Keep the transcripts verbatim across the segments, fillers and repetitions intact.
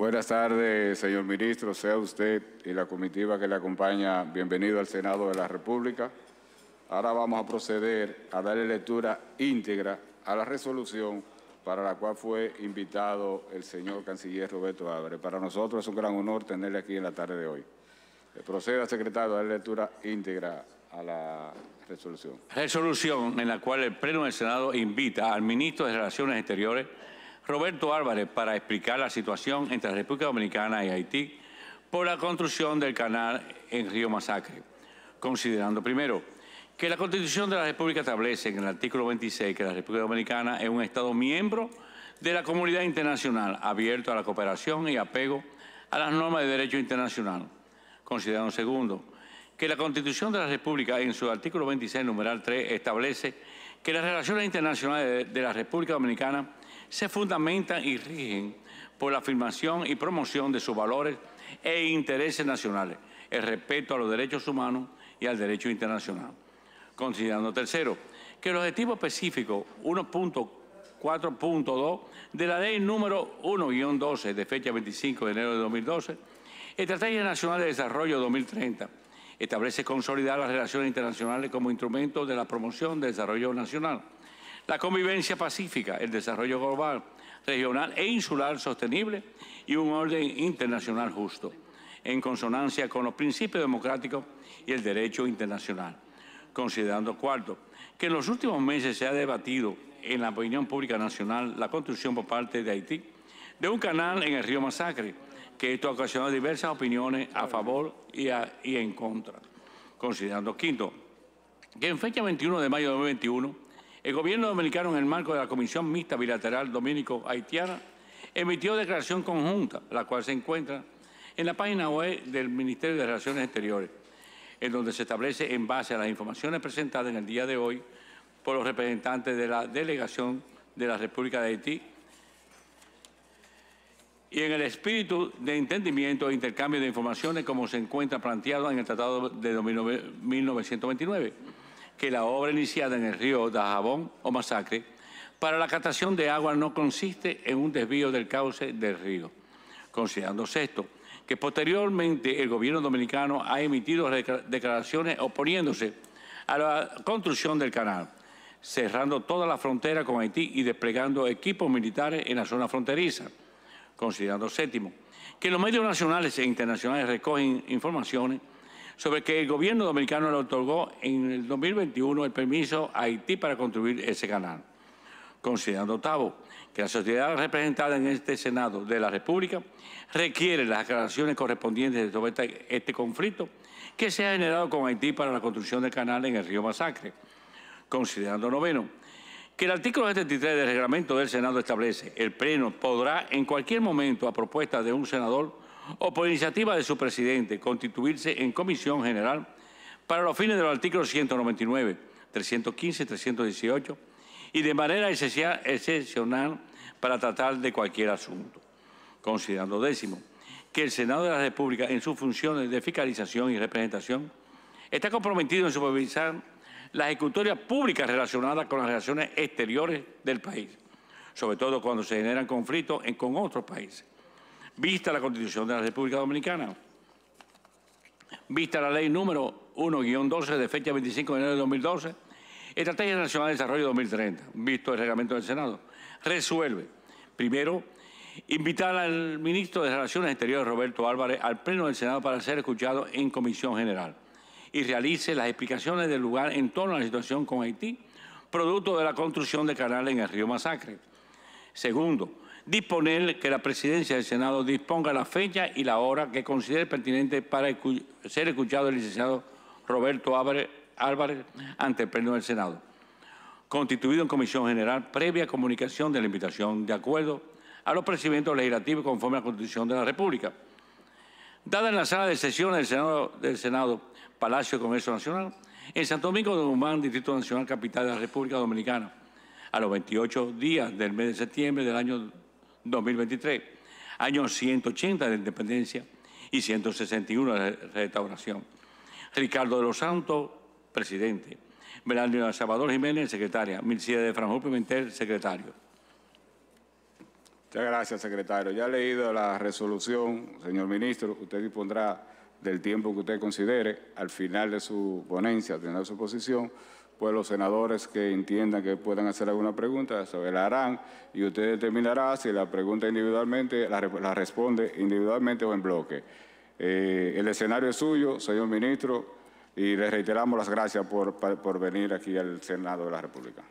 Buenas tardes, señor ministro. Sea usted y la comitiva que le acompaña bienvenido al Senado de la República. Ahora vamos a proceder a darle lectura íntegra a la resolución para la cual fue invitado el señor canciller Roberto Álvarez. Para nosotros es un gran honor tenerle aquí en la tarde de hoy. Proceda, secretario, a darle lectura íntegra a la resolución. Resolución en la cual el Pleno del Senado invita al ministro de Relaciones Exteriores, Roberto Álvarez, para explicar la situación entre la República Dominicana y Haití por la construcción del canal en Río Masacre, considerando primero que la Constitución de la República establece en el artículo veintiséis que la República Dominicana es un Estado miembro de la comunidad internacional abierto a la cooperación y apego a las normas de derecho internacional. Considerando segundo que la Constitución de la República en su artículo veintiséis, numeral tres, establece que las relaciones internacionales de, de la República Dominicana se fundamentan y rigen por la afirmación y promoción de sus valores e intereses nacionales, el respeto a los derechos humanos y al derecho internacional. Considerando tercero, que el objetivo específico uno punto cuatro punto dos de la ley número uno guión doce de fecha veinticinco de enero de dos mil doce, Estrategia Nacional de Desarrollo dos mil treinta, establece consolidar las relaciones internacionales como instrumento de la promoción del desarrollo nacional, la convivencia pacífica, el desarrollo global, regional e insular sostenible y un orden internacional justo, en consonancia con los principios democráticos y el derecho internacional. Considerando cuarto, que en los últimos meses se ha debatido en la opinión pública nacional la construcción por parte de Haití de un canal en el río Masacre, que esto ha ocasionado diversas opiniones a favor y, a, y en contra. Considerando quinto, que en fecha veintiuno de mayo de dos mil veintiuno, el gobierno dominicano, en el marco de la Comisión Mixta Bilateral Dominico-Haitiana, emitió declaración conjunta, la cual se encuentra en la página web del Ministerio de Relaciones Exteriores, en donde se establece, en base a las informaciones presentadas en el día de hoy por los representantes de la delegación de la República de Haití, y en el espíritu de entendimiento e intercambio de informaciones como se encuentra planteado en el Tratado de mil novecientos veintinueve, que la obra iniciada en el río Dajabón o Masacre para la captación de agua no consiste en un desvío del cauce del río. Considerando sexto, que posteriormente el gobierno dominicano ha emitido declaraciones oponiéndose a la construcción del canal, cerrando toda la frontera con Haití y desplegando equipos militares en la zona fronteriza. Considerando séptimo, que los medios nacionales e internacionales recogen informaciones sobre que el gobierno dominicano le otorgó en el dos mil veintiuno el permiso a Haití para construir ese canal. Considerando octavo, que la sociedad representada en este Senado de la República requiere las aclaraciones correspondientes sobre este, este conflicto que se ha generado con Haití para la construcción del canal en el río Masacre. Considerando noveno, que el artículo setenta y tres del reglamento del Senado establece el Pleno podrá en cualquier momento, a propuesta de un senador o por iniciativa de su presidente, constituirse en comisión general para los fines de los artículos ciento noventa y nueve, trescientos quince y trescientos dieciocho y de manera excepcional para tratar de cualquier asunto. Considerando décimo, que el Senado de la República, en sus funciones de fiscalización y representación, está comprometido en supervisar las ejecutorias públicas relacionadas con las relaciones exteriores del país, sobre todo cuando se generan conflictos en, con otros países. Vista la Constitución de la República Dominicana, vista la ley número uno guión doce de fecha veinticinco de enero de dos mil doce, Estrategia Nacional de Desarrollo dos mil treinta, visto el reglamento del Senado, resuelve, primero, invitar al ministro de Relaciones Exteriores, Roberto Álvarez, al Pleno del Senado para ser escuchado en Comisión General y realice las explicaciones del lugar en torno a la situación con Haití, producto de la construcción de canales en el río Masacre. Segundo, disponer que la presidencia del Senado disponga la fecha y la hora que considere pertinente para escu ser escuchado el licenciado Roberto Álvarez, Álvarez ante el Pleno del Senado, constituido en Comisión General previa comunicación de la invitación de acuerdo a los procedimientos legislativos conforme a la Constitución de la República. Dada en la sala de sesiones del Senado, del Senado Palacio de Comercio Nacional, en Santo Domingo de Guzmán, Distrito Nacional, capital de la República Dominicana, a los veintiocho días del mes de septiembre del año dos mil veintitrés, año ciento ochenta de la independencia y ciento sesenta y uno de la restauración. Ricardo de los Santos, presidente. Melania Salvador Jiménez, secretaria. Milcía de Franjul Pimentel, secretario. Muchas gracias, secretario. Ya ha leído la resolución, señor ministro. Usted dispondrá del tiempo que usted considere. Al final de su ponencia, al final de su posición, pues los senadores que entiendan que puedan hacer alguna pregunta se la harán y usted determinará si la pregunta individualmente, la, la responde individualmente o en bloque. Eh, el escenario es suyo, señor ministro, y le reiteramos las gracias por, por venir aquí al Senado de la República.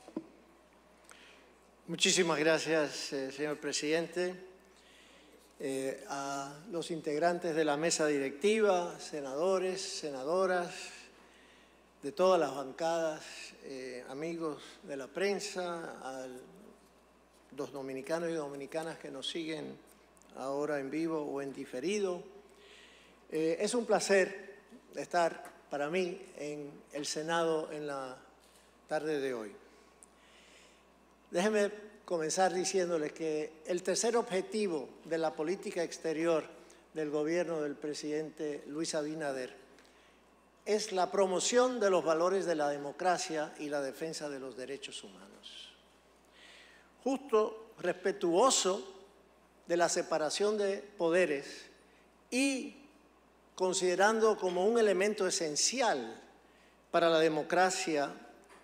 Muchísimas gracias, eh, señor presidente. Eh, a los integrantes de la mesa directiva, senadores, senadoras, de todas las bancadas, eh, amigos de la prensa, a los dominicanos y dominicanas que nos siguen ahora en vivo o en diferido. Eh, es un placer estar para mí en el Senado en la tarde de hoy. Déjenme comenzar diciéndoles que el tercer objetivo de la política exterior del gobierno del presidente Luis Abinader es la promoción de los valores de la democracia y la defensa de los derechos humanos. Justo, respetuoso de la separación de poderes y considerando como un elemento esencial para la democracia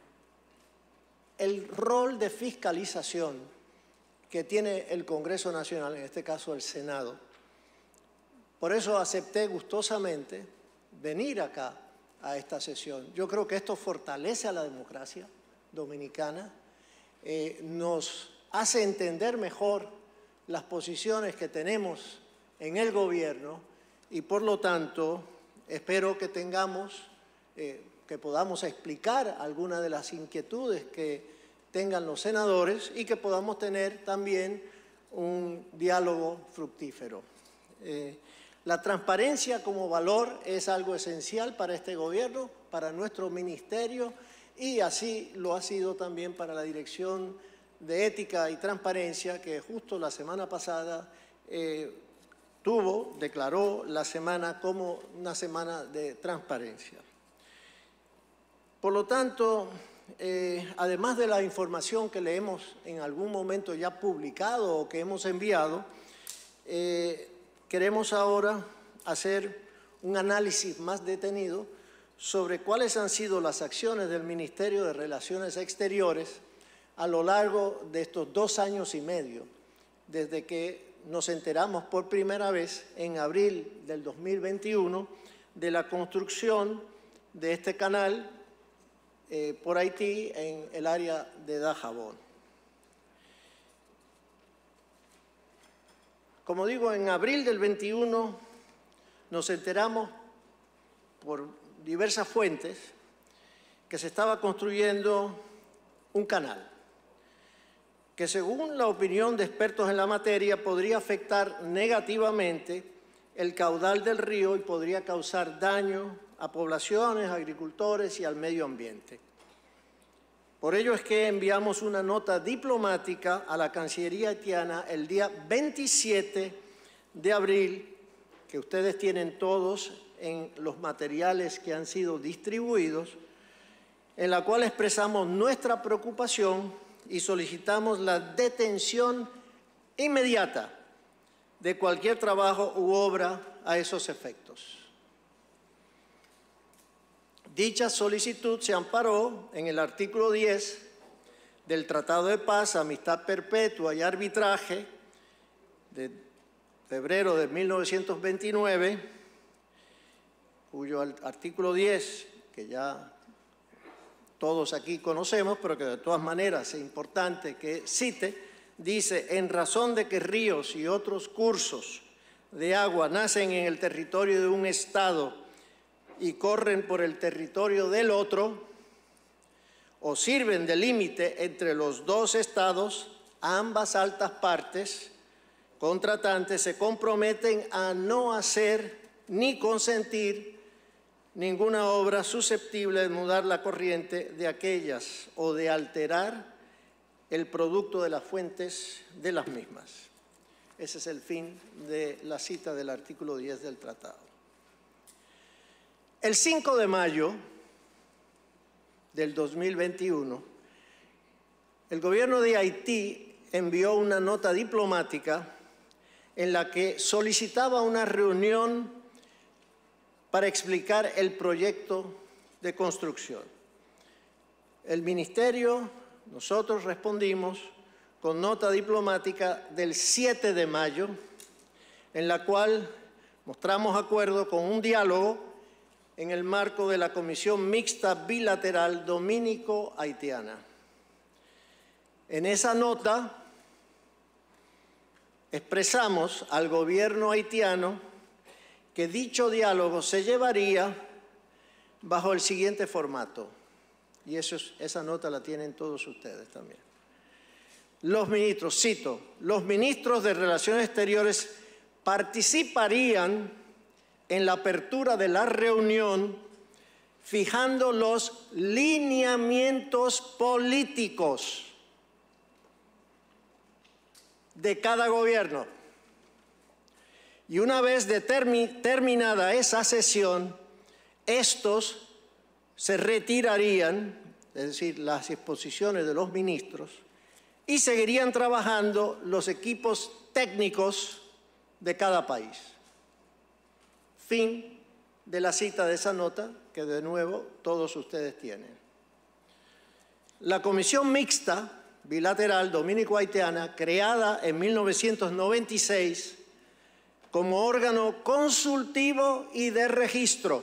el rol de fiscalización que tiene el Congreso Nacional, en este caso el Senado. Por eso acepté gustosamente venir acá a esta sesión. Yo creo que esto fortalece a la democracia dominicana, eh, nos hace entender mejor las posiciones que tenemos en el gobierno y por lo tanto espero que tengamos, eh, que podamos explicar algunas de las inquietudes que tengan los senadores y que podamos tener también un diálogo fructífero. Eh, la transparencia como valor es algo esencial para este gobierno, para nuestro ministerio y así lo ha sido también para la Dirección de Ética y Transparencia que justo la semana pasada eh, tuvo, declaró la semana como una semana de transparencia. Por lo tanto, eh, además de la información que le hemos en algún momento ya publicado o que hemos enviado, eh, queremos ahora hacer un análisis más detenido sobre cuáles han sido las acciones del Ministerio de Relaciones Exteriores a lo largo de estos dos años y medio, desde que nos enteramos por primera vez en abril del dos mil veintiuno de la construcción de este canal Eh, por Haití en el área de Dajabón. Como digo, en abril del veintiuno nos enteramos por diversas fuentes que se estaba construyendo un canal que según la opinión de expertos en la materia podría afectar negativamente el caudal del río y podría causar daño a poblaciones, agricultores y al medio ambiente. Por ello es que enviamos una nota diplomática a la Cancillería haitiana el día veintisiete de abril, que ustedes tienen todos en los materiales que han sido distribuidos, en la cual expresamos nuestra preocupación y solicitamos la detención inmediata de cualquier trabajo u obra a esos efectos. Dicha solicitud se amparó en el artículo diez del Tratado de Paz, Amistad Perpetua y Arbitraje de febrero de mil novecientos veintinueve, cuyo artículo diez, que ya todos aquí conocemos, pero que de todas maneras es importante que cite, dice: en razón de que ríos y otros cursos de agua nacen en el territorio de un Estado y corren por el territorio del otro, o sirven de límite entre los dos estados, ambas altas partes contratantes se comprometen a no hacer ni consentir ninguna obra susceptible de mudar la corriente de aquellas o de alterar el producto de las fuentes de las mismas. Ese es el fin de la cita del artículo diez del tratado. El cinco de mayo del dos mil veintiuno, el gobierno de Haití envió una nota diplomática en la que solicitaba una reunión para explicar el proyecto de construcción. El Ministerio, nosotros respondimos con nota diplomática del siete de mayo, en la cual mostramos acuerdo con un diálogo en el marco de la Comisión Mixta Bilateral Dominico-Haitiana. En esa nota expresamos al gobierno haitiano que dicho diálogo se llevaría bajo el siguiente formato, y eso es, esa nota la tienen todos ustedes también. Los ministros, cito, los ministros de Relaciones Exteriores participarían en la apertura de la reunión fijando los lineamientos políticos de cada gobierno. Y una vez determin- terminada esa sesión, estos se retirarían, es decir, las exposiciones de los ministros, y seguirían trabajando los equipos técnicos de cada país. Fin de la cita de esa nota, que de nuevo todos ustedes tienen. La Comisión Mixta Bilateral Dominico-Haitiana, creada en mil novecientos noventa y seis como órgano consultivo y de registro,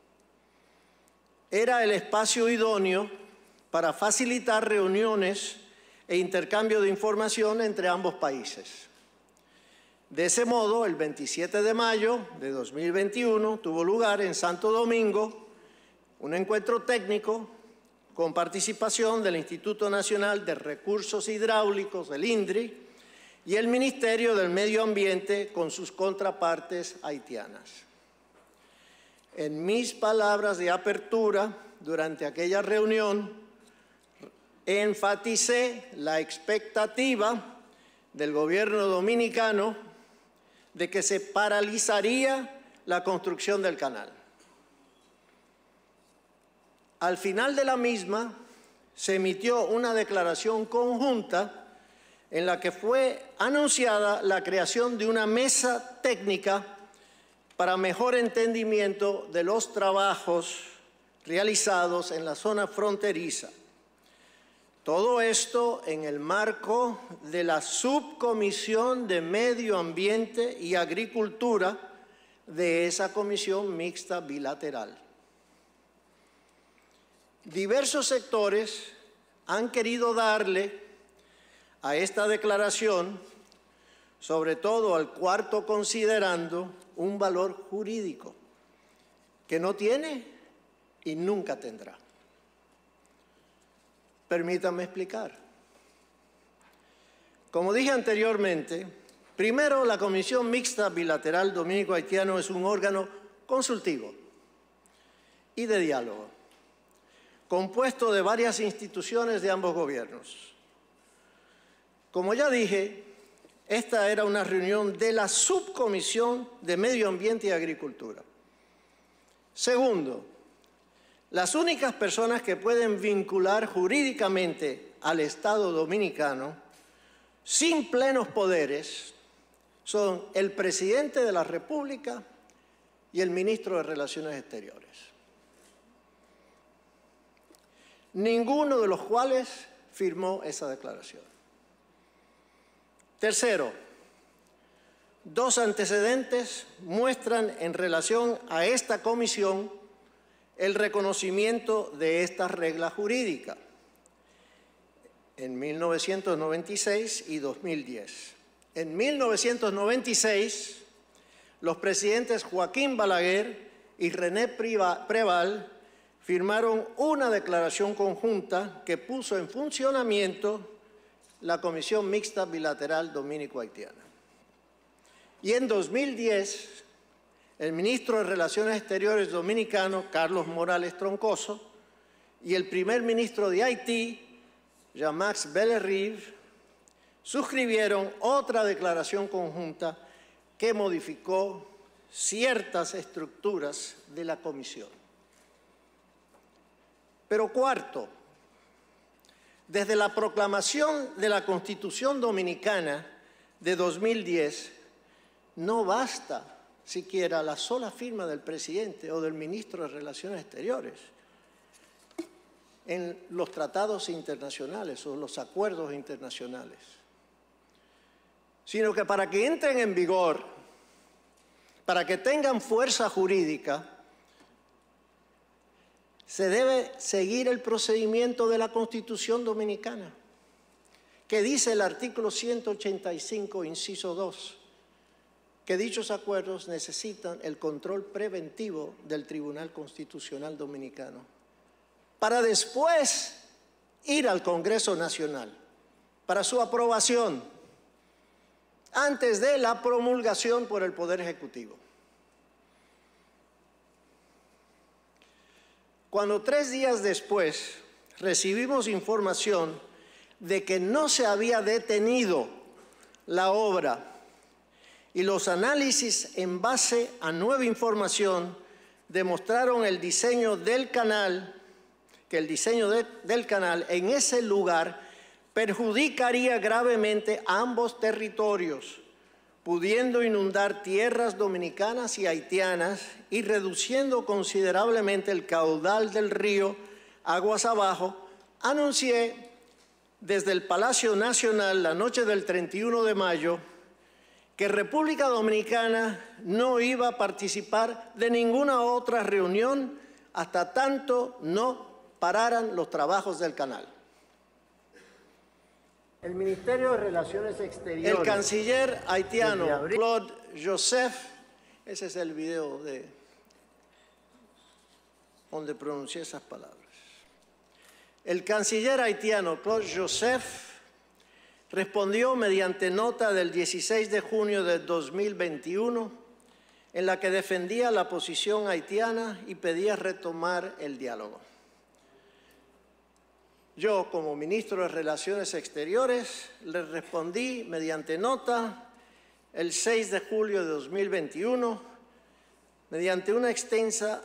era el espacio idóneo para facilitar reuniones e intercambio de información entre ambos países. De ese modo, el veintisiete de mayo de dos mil veintiuno tuvo lugar en Santo Domingo un encuentro técnico con participación del Instituto Nacional de Recursos Hidráulicos, el INDRI, y el Ministerio del Medio Ambiente con sus contrapartes haitianas. En mis palabras de apertura durante aquella reunión, enfaticé la expectativa del gobierno dominicano de que se paralizaría la construcción del canal. Al final de la misma, se emitió una declaración conjunta en la que fue anunciada la creación de una mesa técnica para mejor entendimiento de los trabajos realizados en la zona fronteriza. Todo esto en el marco de la Subcomisión de Medio Ambiente y Agricultura de esa Comisión Mixta Bilateral. Diversos sectores han querido darle a esta declaración, sobre todo al cuarto considerando, un valor jurídico que no tiene y nunca tendrá. Permítanme explicar. Como dije anteriormente, primero, la Comisión Mixta Bilateral Dominico-Haitiano es un órgano consultivo y de diálogo, compuesto de varias instituciones de ambos gobiernos. Como ya dije, esta era una reunión de la Subcomisión de Medio Ambiente y Agricultura. Segundo, las únicas personas que pueden vincular jurídicamente al Estado dominicano sin plenos poderes son el presidente de la República y el ministro de Relaciones Exteriores, ninguno de los cuales firmó esa declaración. Tercero, dos antecedentes muestran en relación a esta comisión el reconocimiento de esta regla jurídica en mil novecientos noventa y seis y dos mil diez. En mil novecientos noventa y seis, los presidentes Joaquín Balaguer y René Preval firmaron una declaración conjunta que puso en funcionamiento la Comisión Mixta Bilateral Dominico-Haitiana. Y en dos mil diez, el ministro de Relaciones Exteriores dominicano, Carlos Morales Troncoso, y el primer ministro de Haití, Jean-Max Bellerive, suscribieron otra declaración conjunta que modificó ciertas estructuras de la comisión. Pero cuarto, Desde la proclamación de la Constitución Dominicana de dos mil diez, no basta siquiera la sola firma del presidente o del ministro de Relaciones Exteriores en los tratados internacionales o los acuerdos internacionales, sino que para que entren en vigor, para que tengan fuerza jurídica, se debe seguir el procedimiento de la Constitución Dominicana, que dice el artículo ciento ochenta y cinco, inciso dos, que dichos acuerdos necesitan el control preventivo del Tribunal Constitucional Dominicano, para después ir al Congreso Nacional para su aprobación, antes de la promulgación por el Poder Ejecutivo. Cuando tres días después recibimos información de que no se había detenido la obra y los análisis en base a nueva información demostraron el diseño del canal, que el diseño de, del canal en ese lugar perjudicaría gravemente a ambos territorios, pudiendo inundar tierras dominicanas y haitianas y reduciendo considerablemente el caudal del río aguas abajo, anuncié desde el Palacio Nacional la noche del treinta y uno de mayo que República Dominicana no iba a participar de ninguna otra reunión hasta tanto no pararan los trabajos del canal. El Ministerio de Relaciones Exteriores. El canciller haitiano Claude Joseph, ese es el video de donde pronuncié esas palabras. El canciller haitiano Claude Joseph respondió mediante nota del dieciséis de junio de dos mil veintiuno en la que defendía la posición haitiana y pedía retomar el diálogo. Yo, como ministro de Relaciones Exteriores, le respondí mediante nota el seis de julio de dos mil veintiuno, mediante una extensa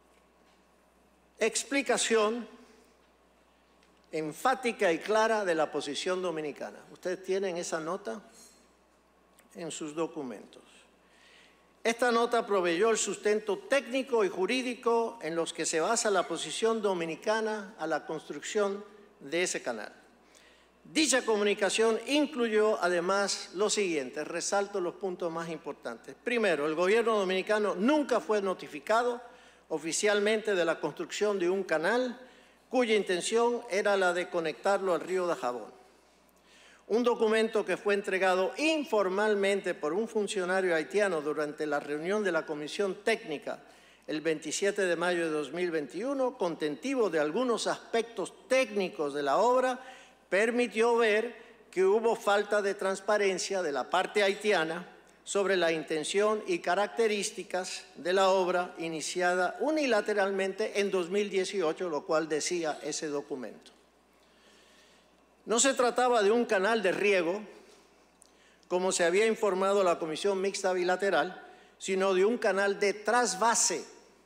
explicación enfática y clara de la posición dominicana. Ustedes tienen esa nota en sus documentos. Esta nota proveyó el sustento técnico y jurídico en los que se basa la posición dominicana a la construcción de ese canal. Dicha comunicación incluyó además lo siguiente, resalto los puntos más importantes. Primero, el gobierno dominicano nunca fue notificado oficialmente de la construcción de un canal cuya intención era la de conectarlo al río Dajabón. Un documento que fue entregado informalmente por un funcionario haitiano durante la reunión de la Comisión Técnica el veintisiete de mayo de dos mil veintiuno, contentivo de algunos aspectos técnicos de la obra, permitió ver que hubo falta de transparencia de la parte haitiana sobre la intención y características de la obra iniciada unilateralmente en dos mil dieciocho, lo cual decía ese documento. No se trataba de un canal de riego, como se había informado la Comisión Mixta Bilateral, sino de un canal de trasvase,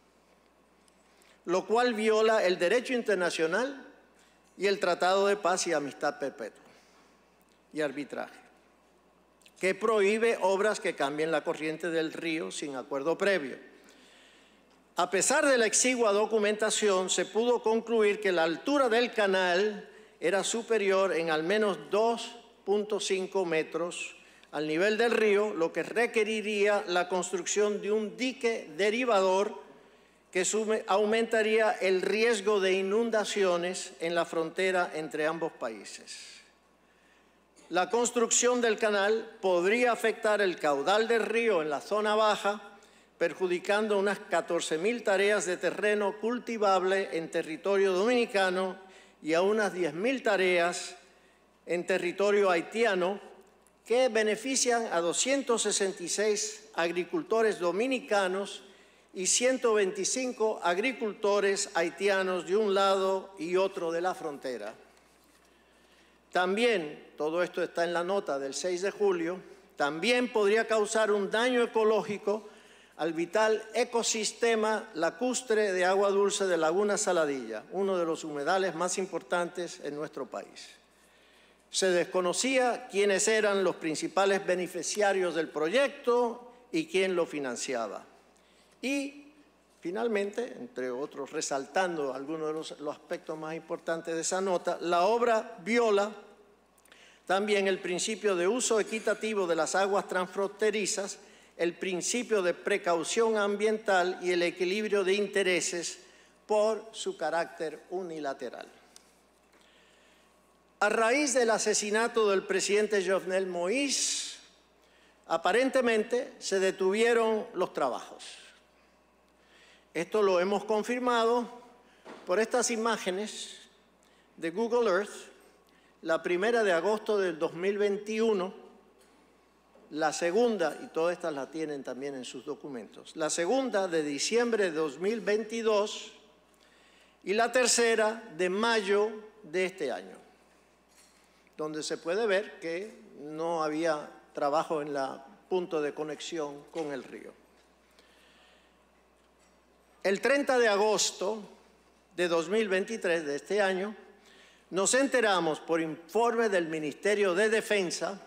lo cual viola el derecho internacional y el Tratado de Paz y Amistad Perpetua y Arbitraje, que prohíbe obras que cambien la corriente del río sin acuerdo previo. A pesar de la exigua documentación, se pudo concluir que la altura del canal era superior en al menos dos punto cinco metros al nivel del río, lo que requeriría la construcción de un dique derivador que sume, aumentaría el riesgo de inundaciones en la frontera entre ambos países. La construcción del canal podría afectar el caudal del río en la zona baja, perjudicando unas catorce mil tareas de terreno cultivable en territorio dominicano y a unas diez mil tareas en territorio haitiano, que benefician a doscientos sesenta y seis agricultores dominicanos y ciento veinticinco agricultores haitianos de un lado y otro de la frontera. También, todo esto está en la nota del seis de julio, también podría causar un daño ecológico al vital ecosistema lacustre de agua dulce de Laguna Saladilla, uno de los humedales más importantes en nuestro país. Se desconocía quiénes eran los principales beneficiarios del proyecto y quién lo financiaba. Y, finalmente, entre otros, resaltando algunos de los, los aspectos más importantes de esa nota, la obra viola también el principio de uso equitativo de las aguas transfronterizas, el principio de precaución ambiental y el equilibrio de intereses por su carácter unilateral. A raíz del asesinato del presidente Jovenel Moïse, aparentemente se detuvieron los trabajos. Esto lo hemos confirmado por estas imágenes de Google Earth, la primera de agosto del dos mil veintiuno, la segunda, y todas estas la tienen también en sus documentos, la segunda de diciembre de dos mil veintidós y la tercera de mayo de este año, donde se puede ver que no había trabajo en el punto de conexión con el río. El treinta de agosto de dos mil veintitrés de este año, nos enteramos por informe del Ministerio de Defensa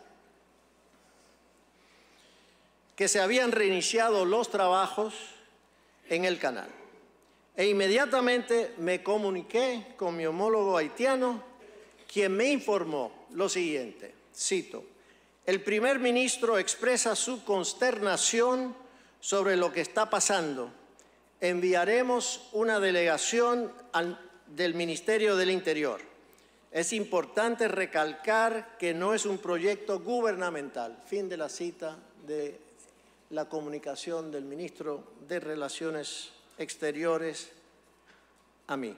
que se habían reiniciado los trabajos en el canal. E inmediatamente me comuniqué con mi homólogo haitiano, quien me informó lo siguiente, cito, el primer ministro expresa su consternación sobre lo que está pasando. Enviaremos una delegación al, del Ministerio del Interior. Es importante recalcar que no es un proyecto gubernamental. Fin de la cita de la comunicación del ministro de Relaciones Exteriores a mí.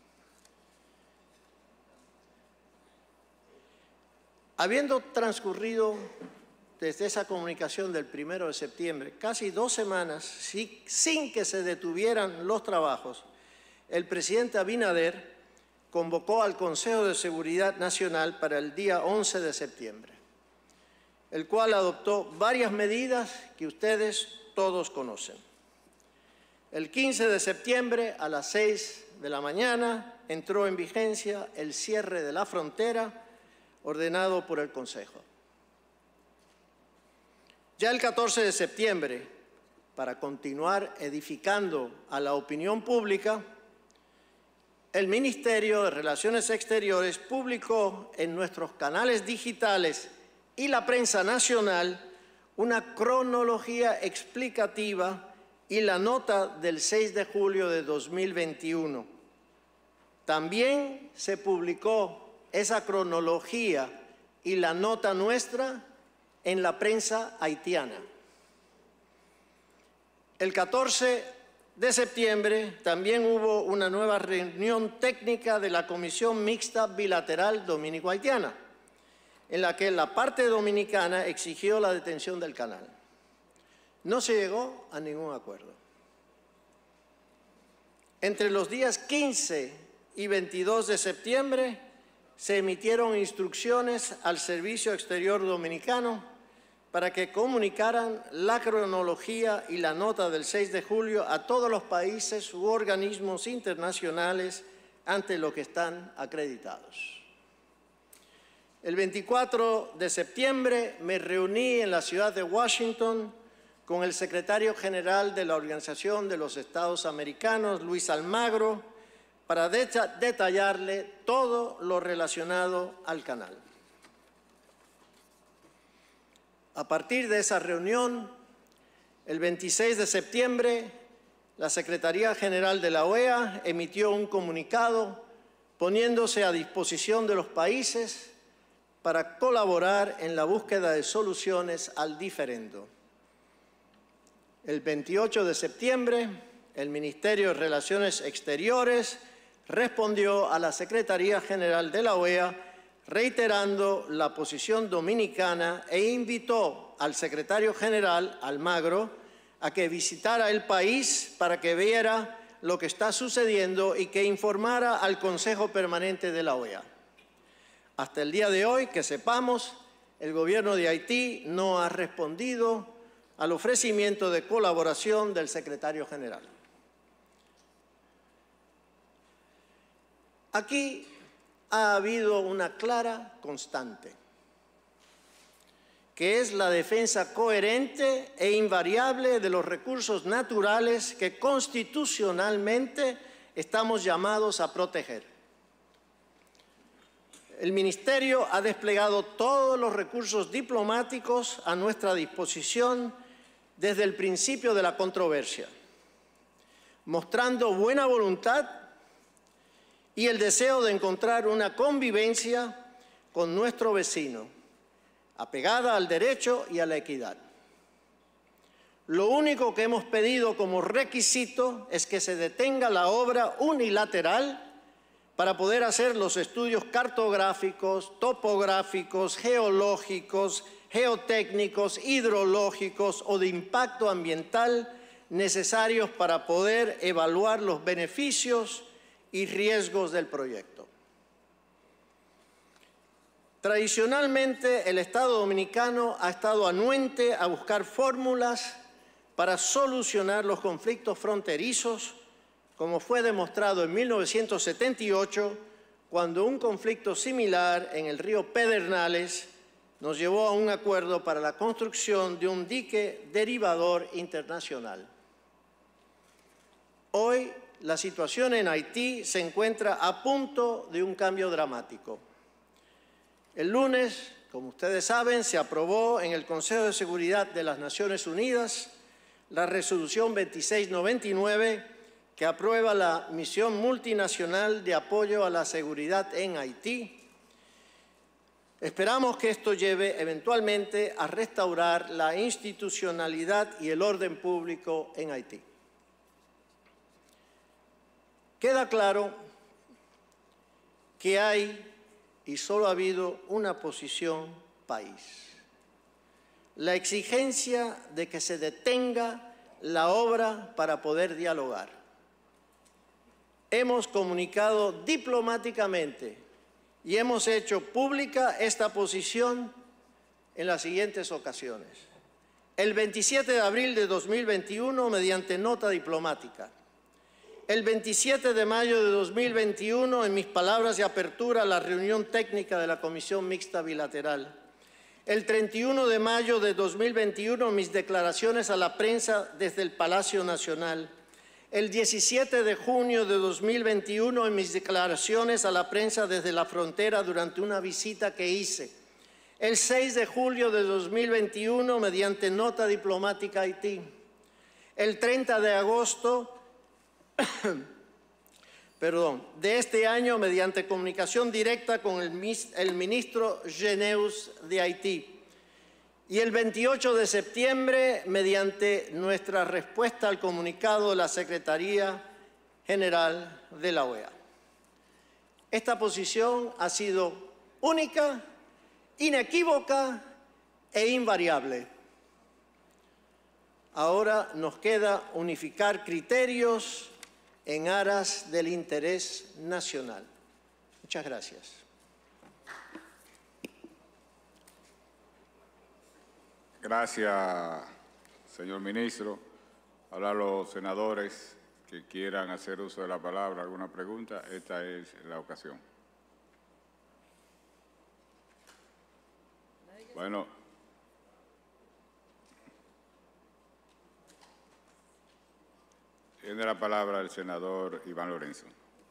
Habiendo transcurrido desde esa comunicación del primero de septiembre casi dos semanas sin que se detuvieran los trabajos, el presidente Abinader convocó al Consejo de Seguridad Nacional para el día once de septiembre, el cual adoptó varias medidas que ustedes todos conocen. El quince de septiembre a las seis de la mañana entró en vigencia el cierre de la frontera ordenado por el Consejo. Ya el catorce de septiembre, para continuar edificando a la opinión pública, el Ministerio de Relaciones Exteriores publicó en nuestros canales digitales y la prensa nacional una cronología explicativa y la nota del seis de julio de dos mil veintiuno. También se publicó esa cronología y la nota nuestra en la prensa haitiana. El catorce de septiembre también hubo una nueva reunión técnica de la Comisión Mixta Bilateral Dominico-Haitiana, en la que la parte dominicana exigió la detención del canal. No se llegó a ningún acuerdo. Entre los días quince y veintidós de septiembre se emitieron instrucciones al Servicio Exterior Dominicano para que comunicaran la cronología y la nota del seis de julio a todos los países u organismos internacionales ante lo que están acreditados. El veinticuatro de septiembre me reuní en la ciudad de Washington con el secretario general de la Organización de los Estados Americanos, Luis Almagro, para detallarle todo lo relacionado al canal. A partir de esa reunión, el veintiséis de septiembre, la Secretaría General de la O E A emitió un comunicado poniéndose a disposición de los países para colaborar en la búsqueda de soluciones al diferendo. El veintiocho de septiembre, el Ministerio de Relaciones Exteriores respondió a la Secretaría General de la O E A reiterando la posición dominicana e invitó al secretario general, Almagro, a que visitara el país para que viera lo que está sucediendo y que informara al Consejo Permanente de la O E A. Hasta el día de hoy, que sepamos, el gobierno de Haití no ha respondido al ofrecimiento de colaboración del secretario general. Aquí ha habido una clara constante, que es la defensa coherente e invariable de los recursos naturales que constitucionalmente estamos llamados a proteger. El Ministerio ha desplegado todos los recursos diplomáticos a nuestra disposición desde el principio de la controversia, mostrando buena voluntad y el deseo de encontrar una convivencia con nuestro vecino, apegada al derecho y a la equidad. Lo único que hemos pedido como requisito es que se detenga la obra unilateral para poder hacer los estudios cartográficos, topográficos, geológicos, geotécnicos, hidrológicos o de impacto ambiental necesarios para poder evaluar los beneficios y riesgos del proyecto. Tradicionalmente, el Estado dominicano ha estado anuente a buscar fórmulas para solucionar los conflictos fronterizos, como fue demostrado en mil novecientos setenta y ocho, cuando un conflicto similar en el río Pedernales nos llevó a un acuerdo para la construcción de un dique derivador internacional. Hoy, la situación en Haití se encuentra a punto de un cambio dramático. El lunes, como ustedes saben, se aprobó en el Consejo de Seguridad de las Naciones Unidas la resolución veintiséis noventa y nueve que aprueba la misión multinacional de apoyo a la seguridad en Haití. Esperamos que esto lleve eventualmente a restaurar la institucionalidad y el orden público en Haití. Queda claro que hay y solo ha habido una posición país: la exigencia de que se detenga la obra para poder dialogar. Hemos comunicado diplomáticamente y hemos hecho pública esta posición en las siguientes ocasiones. El veintisiete de abril de dos mil veintiuno, mediante nota diplomática. El veintisiete de mayo de dos mil veintiuno, en mis palabras de apertura a la reunión técnica de la Comisión Mixta Bilateral. El treinta y uno de mayo de dos mil veintiuno, mis declaraciones a la prensa desde el Palacio Nacional. El diecisiete de junio de dos mil veintiuno, en mis declaraciones a la prensa desde la frontera durante una visita que hice. El seis de julio de dos mil veintiuno, mediante nota diplomática a Haití. El treinta de agosto perdón, de este año, mediante comunicación directa con el, el ministro Geneus de Haití. Y el veintiocho de septiembre, mediante nuestra respuesta al comunicado de la Secretaría General de la O E A. Esta posición ha sido única, inequívoca e invariable. Ahora nos queda unificar criterios en aras del interés nacional. Muchas gracias. Gracias, señor ministro. Ahora los senadores que quieran hacer uso de la palabra, alguna pregunta, esta es la ocasión. Bueno. Tiene la palabra el senador Iván Lorenzo.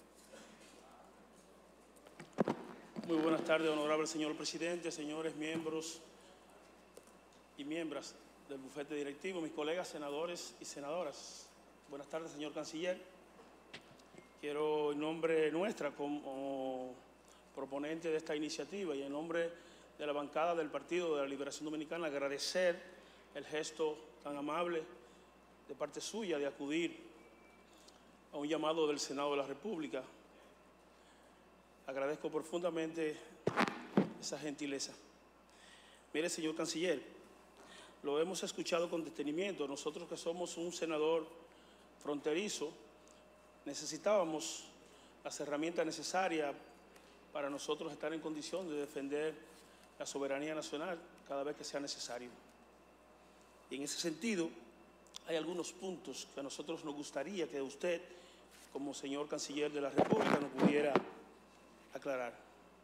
Muy buenas tardes, honorable señor presidente, señores miembros y miembros del bufete directivo, mis colegas senadores y senadoras. Buenas tardes, señor canciller. Quiero, en nombre nuestra, como proponente de esta iniciativa y en nombre de la bancada del Partido de la Liberación Dominicana, agradecer el gesto tan amable de parte suya de acudir a un llamado del Senado de la República. Agradezco profundamente esa gentileza. Mire, señor canciller, lo hemos escuchado con detenimiento. Nosotros que somos un senador fronterizo, necesitábamos las herramientas necesarias para nosotros estar en condición de defender la soberanía nacional cada vez que sea necesario. Y en ese sentido, hay algunos puntos que a nosotros nos gustaría que usted, como señor Canciller de la República, nos pudiera aclarar.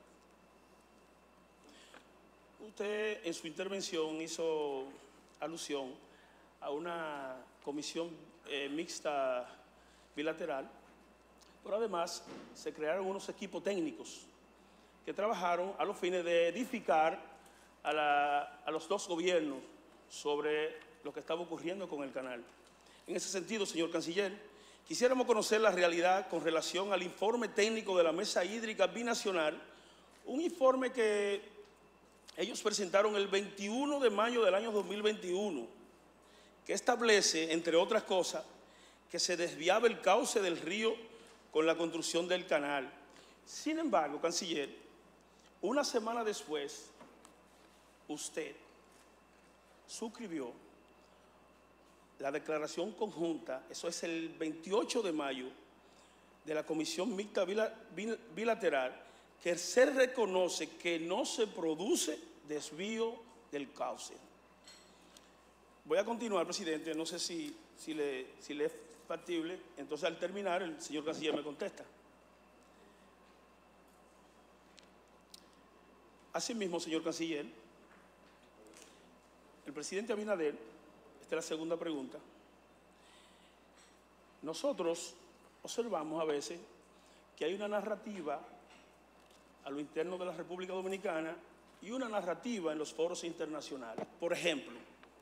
Usted en su intervención hizo alusión a una comisión eh, mixta bilateral, pero además se crearon unos equipos técnicos que trabajaron a los fines de edificar a, la, a los dos gobiernos sobre lo que estaba ocurriendo con el canal. En ese sentido, señor Canciller, quisiéramos conocer la realidad con relación al informe técnico de la Mesa Hídrica Binacional, un informe que ellos presentaron el veintiuno de mayo del año dos mil veintiuno, que establece, entre otras cosas, que se desviaba el cauce del río con la construcción del canal. Sin embargo, Canciller, una semana después, usted suscribió la declaración conjunta, eso es el veintiocho de mayo, de la Comisión Mixta Bilateral, que se reconoce que no se produce desvío del cauce. Voy a continuar, presidente, no sé si, si, le, si le es factible, entonces al terminar el señor Canciller me contesta. Asimismo, señor Canciller, el presidente Abinader, esta es la segunda pregunta, nosotros observamos a veces que hay una narrativa a lo interno de la República Dominicana y una narrativa en los foros internacionales. Por ejemplo,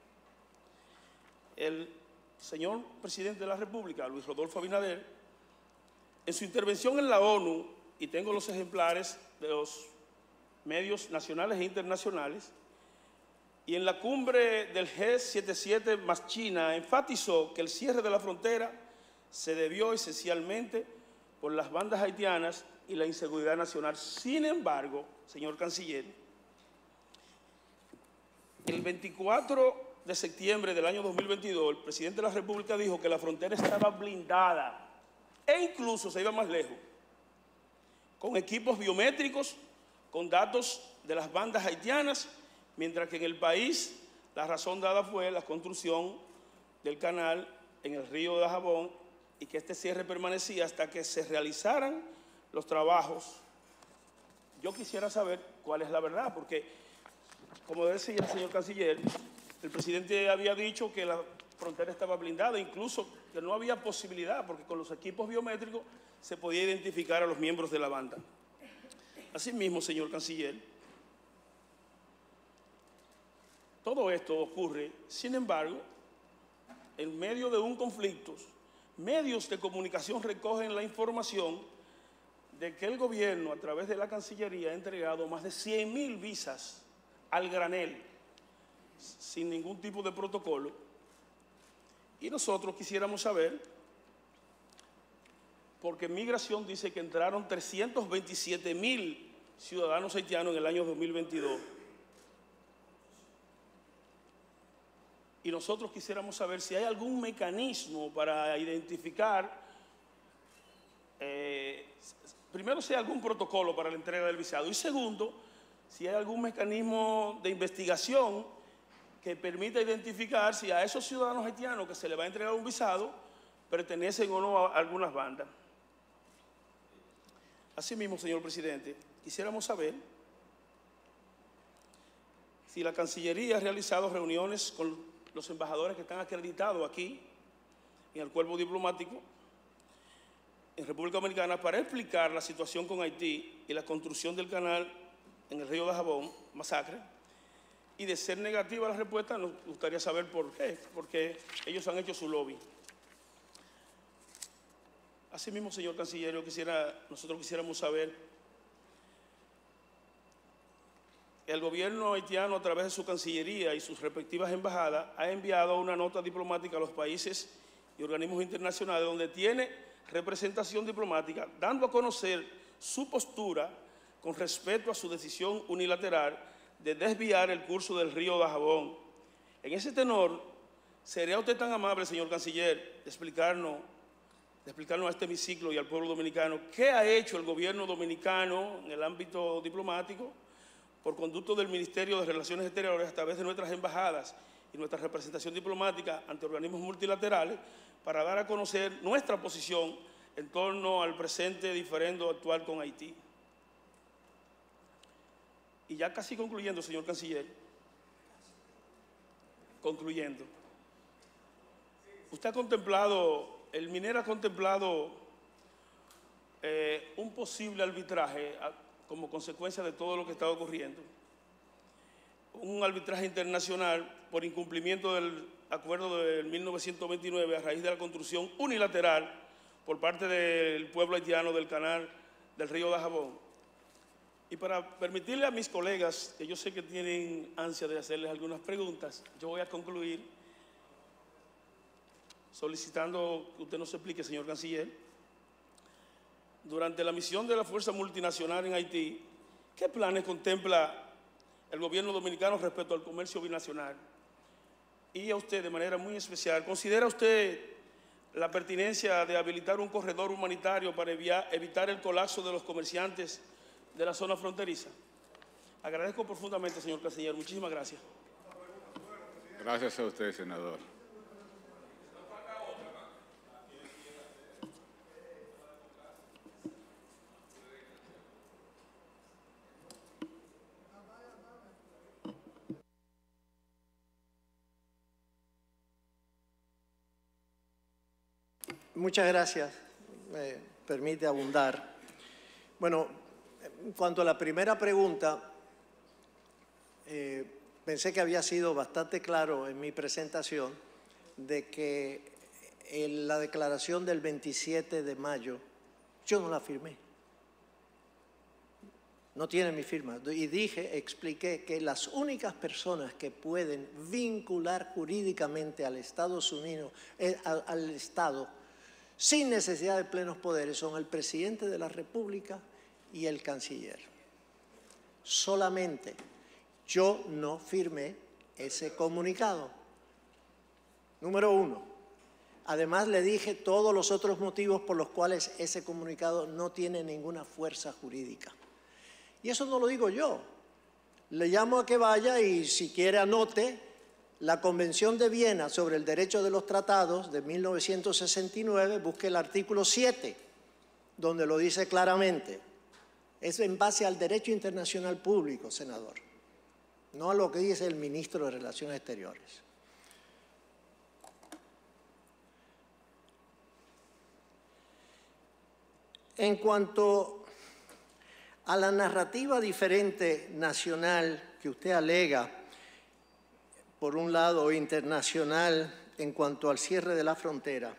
el señor presidente de la República, Luis Rodolfo Abinader, en su intervención en la ONU, y tengo los ejemplares de los medios nacionales e internacionales, y en la cumbre del G setenta y siete más China, enfatizó que el cierre de la frontera se debió esencialmente por las bandas haitianas y la inseguridad nacional. Sin embargo, señor Canciller, el veinticuatro de septiembre del año dos mil veintidós, el presidente de la República dijo que la frontera estaba blindada e incluso se iba más lejos, con equipos biométricos, con datos de las bandas haitianas, mientras que en el país la razón dada fue la construcción del canal en el río de Dajabón y que este cierre permanecía hasta que se realizaran los trabajos. Yo quisiera saber cuál es la verdad, porque, como decía el señor Canciller, el presidente había dicho que la frontera estaba blindada, incluso que no había posibilidad, porque con los equipos biométricos se podía identificar a los miembros de la banda. Asimismo, señor Canciller, todo esto ocurre, sin embargo, en medio de un conflicto, medios de comunicación recogen la información de que el gobierno, a través de la Cancillería, ha entregado más de cien mil visas al granel, sin ningún tipo de protocolo. Y nosotros quisiéramos saber, porque Migración dice que entraron trescientos veintisiete mil ciudadanos haitianos en el año dos mil veintidós. Y nosotros quisiéramos saber si hay algún mecanismo para identificar, eh, primero, si hay algún protocolo para la entrega del visado, y segundo, si hay algún mecanismo de investigación que permita identificar si a esos ciudadanos haitianos que se les va a entregar un visado pertenecen o no a algunas bandas. Asimismo, señor presidente, quisiéramos saber si la Cancillería ha realizado reuniones con los embajadores que están acreditados aquí en el cuerpo diplomático en República Dominicana para explicar la situación con Haití y la construcción del canal en el río Dajabón, masacre, y de ser negativa la respuesta, nos gustaría saber por qué, porque ellos han hecho su lobby. Asimismo, señor Canciller, yo quisiera, nosotros quisiéramos saber, el gobierno haitiano, a través de su Cancillería y sus respectivas embajadas, ha enviado una nota diplomática a los países y organismos internacionales donde tiene representación diplomática, dando a conocer su postura con respecto a su decisión unilateral de desviar el curso del río Dajabón. En ese tenor, ¿sería usted tan amable, señor Canciller, de explicarnos, de explicarnos a este hemiciclo y al pueblo dominicano qué ha hecho el gobierno dominicano en el ámbito diplomático por conducto del Ministerio de Relaciones Exteriores a través de nuestras embajadas y nuestra representación diplomática ante organismos multilaterales para dar a conocer nuestra posición en torno al presente diferendo actual con Haití. Y ya casi concluyendo, señor Canciller, concluyendo, usted ha contemplado, el MINER ha contemplado eh, un posible arbitraje a, como consecuencia de todo lo que está ocurriendo. Un arbitraje internacional por incumplimiento del acuerdo de mil novecientos veintinueve a raíz de la construcción unilateral por parte del pueblo haitiano del canal del río Dajabón. Y para permitirle a mis colegas, que yo sé que tienen ansia de hacerles algunas preguntas, yo voy a concluir solicitando que usted nos explique, señor Canciller, durante la misión de la Fuerza Multinacional en Haití, ¿qué planes contempla el gobierno dominicano respecto al comercio binacional? Y a usted de manera muy especial, ¿considera usted la pertinencia de habilitar un corredor humanitario para evitar el colapso de los comerciantes de la zona fronteriza? Agradezco profundamente, señor Canciller. Muchísimas gracias. Gracias a usted, senador. Muchas gracias. Me permite abundar. Bueno, en cuanto a la primera pregunta, eh, pensé que había sido bastante claro en mi presentación de que en la declaración del veintisiete de mayo yo no la firmé. No tiene mi firma. Y dije, expliqué que las únicas personas que pueden vincular jurídicamente al Estados Unidos, eh, al, al Estado, sin necesidad de plenos poderes, son el presidente de la República y el canciller. Solamente yo no firmé ese comunicado. Número uno. Además, le dije todos los otros motivos por los cuales ese comunicado no tiene ninguna fuerza jurídica. Y eso no lo digo yo. Le llamo a que vaya y si quiere anote la Convención de Viena sobre el Derecho de los Tratados de mil novecientos sesenta y nueve, busque el artículo siete, donde lo dice claramente. Es en base al derecho internacional público, senador, no a lo que dice el ministro de Relaciones Exteriores. En cuanto a la narrativa diferente nacional que usted alega, por un lado internacional en cuanto al cierre de la frontera,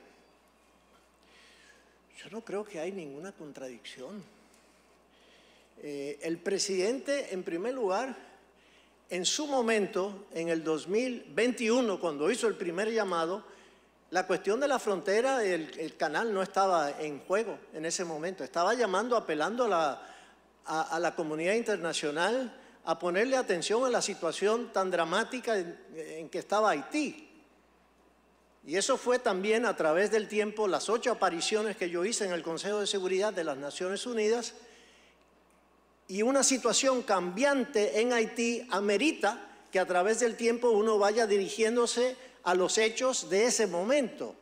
yo no creo que hay ninguna contradicción. Eh, el presidente, en primer lugar, en su momento, en el dos mil veintiuno, cuando hizo el primer llamado, la cuestión de la frontera, el, el canal no estaba en juego en ese momento. Estaba llamando, apelando a la, a, a la comunidad internacional a ponerle atención a la situación tan dramática en, en que estaba Haití. Y eso fue también a través del tiempo, las ocho apariciones que yo hice en el Consejo de Seguridad de las Naciones Unidas, y una situación cambiante en Haití amerita que a través del tiempo uno vaya dirigiéndose a los hechos de ese momento.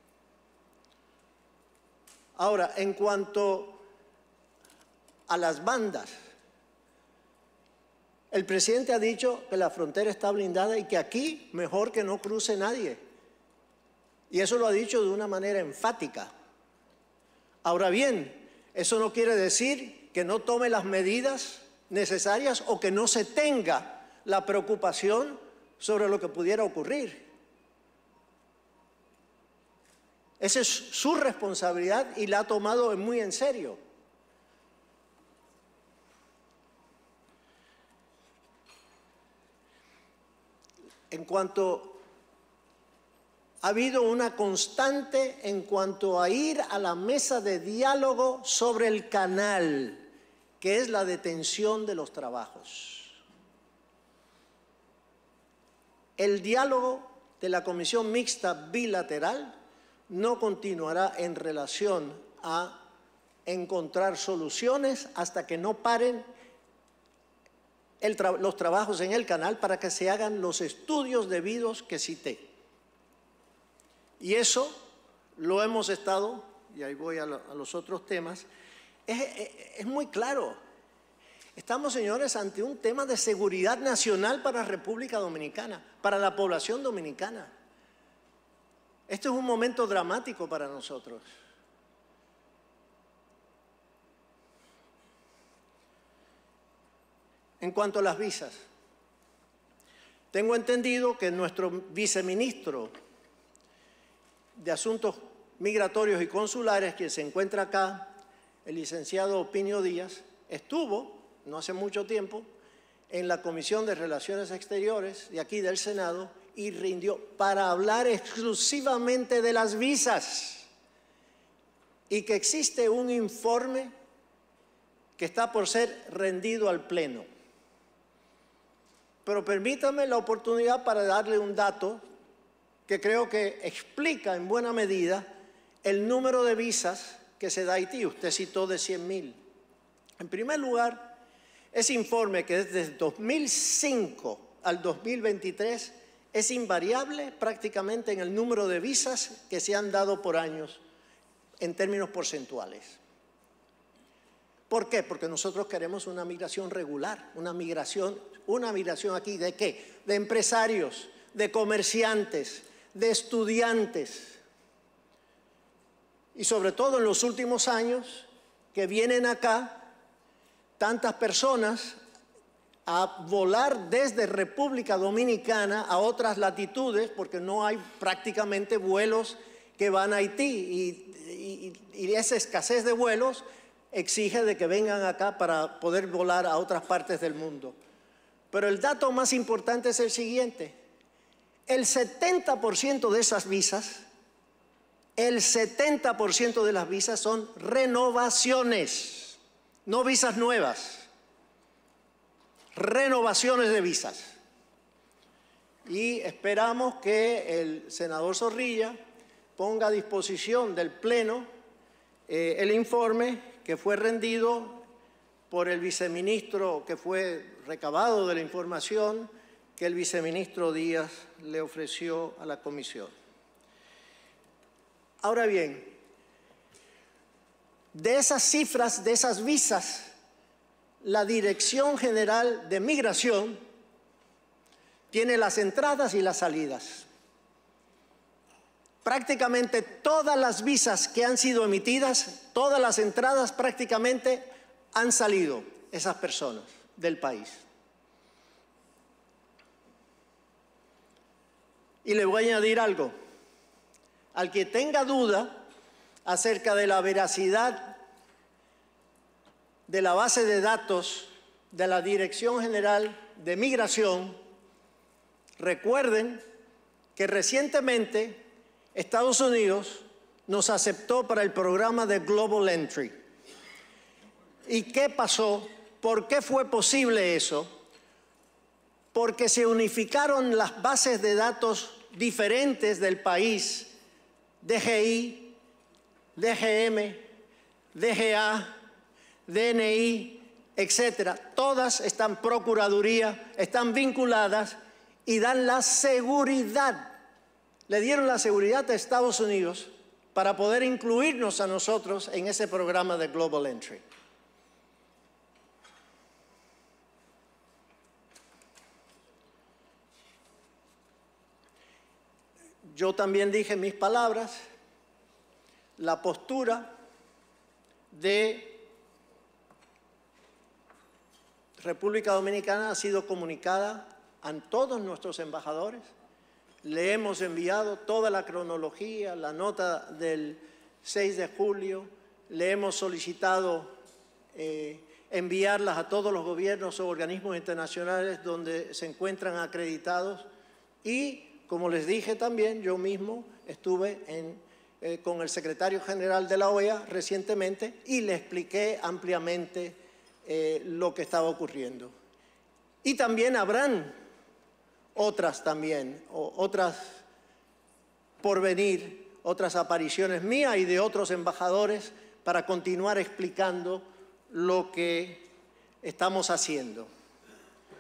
Ahora, en cuanto a las bandas, el presidente ha dicho que la frontera está blindada y que aquí mejor que no cruce nadie. Y eso lo ha dicho de una manera enfática. Ahora bien, eso no quiere decir que no tome las medidas necesarias o que no se tenga la preocupación sobre lo que pudiera ocurrir. Esa es su responsabilidad y la ha tomado muy en serio. En cuanto ha habido una constante en cuanto a ir a la mesa de diálogo sobre el canal, que es la detención de los trabajos. El diálogo de la Comisión Mixta Bilateral no continuará en relación a encontrar soluciones hasta que no paren el tra los trabajos en el canal para que se hagan los estudios debidos que cité. Y eso lo hemos estado, y ahí voy a, lo, a los otros temas, es, es, es muy claro. Estamos, señores, ante un tema de seguridad nacional para la República Dominicana, para la población dominicana. Este es un momento dramático para nosotros. En cuanto a las visas, tengo entendido que nuestro viceministro de Asuntos Migratorios y Consulares, quien se encuentra acá, el licenciado Opinio Díaz, estuvo, no hace mucho tiempo, en la Comisión de Relaciones Exteriores de aquí del Senado y rindió para hablar exclusivamente de las visas y que existe un informe que está por ser rendido al Pleno. Pero permítame la oportunidad para darle un dato que creo que explica en buena medida el número de visas que se da a Haití. Usted citó de cien mil. En primer lugar, ese informe que desde dos mil cinco al dos mil veintitrés es invariable prácticamente en el número de visas que se han dado por años en términos porcentuales. ¿Por qué? Porque nosotros queremos una migración regular, una migración, una migración aquí ¿de qué? De empresarios, de comerciantes, de estudiantes. Y sobre todo en los últimos años que vienen acá tantas personas a volar desde República Dominicana a otras latitudes porque no hay prácticamente vuelos que van a Haití y, y, y esa escasez de vuelos exige de que vengan acá para poder volar a otras partes del mundo. Pero el dato más importante es el siguiente. El setenta por ciento de esas visas, el setenta por ciento de las visas son renovaciones, no visas nuevas, renovaciones de visas. Y esperamos que el senador Zorrilla ponga a disposición del Pleno eh, el informe que fue rendido por el viceministro, que fue recabado de la información que el viceministro Díaz le ofreció a la comisión. Ahora bien, de esas cifras, de esas visas, la Dirección General de Migración tiene las entradas y las salidas. Prácticamente todas las visas que han sido emitidas, todas las entradas prácticamente han salido esas personas del país. Y le voy a añadir algo. Al que tenga duda acerca de la veracidad de la base de datos de la Dirección General de Migración, recuerden que recientemente Estados Unidos nos aceptó para el programa de Global Entry. ¿Y qué pasó? ¿Por qué fue posible eso? Porque se unificaron las bases de datos diferentes del país, D G I, D G M, D G A, D N I, etcétera. Todas están Procuraduría, están vinculadas y dan la seguridad. Le dieron la seguridad a Estados Unidos para poder incluirnos a nosotros en ese programa de Global Entry. Yo también dije mis palabras, la postura de República Dominicana ha sido comunicada a todos nuestros embajadores. Le hemos enviado toda la cronología, la nota del seis de julio, le hemos solicitado eh, enviarlas a todos los gobiernos o organismos internacionales donde se encuentran acreditados y, como les dije también, yo mismo estuve en, eh, con el secretario general de la O E A recientemente y le expliqué ampliamente eh, lo que estaba ocurriendo. Y también habrán otras también, o otras por venir, otras apariciones mías y de otros embajadores para continuar explicando lo que estamos haciendo.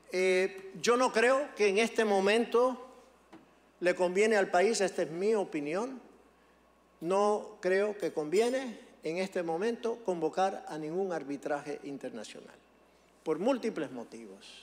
Eh, yo no creo que en este momento le conviene al país, esta es mi opinión, no creo que conviene en este momento convocar a ningún arbitraje internacional, por múltiples motivos.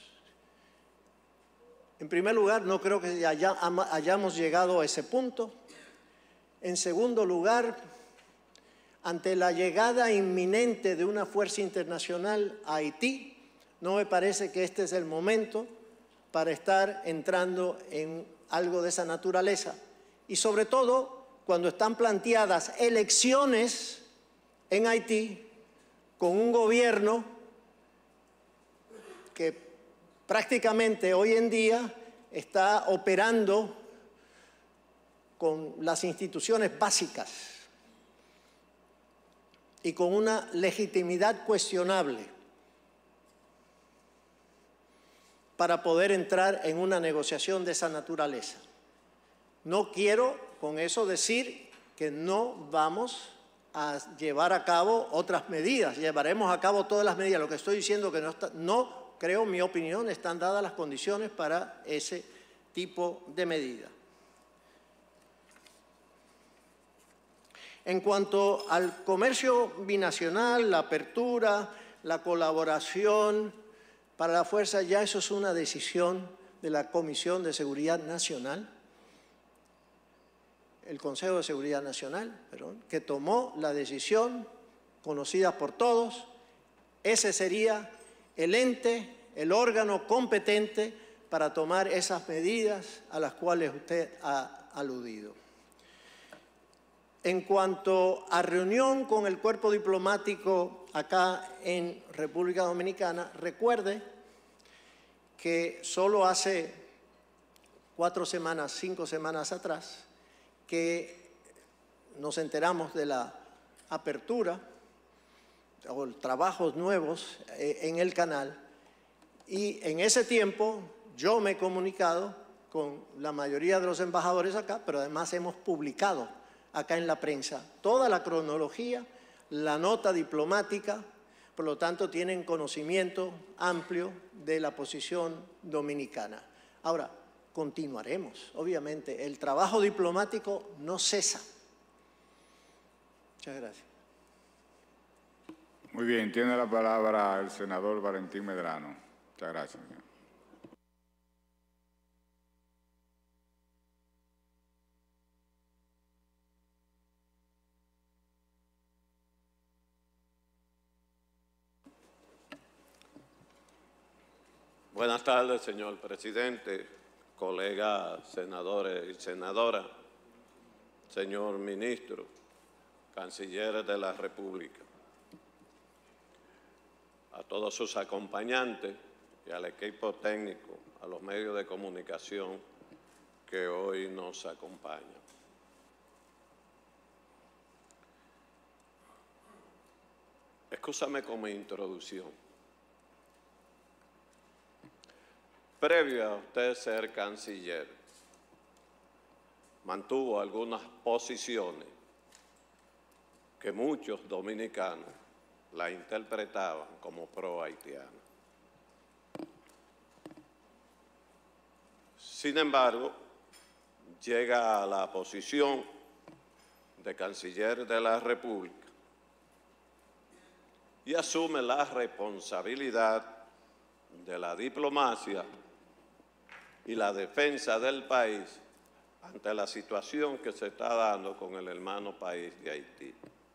En primer lugar, no creo que haya, hayamos llegado a ese punto. En segundo lugar, ante la llegada inminente de una fuerza internacional a Haití, no me parece que este es el momento para estar entrando en algo de esa naturaleza. Y sobre todo, cuando están planteadas elecciones en Haití con un gobierno que prácticamente hoy en día está operando con las instituciones básicas y con una legitimidad cuestionable para poder entrar en una negociación de esa naturaleza. No quiero con eso decir que no vamos a llevar a cabo otras medidas, llevaremos a cabo todas las medidas. Lo que estoy diciendo es que no, está, no creo, mi opinión, están dadas las condiciones para ese tipo de medida. En cuanto al comercio binacional, la apertura, la colaboración para la fuerza, ya eso es una decisión de la Comisión de Seguridad Nacional, el Consejo de Seguridad Nacional, perdón, que tomó la decisión conocida por todos. Ese sería el ente, el órgano competente para tomar esas medidas a las cuales usted ha aludido. En cuanto a reunión con el cuerpo diplomático acá en República Dominicana, recuerde que solo hace cuatro semanas, cinco semanas atrás, que nos enteramos de la apertura o trabajos nuevos en el canal, y en ese tiempo yo me he comunicado con la mayoría de los embajadores acá, pero además hemos publicado acá en la prensa toda la cronología, la nota diplomática, por lo tanto tienen conocimiento amplio de la posición dominicana. Ahora, continuaremos, obviamente, el trabajo diplomático no cesa. Muchas gracias. Muy bien, tiene la palabra el senador Valentín Medrano. Muchas gracias, señor. Buenas tardes, señor presidente, colegas senadores y senadoras, señor ministro, canciller de la República, a todos sus acompañantes y al equipo técnico, a los medios de comunicación que hoy nos acompañan. Excúsame con mi introducción. Previo a usted ser canciller, mantuvo algunas posiciones que muchos dominicanos la interpretaban como pro-haitiana. Sin embargo, llega a la posición de canciller de la República y asume la responsabilidad de la diplomacia y la defensa del país ante la situación que se está dando con el hermano país de Haití.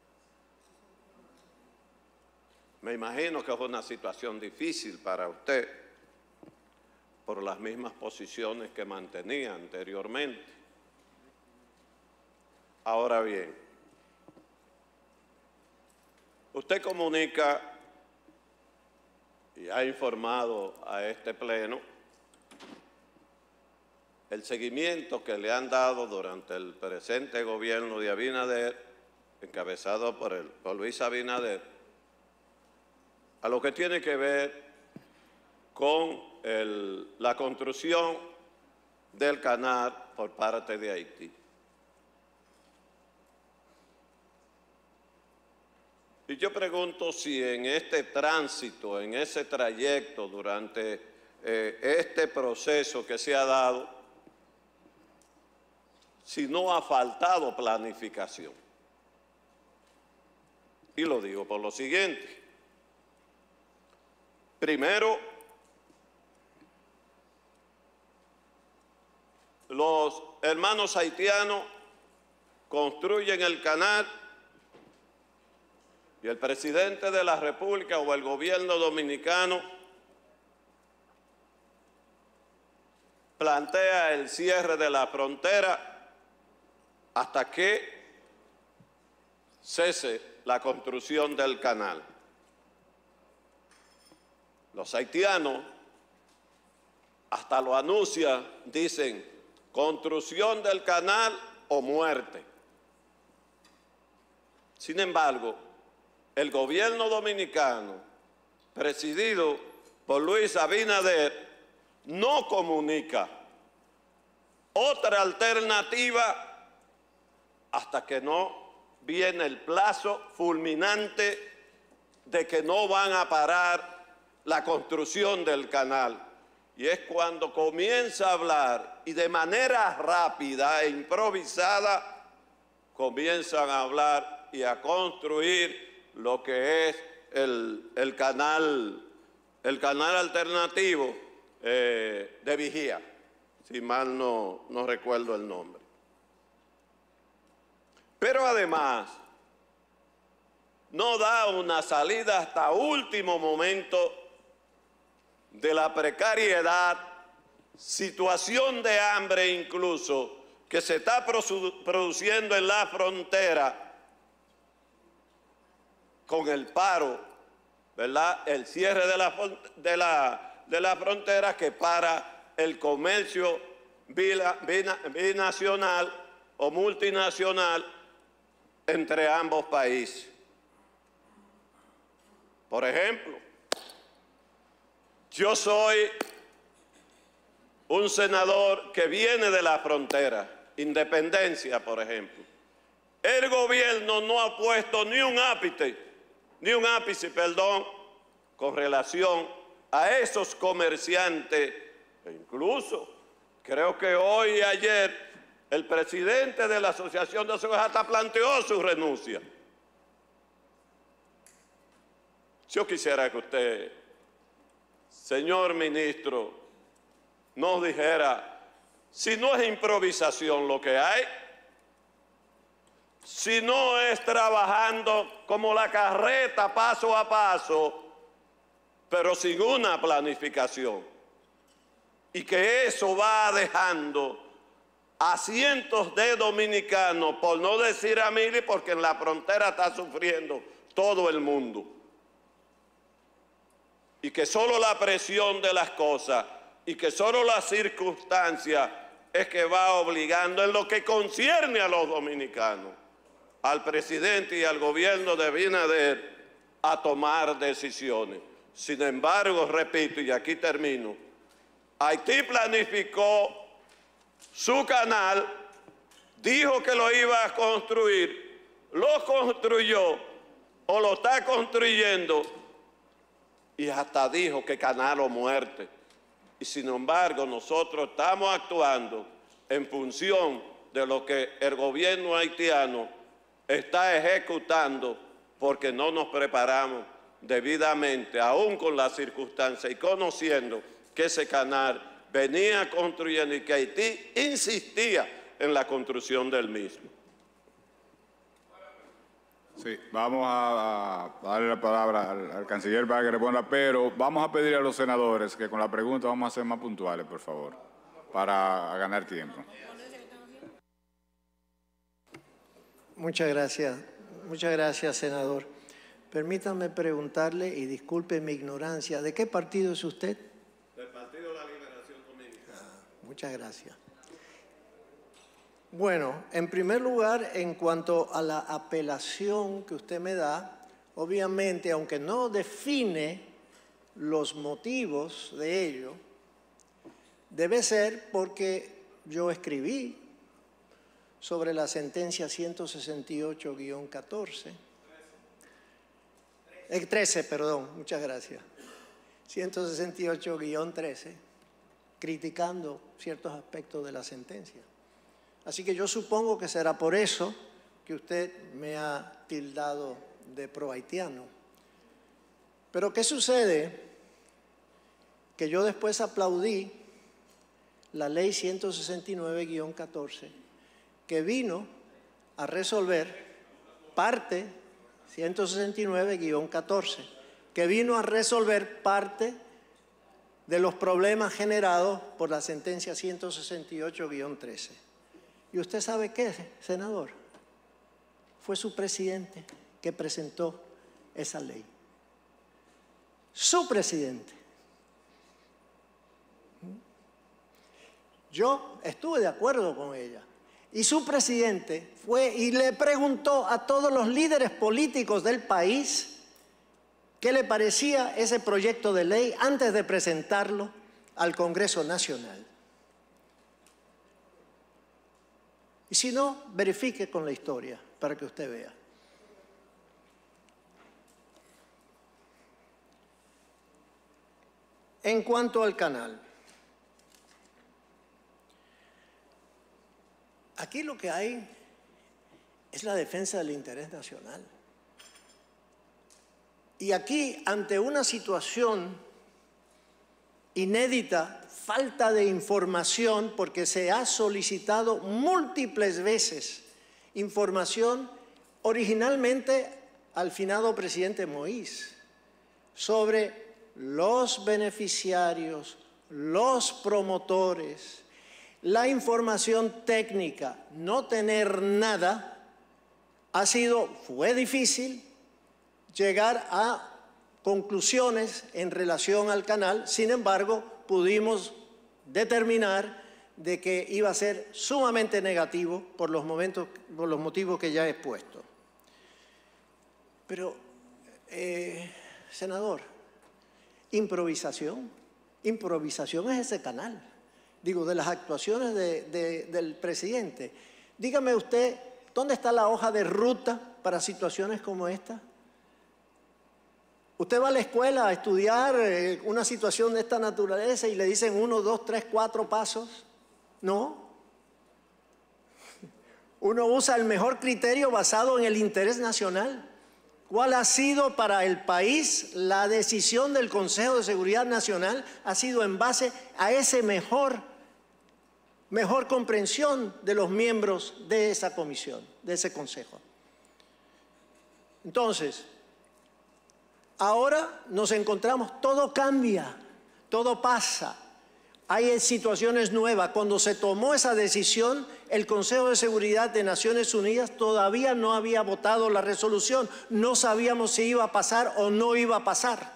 Me imagino que es una situación difícil para usted por las mismas posiciones que mantenía anteriormente. Ahora bien, usted comunica y ha informado a este pleno el seguimiento que le han dado durante el presente gobierno de Abinader, encabezado por, el, por Luis Abinader, a lo que tiene que ver con el, la construcción del canal por parte de Haití. Y yo pregunto si en este tránsito, en ese trayecto durante eh, este proceso que se ha dado si no ha faltado planificación. Y lo digo por lo siguiente. Primero, los hermanos haitianos construyen el canal y el presidente de la República o el gobierno dominicano plantea el cierre de la frontera hasta que cese la construcción del canal. Los haitianos hasta lo anuncian, dicen, construcción del canal o muerte. Sin embargo, el gobierno dominicano, presidido por Luis Abinader, no comunica otra alternativa hasta que no viene el plazo fulminante de que no van a parar la construcción del canal. Y es cuando comienza a hablar y de manera rápida e improvisada comienzan a hablar y a construir lo que es el, el canal, el canal alternativo eh, de Vigía, si mal no, no recuerdo el nombre. Pero además no da una salida hasta último momento de la precariedad, situación de hambre incluso, que se está produciendo en la frontera con el paro, ¿verdad? El cierre de la, de la, de la frontera que para el comercio binacional o multinacional entre ambos países. Por ejemplo, yo soy un senador que viene de la frontera, Independencia, por ejemplo. El gobierno no ha puesto ni un ápice, ni un ápice, perdón, con relación a esos comerciantes. E incluso, creo que hoy y ayer, el presidente de la Asociación de Asociaciones hasta planteó su renuncia. Yo quisiera que usted, señor ministro, nos dijera si no es improvisación lo que hay, si no es trabajando como la carreta paso a paso, pero sin una planificación, y que eso va dejando a cientos de dominicanos, por no decir a miles, porque en la frontera está sufriendo todo el mundo, y que solo la presión de las cosas y que solo la circunstancia es que va obligando en lo que concierne a los dominicanos, al presidente y al gobierno de Abinader a tomar decisiones. Sin embargo, repito, y aquí termino, Haití planificó su canal, dijo que lo iba a construir, lo construyó o lo está construyendo y hasta dijo que canal o muerte. Y sin embargo, nosotros estamos actuando en función de lo que el gobierno haitiano está ejecutando porque no nos preparamos debidamente, aún con las circunstancias y conociendo que ese canal venía construyendo y que Haití insistía en la construcción del mismo. Sí, vamos a, a darle la palabra al, al canciller para que responda, pero vamos a pedir a los senadores que con la pregunta vamos a ser más puntuales, por favor, para ganar tiempo. Muchas gracias, muchas gracias, senador. Permítame preguntarle, y disculpe mi ignorancia, ¿de qué partido es usted? Del Partido de la Liberación Dominicana. Ah, muchas gracias. Bueno, en primer lugar, en cuanto a la apelación que usted me da, obviamente, aunque no define los motivos de ello, debe ser porque yo escribí sobre la sentencia ciento sesenta y ocho guión catorce, eh, trece, perdón, muchas gracias. ciento sesenta y ocho guión trece, criticando ciertos aspectos de la sentencia. Así que yo supongo que será por eso que usted me ha tildado de pro-haitiano. Pero ¿qué sucede? Que yo después aplaudí la ley ciento sesenta y nueve guión catorce, que vino a resolver parte, ciento sesenta y nueve guión catorce, que vino a resolver parte de los problemas generados por la sentencia ciento sesenta y ocho guión trece. ¿Y usted sabe qué, senador? Fue su presidente que presentó esa ley. Su presidente. Yo estuve de acuerdo con ella. Y su presidente fue y le preguntó a todos los líderes políticos del país qué le parecía ese proyecto de ley antes de presentarlo al Congreso Nacional. Y si no, verifique con la historia para que usted vea. En cuanto al canal, aquí lo que hay es la defensa del interés nacional. Y aquí, ante una situación inédita, falta de información, porque se ha solicitado múltiples veces información originalmente al finado presidente Moïse sobre los beneficiarios, los promotores, la información técnica. No tener nada ha sido, fue difícil llegar a conclusiones en relación al canal. Sin embargo, pudimos determinar de que iba a ser sumamente negativo por los, momentos, por los motivos que ya he expuesto. Pero, eh, senador, improvisación, improvisación es ese canal. Digo, de las actuaciones de, de, del presidente. Dígame usted, ¿dónde está la hoja de ruta para situaciones como esta? Usted va a la escuela a estudiar eh, una situación de esta naturaleza y le dicen uno, dos, tres, cuatro pasos. No. Uno usa el mejor criterio basado en el interés nacional. ¿Cuál ha sido para el país la decisión del Consejo de Seguridad Nacional? Ha sido en base a ese mejor, mejor comprensión de los miembros de esa comisión, de ese consejo. Entonces, ahora nos encontramos, todo cambia, todo pasa. Hay situaciones nuevas. Cuando se tomó esa decisión, el Consejo de Seguridad de Naciones Unidas todavía no había votado la resolución. No sabíamos si iba a pasar o no iba a pasar.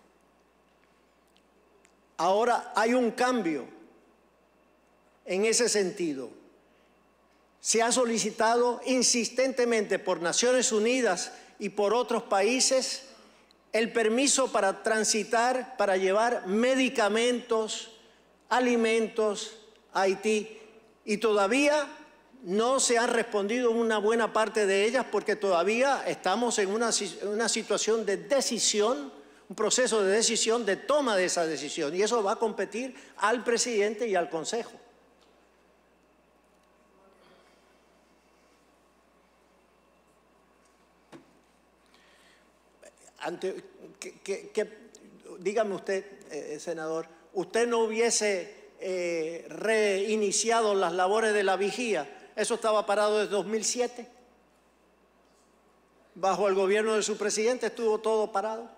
Ahora hay un cambio en ese sentido. Se ha solicitado insistentemente por Naciones Unidas y por otros países el permiso para transitar, para llevar medicamentos, alimentos a Haití, y todavía no se han respondido una buena parte de ellas porque todavía estamos en una, una situación de decisión, un proceso de decisión, de toma de esa decisión, y eso va a competir al presidente y al Consejo. Ante, que, que, que, dígame usted, eh, senador, ¿usted no hubiese eh, reiniciado las labores de la vigía? Eso estaba parado desde dos mil siete. Bajo el gobierno de su presidente estuvo todo parado.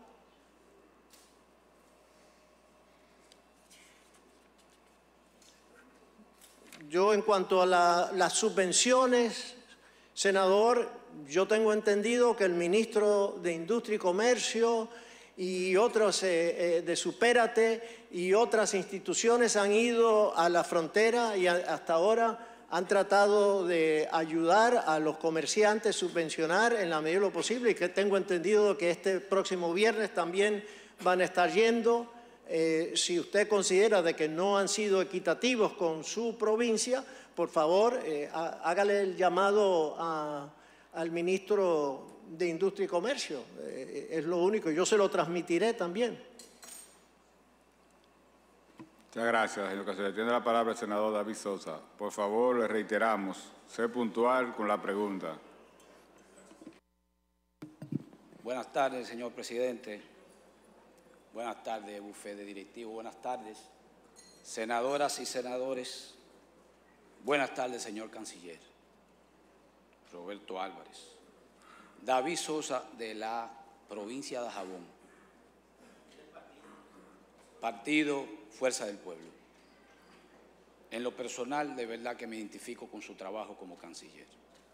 Yo, en cuanto a la, las subvenciones, senador, yo tengo entendido que el ministro de Industria y Comercio y otros eh, eh, de Supérate y otras instituciones han ido a la frontera y a, hasta ahora han tratado de ayudar a los comerciantes, subvencionar en la medida de lo posible, y que tengo entendido que este próximo viernes también van a estar yendo. Eh, si usted considera de que no han sido equitativos con su provincia, por favor, eh, hágale el llamado a, al ministro de Industria y Comercio. Eh, es lo único, yo se lo transmitiré también. Muchas gracias, señor Canciller. Tiene la palabra el senador David Sosa. Por favor, le reiteramos, sé puntual con la pregunta. Buenas tardes, señor presidente. Buenas tardes, bufete directivo. Buenas tardes, senadoras y senadores. Buenas tardes, señor canciller. Roberto Álvarez. David Sosa, de la provincia de Dajabón. Partido Fuerza del Pueblo. En lo personal, de verdad que me identifico con su trabajo como canciller.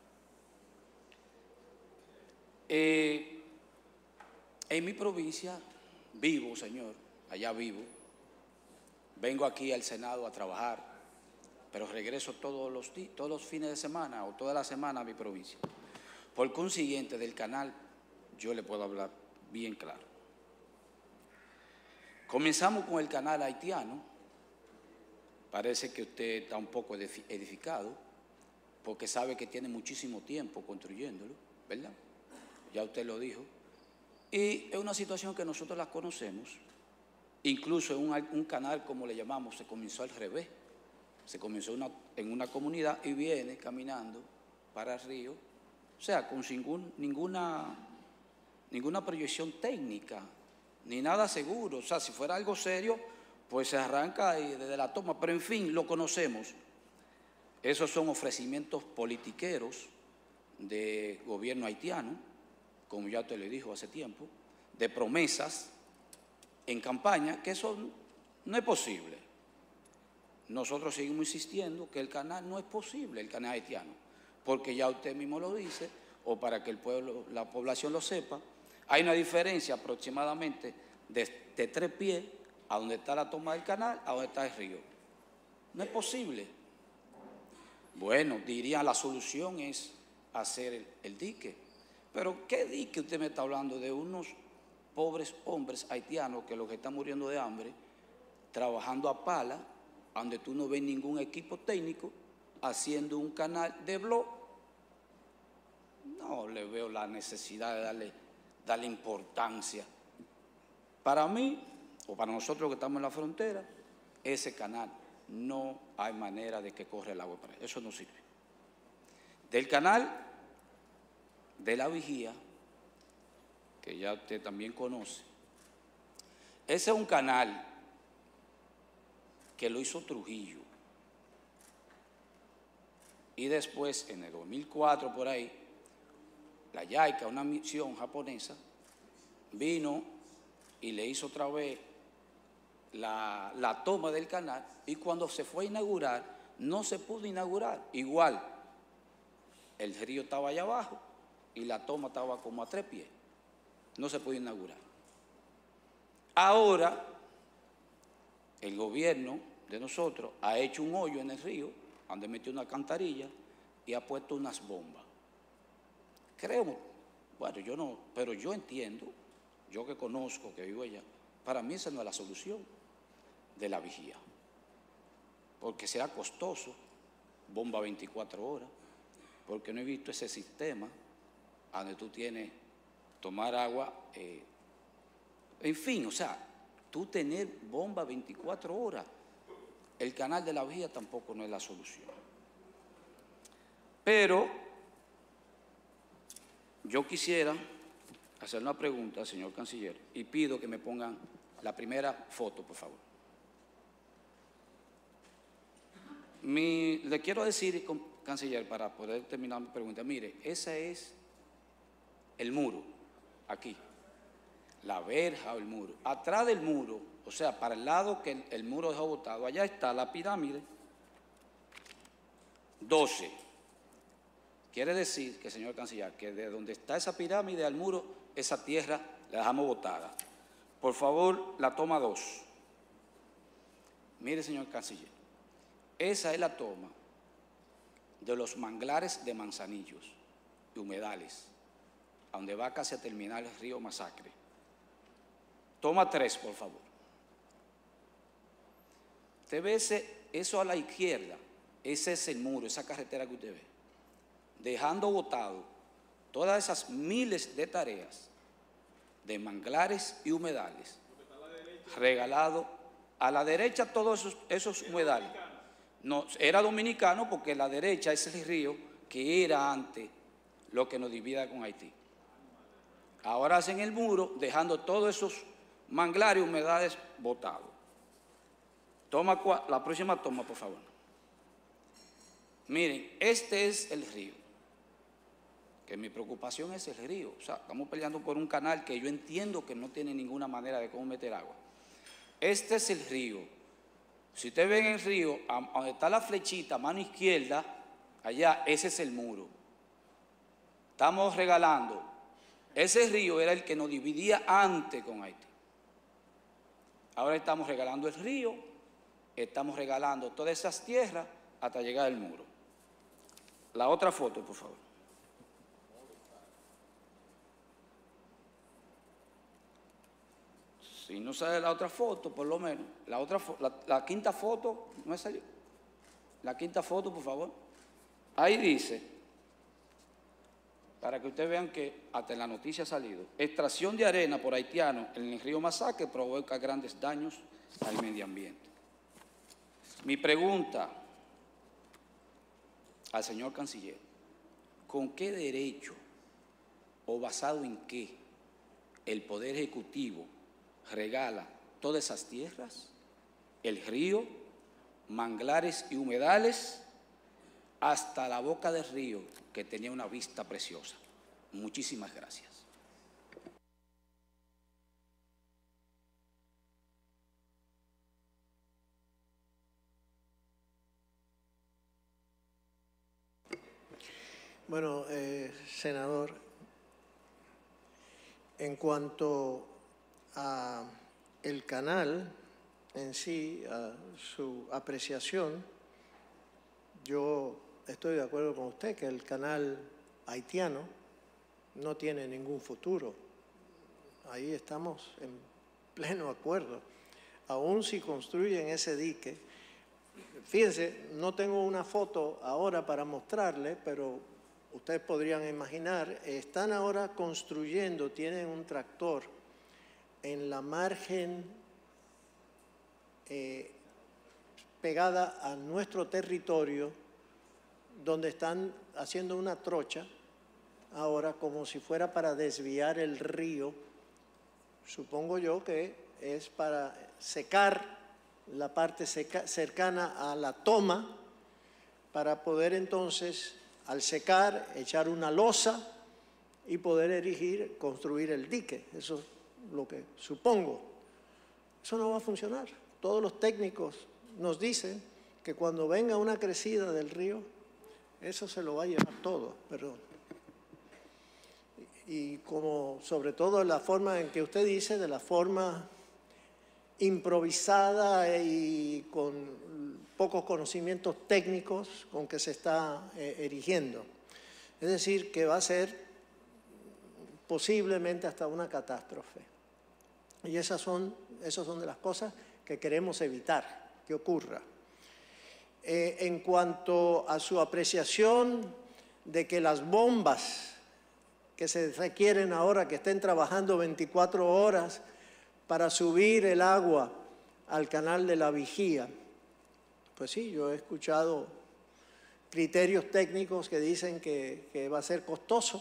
Eh, en mi provincia vivo, señor, allá vivo. Vengo aquí al Senado a trabajar, pero regreso todos los, todos los fines de semana o toda la semana a mi provincia. Por consiguiente, del canal yo le puedo hablar bien claro. Comenzamos con el canal haitiano. Parece que usted está un poco edificado, porque sabe que tiene muchísimo tiempo construyéndolo, ¿verdad? Ya usted lo dijo. Y es una situación que nosotros la conocemos. Incluso en un, un canal, como le llamamos, se comenzó al revés. Se comenzó una, en una comunidad y viene caminando para el río, o sea, con ningún, ninguna, ninguna proyección técnica, ni nada seguro. O sea, si fuera algo serio, pues se arranca desde la toma. Pero en fin, lo conocemos. Esos son ofrecimientos politiqueros de gobierno haitiano, como ya te le dijo hace tiempo, de promesas en campaña, que eso no es posible. Nosotros seguimos insistiendo que el canal no es posible, el canal haitiano, porque ya usted mismo lo dice, o para que el pueblo, la población lo sepa, hay una diferencia aproximadamente de, de tres pies a donde está la toma del canal, a donde está el río. No es posible. Bueno, diría la solución es hacer el, el dique. Pero ¿qué dique usted me está hablando? De unos pobres hombres haitianos que los que están muriendo de hambre, trabajando a pala, donde tú no ves ningún equipo técnico, haciendo un canal de blog. No le veo la necesidad de darle, darle importancia. Para mí, o para nosotros que estamos en la frontera, ese canal no hay manera de que corra el agua para él. Eso no sirve. Del canal de la Vigía, que ya usted también conoce, ese es un canal que lo hizo Trujillo. Y después, en el dos mil cuatro, por ahí, la JICA, una misión japonesa, vino y le hizo otra vez la, la toma del canal, y cuando se fue a inaugurar, no se pudo inaugurar. Igual, el río estaba allá abajo y la toma estaba como a tres pies. No se pudo inaugurar. Ahora, el gobierno de nosotros ha hecho un hoyo en el río, donde metió una alcantarilla y ha puesto unas bombas. Creo, bueno, yo no, pero yo entiendo, yo que conozco, que vivo allá, para mí esa no es la solución de la Vigía, porque será costoso, bomba veinticuatro horas, porque no he visto ese sistema donde tú tienes tomar agua, eh, en fin, o sea, tú tener bomba veinticuatro horas. El canal de la Vigía tampoco no es la solución. Pero yo quisiera hacer una pregunta al señor canciller y pido que me pongan la primera foto, por favor. Mi, le quiero decir, canciller, para poder terminar mi pregunta, mire, ese es el muro, aquí, la verja o el muro. Atrás del muro, o sea, para el lado que el, el muro dejó botado, allá está la pirámide doce. Quiere decir que, señor canciller, que de donde está esa pirámide al muro, esa tierra la dejamos botada. Por favor, la toma dos. Mire, señor canciller, esa es la toma de los manglares de Manzanillos y humedales, a donde va casi a terminar el río Masacre. Toma tres, por favor. Usted ve ese, eso a la izquierda, ese es el muro, esa carretera que usted ve, dejando botado todas esas miles de tareas de manglares y humedales, regalado A la derecha todos esos, esos humedales. No, era dominicano porque la derecha es el río que era antes lo que nos divide con Haití. Ahora hacen el muro dejando todos esos manglares y humedales botados. Toma, la próxima toma, por favor. Miren, este es el río. Que mi preocupación es el río. O sea, estamos peleando por un canal que yo entiendo que no tiene ninguna manera de cómo meter agua. Este es el río. Si ustedes ven el río, donde está la flechita, a mano izquierda, allá, ese es el muro. Estamos regalando. Ese río era el que nos dividía antes con Haití. Ahora estamos regalando el río, estamos regalando todas esas tierras hasta llegar al muro. La otra foto, por favor. Si no sale la otra foto, por lo menos, la, otra, la, la quinta foto, no me salió. La quinta foto, por favor. Ahí dice, para que ustedes vean que hasta en la noticia ha salido, extracción de arena por haitianos en el río Masacre provoca grandes daños al medio ambiente. Mi pregunta al señor canciller, ¿con qué derecho o basado en qué el Poder Ejecutivo regala todas esas tierras, el río, manglares y humedales, hasta la boca del río, que tenía una vista preciosa? Muchísimas gracias. Bueno, eh, senador, en cuanto a el canal en sí, a su apreciación, yo estoy de acuerdo con usted que el canal haitiano no tiene ningún futuro. Ahí estamos en pleno acuerdo. Aún si construyen ese dique, fíjense, no tengo una foto ahora para mostrarle, pero ustedes podrían imaginar, están ahora construyendo, tienen un tractor en la margen eh, pegada a nuestro territorio, donde están haciendo una trocha, ahora como si fuera para desviar el río, supongo yo que es para secar la parte seca, cercana a la toma, para poder entonces, al secar, echar una losa y poder erigir, construir el dique. Eso es lo que supongo. Eso no va a funcionar. Todos los técnicos nos dicen que cuando venga una crecida del río, eso se lo va a llevar todo, perdón. Y como sobre todo la forma en que usted dice, de la forma improvisada y con pocos conocimientos técnicos con que se está eh, erigiendo. Es decir, que va a ser posiblemente hasta una catástrofe. Y esas son, esas son de las cosas que queremos evitar que ocurra. Eh, en cuanto a su apreciación de que las bombas que se requieren ahora, que estén trabajando veinticuatro horas para subir el agua al canal de la Vigía, pues sí, yo he escuchado criterios técnicos que dicen que, que va a ser costoso,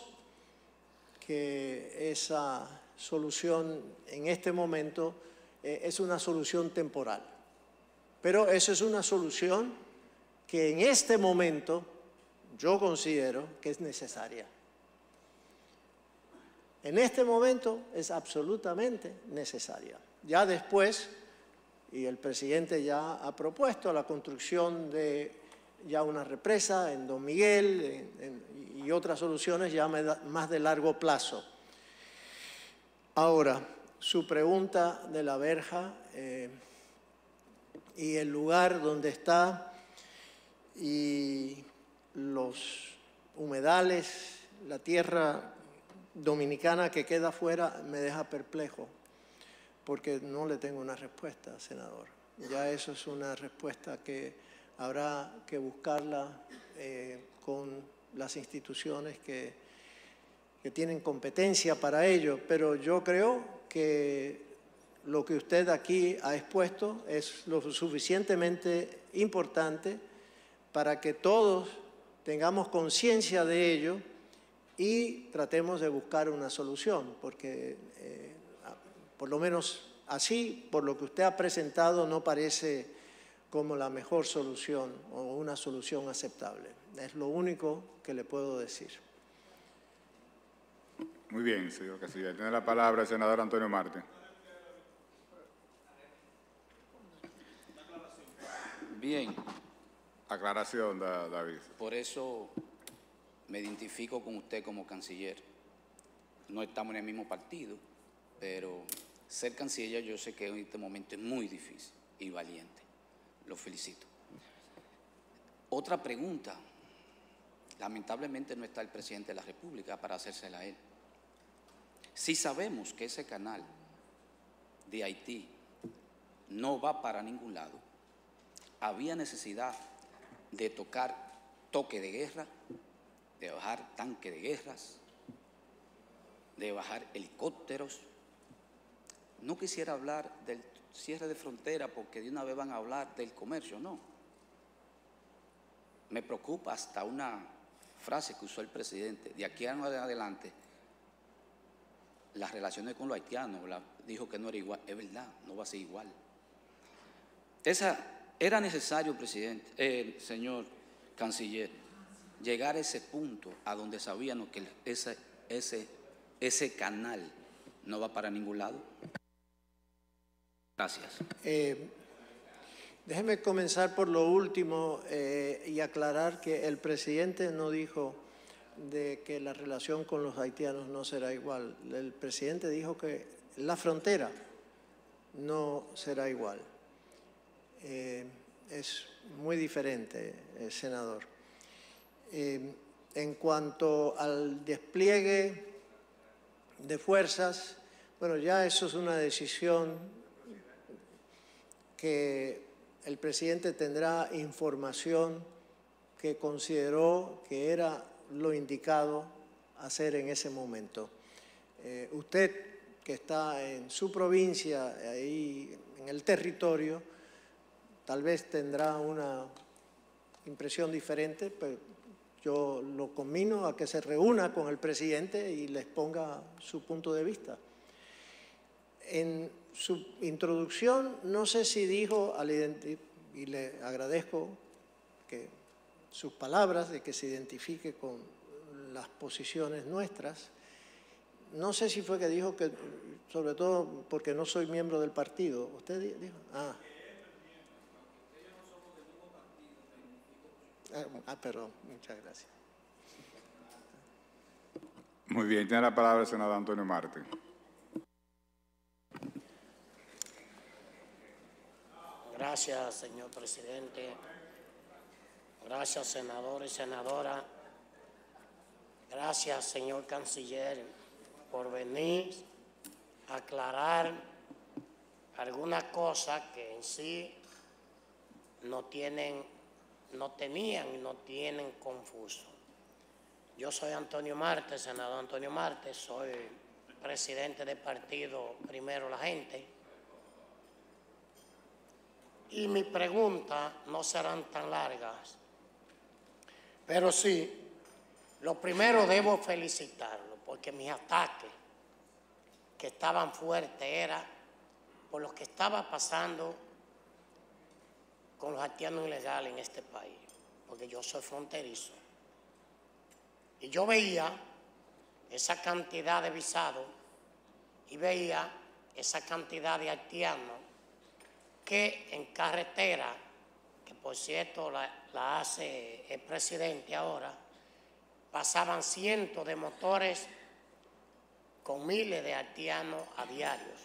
que esa solución en este momento eh, es una solución temporal. Pero eso es una solución que en este momento yo considero que es necesaria. En este momento es absolutamente necesaria. Ya después, y el presidente ya ha propuesto la construcción de ya una represa en Don Miguel en, en, y otras soluciones ya más de largo plazo. Ahora, su pregunta de la verja eh, y el lugar donde está y los humedales, la tierra dominicana que queda afuera me deja perplejo, porque no le tengo una respuesta, senador. Ya eso es una respuesta que habrá que buscarla eh, con las instituciones que, que tienen competencia para ello, pero yo creo que lo que usted aquí ha expuesto es lo suficientemente importante para que todos tengamos conciencia de ello y tratemos de buscar una solución, porque eh, por lo menos así, por lo que usted ha presentado, no parece como la mejor solución o una solución aceptable. Es lo único que le puedo decir. Muy bien, señor Canciller. Tiene la palabra el senador Antonio Marte. Bien, Aclaración, da- David. por eso me identifico con usted como canciller. No estamos en el mismo partido, pero ser canciller yo sé que en este momento es muy difícil y valiente. Lo felicito. Otra pregunta. Lamentablemente no está el presidente de la República para hacérsela a él. Si sabemos que ese canal de Haití no va para ningún lado, había necesidad de tocar toque de guerra, de bajar tanque de guerras, de bajar helicópteros. No quisiera hablar del cierre de frontera porque de una vez van a hablar del comercio, no. Me preocupa hasta una frase que usó el presidente. De aquí en adelante, las relaciones con los haitianos, la, dijo que no era igual. Es verdad, no va a ser igual. Esa, era necesario, presidente, eh, señor canciller, llegar a ese punto a donde sabíamos que ese, ese, ese canal no va para ningún lado. Gracias. Eh, déjeme comenzar por lo último eh, y aclarar que el presidente no dijo de que la relación con los haitianos no será igual. El presidente dijo que la frontera no será igual. Eh, es muy diferente, eh, senador. Eh, en cuanto al despliegue de fuerzas, bueno, ya eso es una decisión que el presidente tendrá información que consideró que era lo indicado hacer en ese momento. Eh, usted, que está en su provincia, ahí en el territorio, tal vez tendrá una impresión diferente, pero yo lo conmino a que se reúna con el presidente y les ponga su punto de vista. En su introducción, no sé si dijo, al y le agradezco que sus palabras de que se identifique con las posiciones nuestras. No sé si fue que dijo que, sobre todo porque no soy miembro del partido. ¿Usted dijo? Ah. Ah, perdón. Muchas gracias. Muy bien, tiene la palabra el senador Antonio Marte. Gracias, señor presidente. Gracias, senadores y senadoras. Gracias, señor canciller, por venir a aclarar algunas cosas que en sí no tienen, no tenían y no tienen confuso. Yo soy Antonio Marte, senador Antonio Marte, soy presidente del partido Primero la Gente. Y mis preguntas no serán tan largas, pero sí, lo primero debo felicitarlo, porque mis ataques que estaban fuertes eran por lo que estaba pasando con los haitianos ilegales en este país, porque yo soy fronterizo. Y yo veía esa cantidad de visados y veía esa cantidad de haitianos que en carretera, que por cierto la, la hace el presidente ahora, pasaban cientos de motores con miles de haitianos a diarios.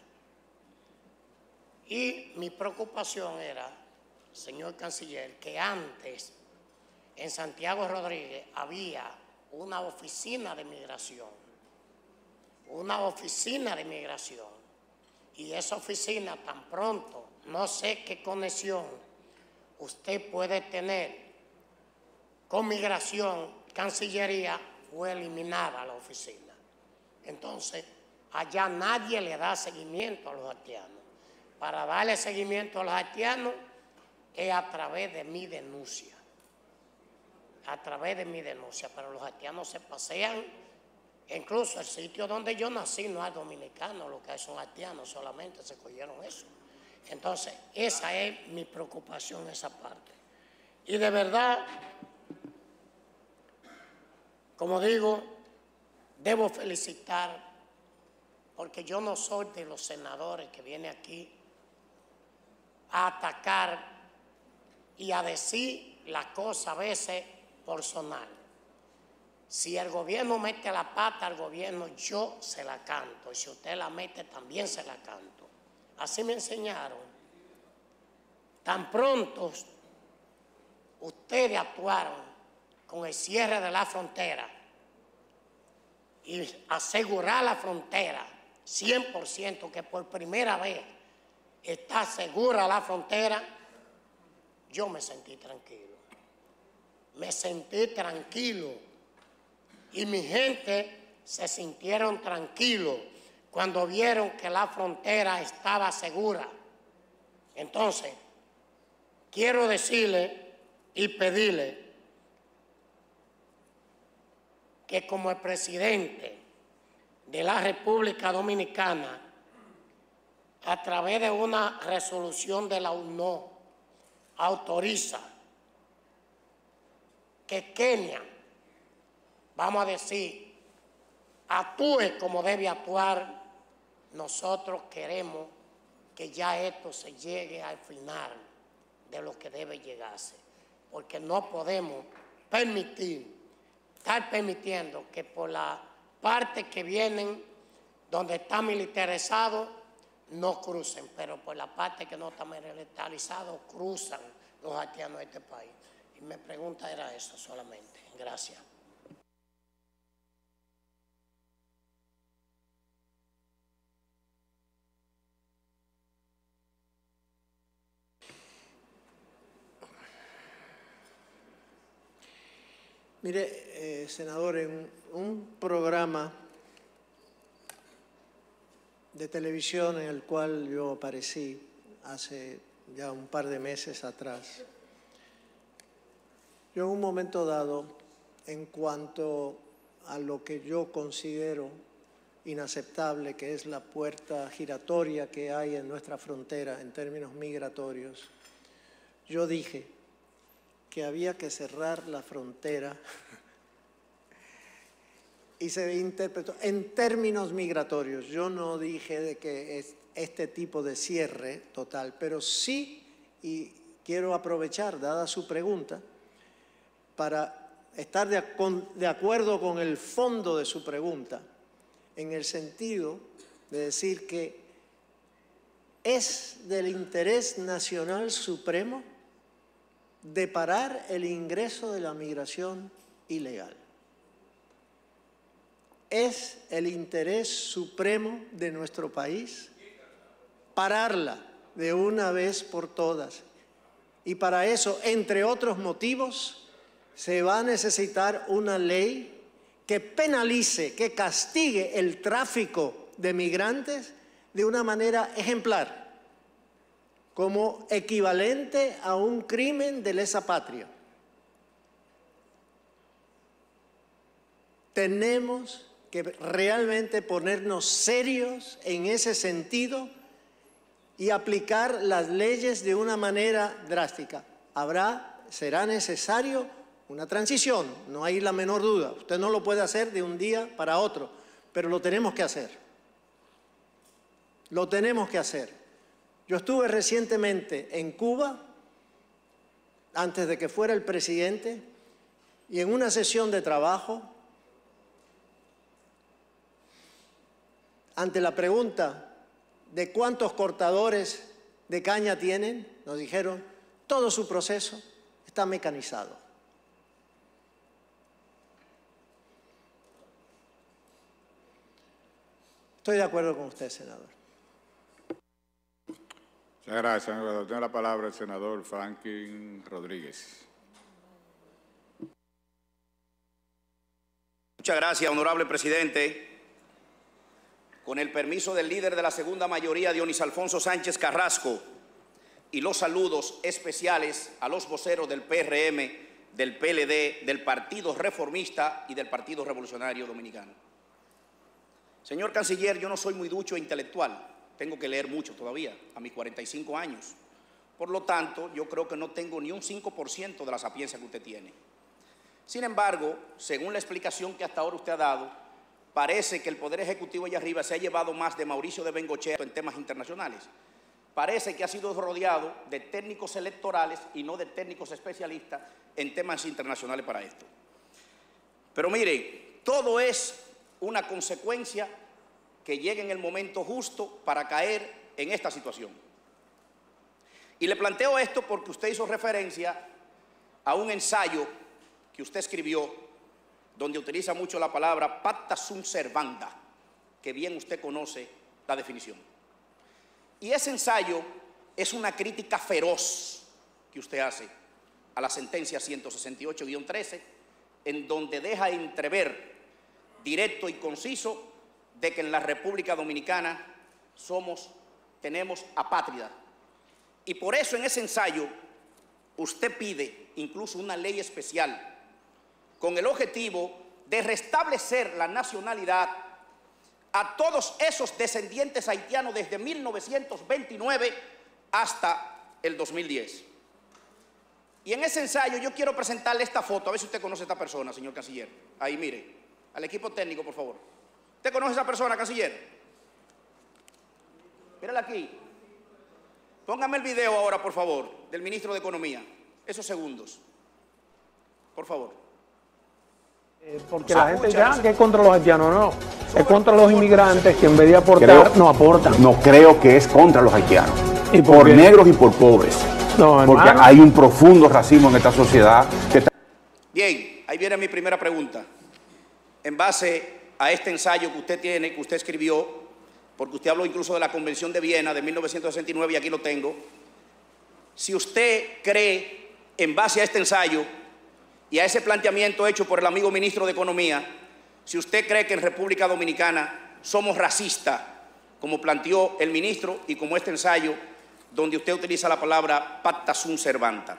Y mi preocupación era, señor canciller, que antes en Santiago Rodríguez había una oficina de migración, una oficina de migración, y esa oficina tan pronto, no sé qué conexión usted puede tener con migración, Cancillería, fue eliminada la oficina. Entonces, allá nadie le da seguimiento a los haitianos. para darle seguimiento a los haitianos es a través de mi denuncia. A través de mi denuncia. Pero los haitianos se pasean. Incluso el sitio donde yo nací no es dominicano, lo que hay son haitianos, solamente se cogieron eso. Entonces, esa es mi preocupación, esa parte. Y de verdad, como digo, debo felicitar, porque yo no soy de los senadores que vienen aquí a atacar y a decir las cosas a veces personal. Si el gobierno mete la pata al gobierno, yo se la canto. Y si usted la mete, también se la canto. Así me enseñaron. Tan pronto ustedes actuaron con el cierre de la frontera y asegurar la frontera cien por ciento, que por primera vez está segura la frontera, yo me sentí tranquilo. Me sentí tranquilo. Y mi gente se sintieron tranquilos cuando vieron que la frontera estaba segura. Entonces, quiero decirle y pedirle que como el presidente de la República Dominicana, a través de una resolución de la ONU, autoriza que Kenia, vamos a decir, actúe como debe actuar, nosotros queremos que ya esto se llegue al final de lo que debe llegarse, porque no podemos permitir, estar permitiendo que por la parte que vienen, donde está militarizado, no crucen, pero por la parte que no está militarizado, cruzan los haitianos de este país. Y mi pregunta era eso solamente. Gracias. Mire, eh, senador, en un programa de televisión en el cual yo aparecí hace ya un par de meses atrás, yo en un momento dado, en cuanto a lo que yo considero inaceptable, que es la puerta giratoria que hay en nuestra frontera en términos migratorios, yo dije que había que cerrar la frontera y se interpretó en términos migratorios. Yo no dije de que es este tipo de cierre total, pero sí, y quiero aprovechar, dada su pregunta, para estar de, con, de acuerdo con el fondo de su pregunta, en el sentido de decir que es del interés nacional supremo de parar el ingreso de la migración ilegal. Es el interés supremo de nuestro país pararla de una vez por todas. Y para eso, entre otros motivos, se va a necesitar una ley que penalice, que castigue el tráfico de migrantes de una manera ejemplar, como equivalente a un crimen de lesa patria. Tenemos que realmente ponernos serios en ese sentido y aplicar las leyes de una manera drástica. Habrá, será necesario una transición, no hay la menor duda. Usted no lo puede hacer de un día para otro, pero lo tenemos que hacer. Lo tenemos que hacer. Yo estuve recientemente en Cuba, antes de que fuera el presidente, y en una sesión de trabajo, ante la pregunta de cuántos cortadores de caña tienen, nos dijeron, todo su proceso está mecanizado. Estoy de acuerdo con usted, senador. Muchas gracias, senador. Tiene la palabra el senador Franklin Rodríguez. Muchas gracias, honorable presidente. con el permiso del líder de la segunda mayoría, Dionis Alfonso Sánchez Carrasco, y los saludos especiales a los voceros del P R M, del P L D, del Partido Reformista y del Partido Revolucionario Dominicano. Señor Canciller, yo no soy muy ducho e intelectual, tengo que leer mucho todavía, a mis cuarenta y cinco años. Por lo tanto, yo creo que no tengo ni un cinco por ciento de la sapiencia que usted tiene. Sin embargo, según la explicación que hasta ahora usted ha dado, parece que el Poder Ejecutivo allá arriba se ha llevado más de Mauricio de Bengochea en temas internacionales. Parece que ha sido rodeado de técnicos electorales y no de técnicos especialistas en temas internacionales para esto. Pero mire, todo es una consecuencia que llega en el momento justo para caer en esta situación. Y le planteo esto porque usted hizo referencia a un ensayo que usted escribió, donde utiliza mucho la palabra pacta sunt servanda, que bien usted conoce la definición. Y ese ensayo es una crítica feroz que usted hace a la sentencia ciento sesenta y ocho guión trece, en donde deja entrever directo y conciso de que en la República Dominicana somos, tenemos apátrida. Y por eso en ese ensayo usted pide incluso una ley especial con el objetivo de restablecer la nacionalidad a todos esos descendientes haitianos desde mil novecientos veintinueve hasta el dos mil diez. Y en ese ensayo yo quiero presentarle esta foto, a ver si usted conoce a esta persona, señor Canciller. Ahí, mire, al equipo técnico, por favor. ¿Usted conoce a esa persona, Canciller? Mírala aquí. Póngame el video ahora, por favor, del ministro de Economía. Esos segundos. Por favor. Eh, porque la gente ya que es contra los haitianos, no. Es contra los inmigrantes que en vez de aportar, creo, no aportan. No creo que es contra los haitianos. ¿Y por, por qué? negros y por pobres. No, porque hermano, hay un profundo racismo en esta sociedad. Que está... Bien, ahí viene mi primera pregunta. En base a este ensayo que usted tiene, que usted escribió, porque usted habló incluso de la Convención de Viena de mil novecientos sesenta y nueve y aquí lo tengo. Si usted cree, en base a este ensayo y a ese planteamiento hecho por el amigo ministro de Economía, si usted cree que en República Dominicana somos racistas, como planteó el ministro y como este ensayo, donde usted utiliza la palabra pacta sunt servanda.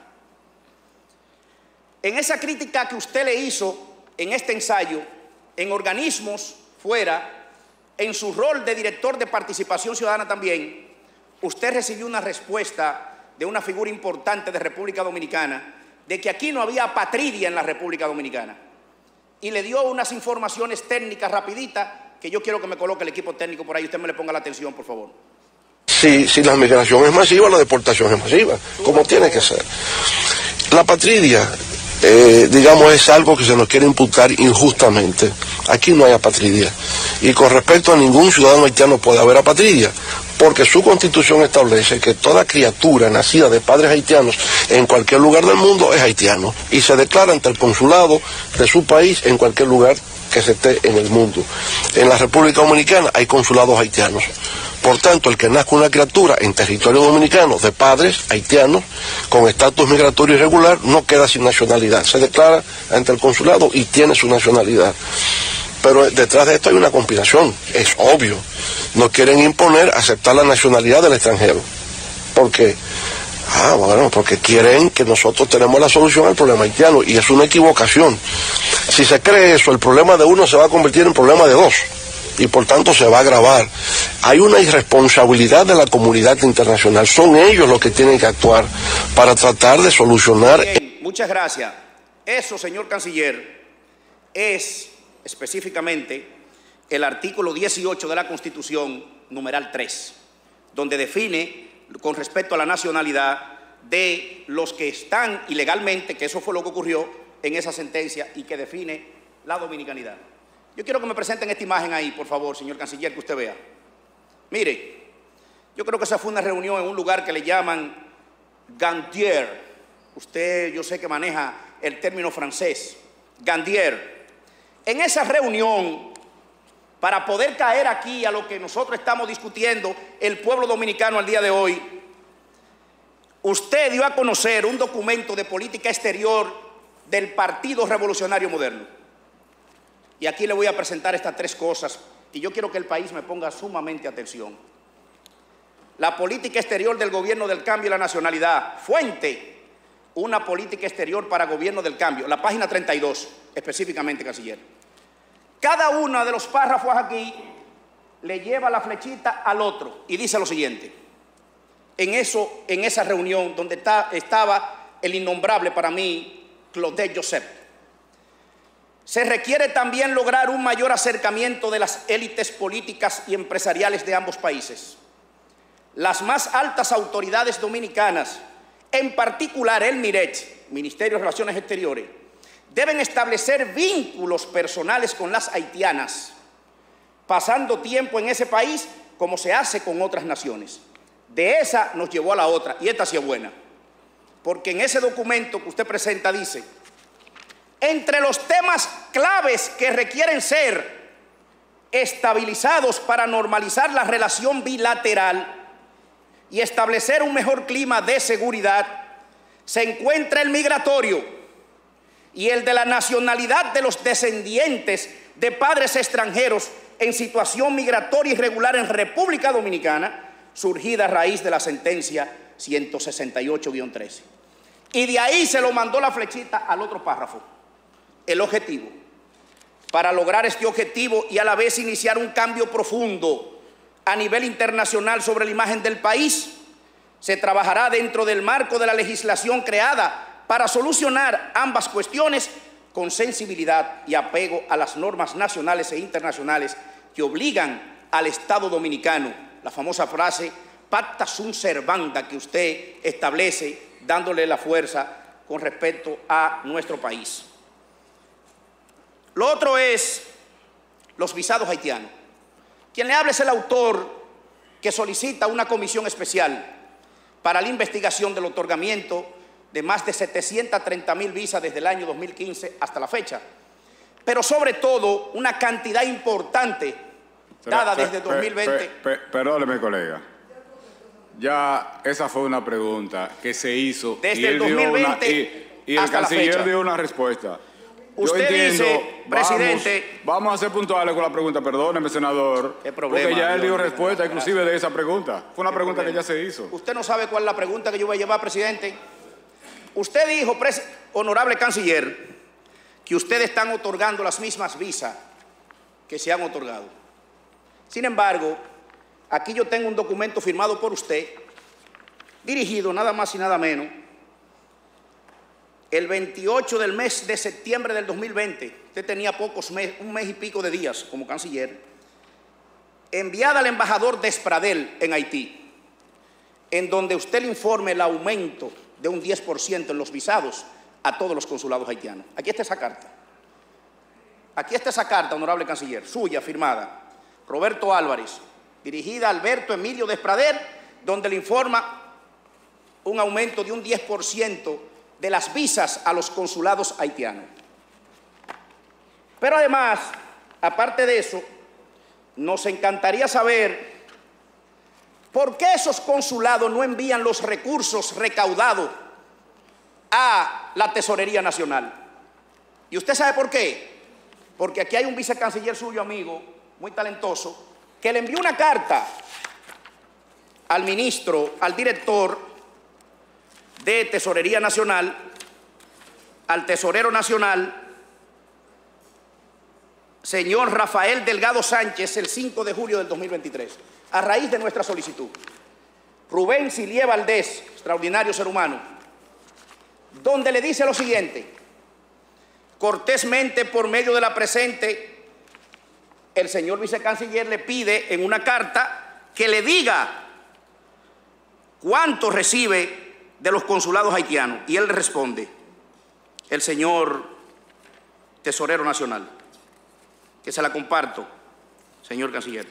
En esa crítica que usted le hizo en este ensayo, en organismos fuera, en su rol de director de participación ciudadana también, usted recibió una respuesta de una figura importante de República Dominicana, de que aquí no había apatridia en la República Dominicana. Y le dio unas informaciones técnicas rapiditas que yo quiero que me coloque el equipo técnico por ahí. Usted me le ponga la atención, por favor. Si, si la migración es masiva, la deportación es masiva, como tiene que ser. La apatridia, eh, digamos, es algo que se nos quiere imputar injustamente. Aquí no hay apatridia. Y con respecto a ningún ciudadano haitiano puede haber apatridia, porque su constitución establece que toda criatura nacida de padres haitianos en cualquier lugar del mundo es haitiano y se declara ante el consulado de su país en cualquier lugar que se esté en el mundo. En la República Dominicana hay consulados haitianos. Por tanto, el que nazca una criatura en territorio dominicano de padres haitianos con estatus migratorio irregular no queda sin nacionalidad. Se declara ante el consulado y tiene su nacionalidad. Pero detrás de esto hay una conspiración, es obvio. Nos quieren imponer aceptar la nacionalidad del extranjero. ¿Por qué? Ah, bueno, porque quieren que nosotros tenemos la solución al problema haitiano y es una equivocación. Si se cree eso, el problema de uno se va a convertir en problema de dos y por tanto se va a agravar. Hay una irresponsabilidad de la comunidad internacional. Son ellos los que tienen que actuar para tratar de solucionar. Bien, muchas gracias. Eso, señor Canciller, es específicamente el artículo dieciocho de la Constitución, numeral tres, donde define con respecto a la nacionalidad de los que están ilegalmente, que eso fue lo que ocurrió en esa sentencia y que define la dominicanidad. Yo quiero que me presenten esta imagen ahí, por favor, señor Canciller, que usted vea. Mire, yo creo que esa fue una reunión en un lugar que le llaman Gandier. Usted, yo sé que maneja el término francés, Gandier. En esa reunión, para poder caer aquí a lo que nosotros estamos discutiendo, el pueblo dominicano al día de hoy, usted dio a conocer un documento de política exterior del Partido Revolucionario Moderno. Y aquí le voy a presentar estas tres cosas y yo quiero que el país me ponga sumamente atención. La política exterior del Gobierno del Cambio y la Nacionalidad. Fuente, una política exterior para Gobierno del Cambio. La página treinta y dos, específicamente, canciller. Cada uno de los párrafos aquí le lleva la flechita al otro y dice lo siguiente. En, eso, en esa reunión donde está, estaba el innombrable para mí, Claudette Joseph, se requiere también lograr un mayor acercamiento de las élites políticas y empresariales de ambos países. Las más altas autoridades dominicanas, en particular el MIRECH, Ministerio de Relaciones Exteriores, deben establecer vínculos personales con las haitianas, pasando tiempo en ese país como se hace con otras naciones. De esa nos llevó a la otra, y esta sí es buena, porque en ese documento que usted presenta dice: entre los temas claves que requieren ser estabilizados para normalizar la relación bilateral y establecer un mejor clima de seguridad, se encuentra el migratorio y el de la nacionalidad de los descendientes de padres extranjeros en situación migratoria irregular en República Dominicana, surgida a raíz de la sentencia ciento sesenta y ocho guión trece. Y de ahí se lo mandó la flechita al otro párrafo. El objetivo. Para lograr este objetivo y a la vez iniciar un cambio profundo a nivel internacional sobre la imagen del país, se trabajará dentro del marco de la legislación creada para solucionar ambas cuestiones con sensibilidad y apego a las normas nacionales e internacionales que obligan al Estado dominicano, la famosa frase pacta sunt servanda que usted establece dándole la fuerza con respecto a nuestro país. Lo otro es los visados haitianos. Quien le habla es el autor que solicita una comisión especial para la investigación del otorgamiento de más de setecientas treinta mil visas desde el año dos mil quince hasta la fecha, pero sobre todo una cantidad importante dada desde dos mil veinte. Per, per, perdóneme, colega. Ya esa fue una pregunta que se hizo desde y el dos mil veinte una, y, y el hasta la canciller fecha. dio una respuesta. Usted Yo entiendo, dice, presidente... Vamos, vamos a ser puntuales con la pregunta, perdóneme, senador, ¿Qué problema? porque ya él dio Yo, respuesta inclusive de esa pregunta. Fue una pregunta problema? que ya se hizo. ¿Usted no sabe cuál es la pregunta que yo voy a llevar, presidente? Usted dijo, honorable canciller, que ustedes están otorgando las mismas visas que se han otorgado. Sin embargo, aquí yo tengo un documento firmado por usted, dirigido nada más y nada menos, el veintiocho del mes de septiembre del dos mil veinte, usted tenía pocos meses, un mes y pico de días como canciller, enviada al embajador Despradel en Haití, en donde usted le informe el aumento de un diez por ciento en los visados a todos los consulados haitianos. Aquí está esa carta. Aquí está esa carta, honorable canciller, suya, firmada, Roberto Álvarez, dirigida a Alberto Emilio Despradel, donde le informa un aumento de un diez por ciento de las visas a los consulados haitianos. Pero además, aparte de eso, nos encantaría saber por qué esos consulados no envían los recursos recaudados a la Tesorería Nacional. ¿Y usted sabe por qué? Porque aquí hay un vicecanciller suyo, amigo, muy talentoso, que le envió una carta al ministro, al director de Tesorería Nacional, al tesorero nacional, señor Rafael Delgado Sánchez, el cinco de julio del dos mil veintitrés, a raíz de nuestra solicitud. Rubén Silie Valdés, extraordinario ser humano, donde le dice lo siguiente: cortésmente, por medio de la presente, el señor vicecanciller le pide en una carta que le diga cuánto recibe de los consulados haitianos. Y él responde, el señor tesorero nacional, que se la comparto, señor canciller.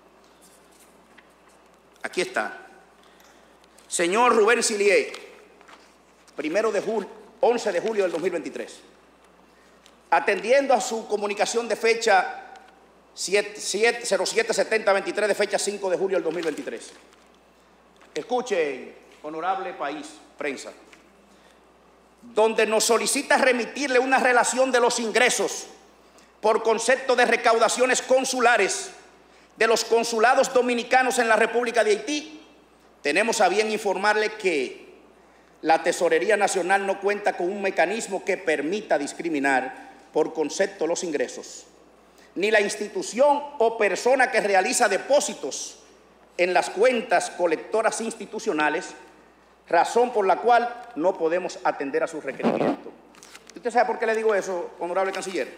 Aquí está. Señor Rubén Silie, primero de julio, once de julio del dos mil veintitrés. Atendiendo a su comunicación de fecha cero siete setenta veintitrés de fecha cinco de julio del dos mil veintitrés. Escuchen, honorable país, prensa, donde nos solicita remitirle una relación de los ingresos por concepto de recaudaciones consulares de los consulados dominicanos en la República de Haití, tenemos a bien informarle que la Tesorería Nacional no cuenta con un mecanismo que permita discriminar por concepto los ingresos, ni la institución o persona que realiza depósitos en las cuentas colectoras institucionales, razón por la cual no podemos atender a su requerimiento. ¿Usted sabe por qué le digo eso, honorable canciller?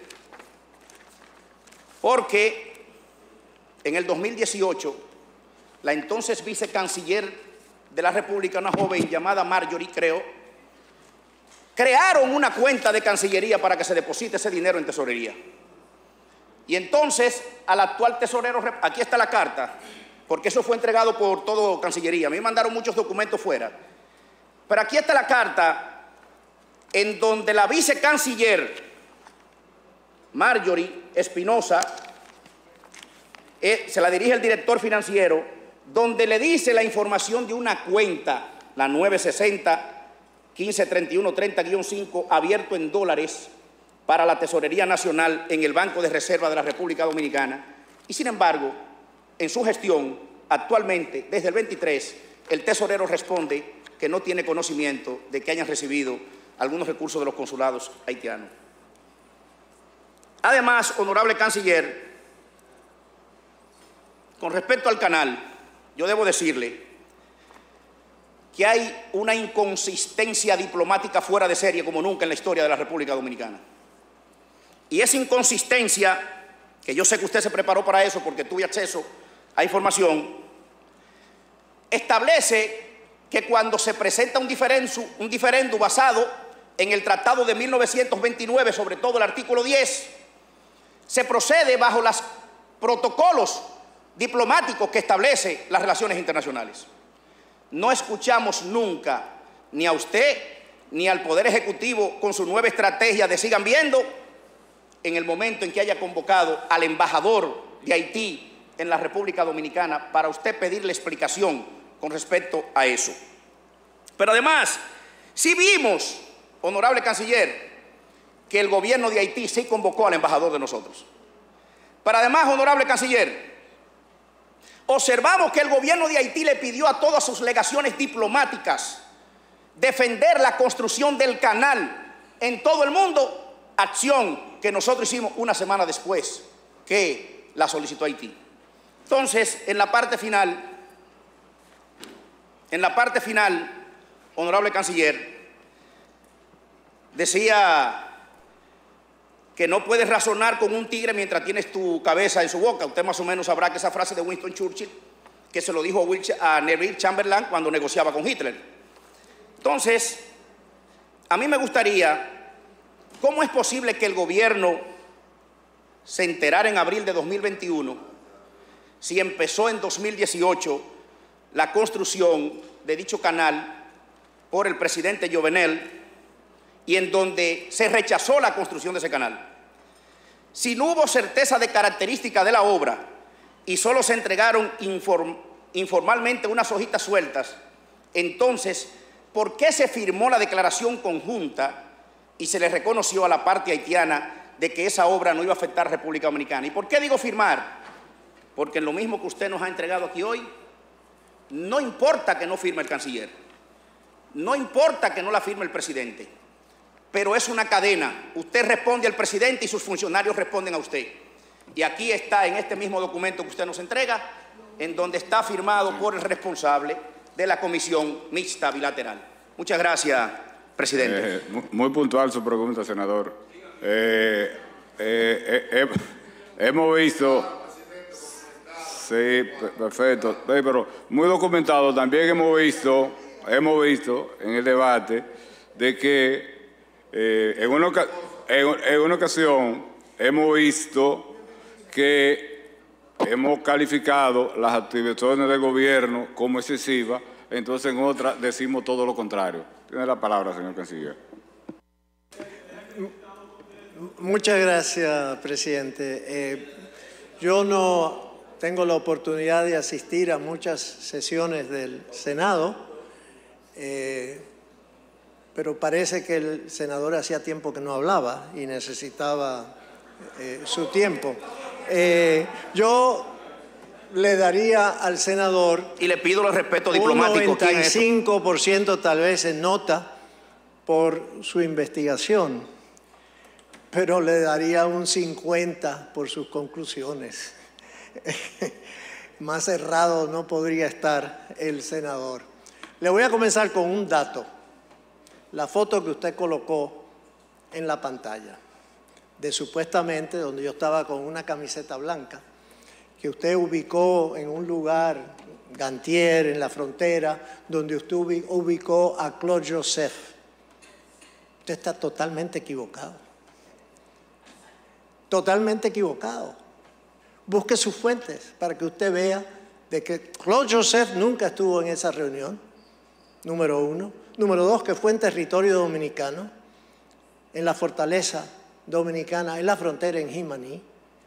Porque en el dos mil dieciocho, la entonces vicecanciller de la República, una joven llamada Marjorie, creo, crearon una cuenta de Cancillería para que se deposite ese dinero en tesorería. Y entonces, al actual tesorero, aquí está la carta, porque eso fue entregado por todo Cancillería. A mí me mandaron muchos documentos fuera. Pero aquí está la carta en donde la vicecanciller Marjorie Espinosa eh, se la dirige el director financiero, donde le dice la información de una cuenta, la nueve sesenta, quince treinta y uno, treinta guión cinco, abierto en dólares para la Tesorería Nacional en el Banco de Reserva de la República Dominicana. Y sin embargo, en su gestión, actualmente, desde el veintitrés, el tesorero responde que no tiene conocimiento de que hayan recibido algunos recursos de los consulados haitianos. Además, honorable canciller, con respecto al canal, yo debo decirle que hay una inconsistencia diplomática fuera de serie como nunca en la historia de la República Dominicana. Y esa inconsistencia, que yo sé que usted se preparó para eso porque tuve acceso a información, establece que cuando se presenta un diferendo, un diferendo basado en el Tratado de mil novecientos veintinueve, sobre todo el artículo diez, se procede bajo los protocolos diplomáticos que establece las relaciones internacionales. No escuchamos nunca ni a usted ni al Poder Ejecutivo con su nueva estrategia de sigan viendo en el momento en que haya convocado al embajador de Haití en la República Dominicana para usted pedirle explicación con respecto a eso. Pero además, sí vimos, honorable canciller, que el gobierno de Haití sí convocó al embajador de nosotros. Pero además, honorable canciller, observamos que el gobierno de Haití le pidió a todas sus legaciones diplomáticas defender la construcción del canal en todo el mundo, acción que nosotros hicimos una semana después que la solicitó Haití. Entonces, en la parte final, en la parte final, honorable canciller, decía que no puedes razonar con un tigre mientras tienes tu cabeza en su boca. Usted más o menos sabrá que esa frase de Winston Churchill, que se lo dijo a Neville Chamberlain cuando negociaba con Hitler. Entonces, a mí me gustaría, ¿cómo es posible que el gobierno se enterara en abril de dos mil veintiuno si empezó en dos mil dieciocho la construcción de dicho canal por el presidente Jovenel y en donde se rechazó la construcción de ese canal? Si no hubo certeza de característica de la obra y solo se entregaron inform, informalmente unas hojitas sueltas, entonces, ¿por qué se firmó la declaración conjunta y se le reconoció a la parte haitiana de que esa obra no iba a afectar a República Dominicana? ¿Y por qué digo firmar? Porque en lo mismo que usted nos ha entregado aquí hoy, no importa que no firme el canciller, no importa que no la firme el presidente, pero es una cadena. Usted responde al presidente y sus funcionarios responden a usted. Y aquí está, en este mismo documento que usted nos entrega, en donde está firmado por el responsable de la Comisión Mixta Bilateral. Muchas gracias, presidente. Eh, muy puntual su pregunta, senador. Eh, eh, eh, eh, hemos visto... Sí, perfecto. Sí, pero muy documentado. También hemos visto, hemos visto en el debate de que eh, en, una, en, en una ocasión hemos visto que hemos calificado las actividades del gobierno como excesivas, entonces en otra decimos todo lo contrario. Tiene la palabra, señor canciller. Muchas gracias, presidente. Eh, yo no tengo la oportunidad de asistir a muchas sesiones del Senado, eh, pero parece que el senador hacía tiempo que no hablaba y necesitaba eh, su tiempo. Eh, yo le daría al senador y le pido el respeto diplomático un noventa y cinco por ciento tal vez en nota por su investigación, pero le daría un cincuenta por ciento por sus conclusiones. Más errado no podría estar el senador. Le voy a comenzar con un dato. La foto que usted colocó en la pantalla, de supuestamente donde yo estaba con una camiseta blanca, que usted ubicó en un lugar, Gantier, en la frontera, donde usted ubicó a Claude Joseph. Usted está totalmente equivocado. Totalmente equivocado. Busque sus fuentes para que usted vea de que Claude Joseph nunca estuvo en esa reunión, número uno. Número dos, que fue en territorio dominicano, en la fortaleza dominicana, en la frontera en Jimaní.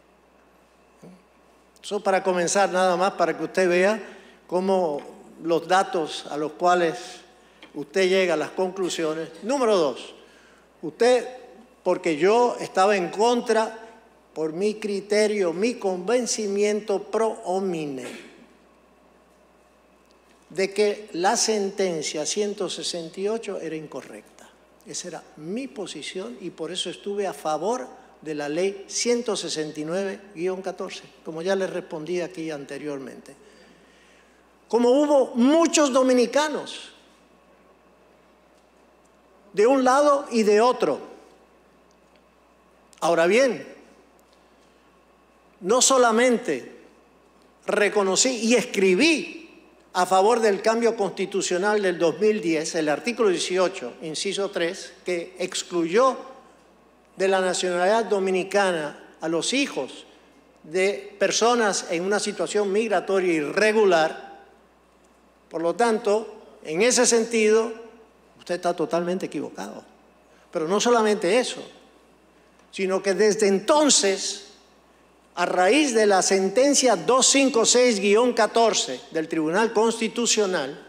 Eso para comenzar nada más, para que usted vea cómo los datos a los cuales usted llega a las conclusiones. Número dos, usted, porque yo estaba en contra, por mi criterio, mi convencimiento pro homine, de que la sentencia ciento sesenta y ocho era incorrecta. Esa era mi posición y por eso estuve a favor de la ley ciento sesenta y nueve guión catorce, como ya les respondí aquí anteriormente. Como hubo muchos dominicanos, de un lado y de otro. Ahora bien, no solamente reconocí y escribí a favor del cambio constitucional del dos mil diez, el artículo dieciocho, inciso tres, que excluyó de la nacionalidad dominicana a los hijos de personas en una situación migratoria irregular. Por lo tanto, en ese sentido, usted está totalmente equivocado. Pero no solamente eso, sino que desde entonces, a raíz de la sentencia doscientos cincuenta y seis guión catorce del Tribunal Constitucional,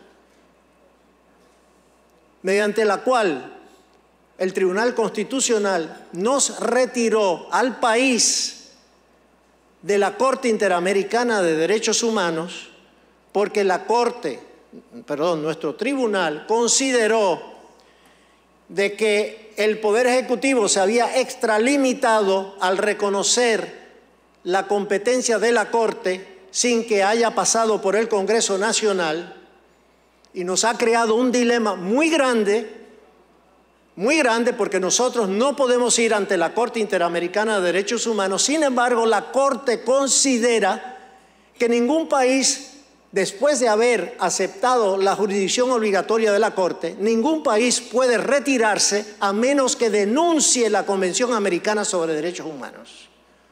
mediante la cual el Tribunal Constitucional nos retiró al país de la Corte Interamericana de Derechos Humanos, porque la Corte, perdón, nuestro tribunal consideró de que el Poder Ejecutivo se había extralimitado al reconocer la competencia de la Corte sin que haya pasado por el Congreso Nacional, y nos ha creado un dilema muy grande, muy grande, porque nosotros no podemos ir ante la Corte Interamericana de Derechos Humanos. Sin embargo, la Corte considera que ningún país, después de haber aceptado la jurisdicción obligatoria de la Corte, ningún país puede retirarse a menos que denuncie la Convención Americana sobre Derechos Humanos.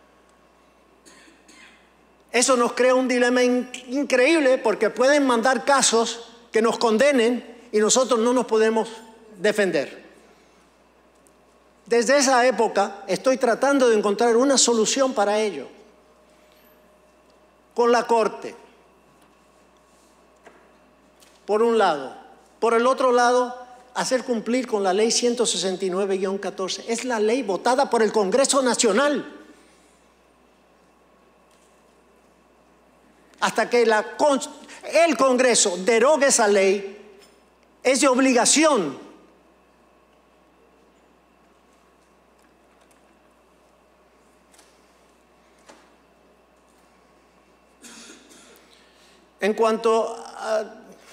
Eso nos crea un dilema in- increíble porque pueden mandar casos que nos condenen y nosotros no nos podemos defender. Desde esa época estoy tratando de encontrar una solución para ello con la Corte, por un lado. Por el otro lado, hacer cumplir con la ley ciento sesenta y nueve guión catorce. Es la ley votada por el Congreso Nacional. Hasta que la, el Congreso derogue esa ley, es de obligación en cuanto a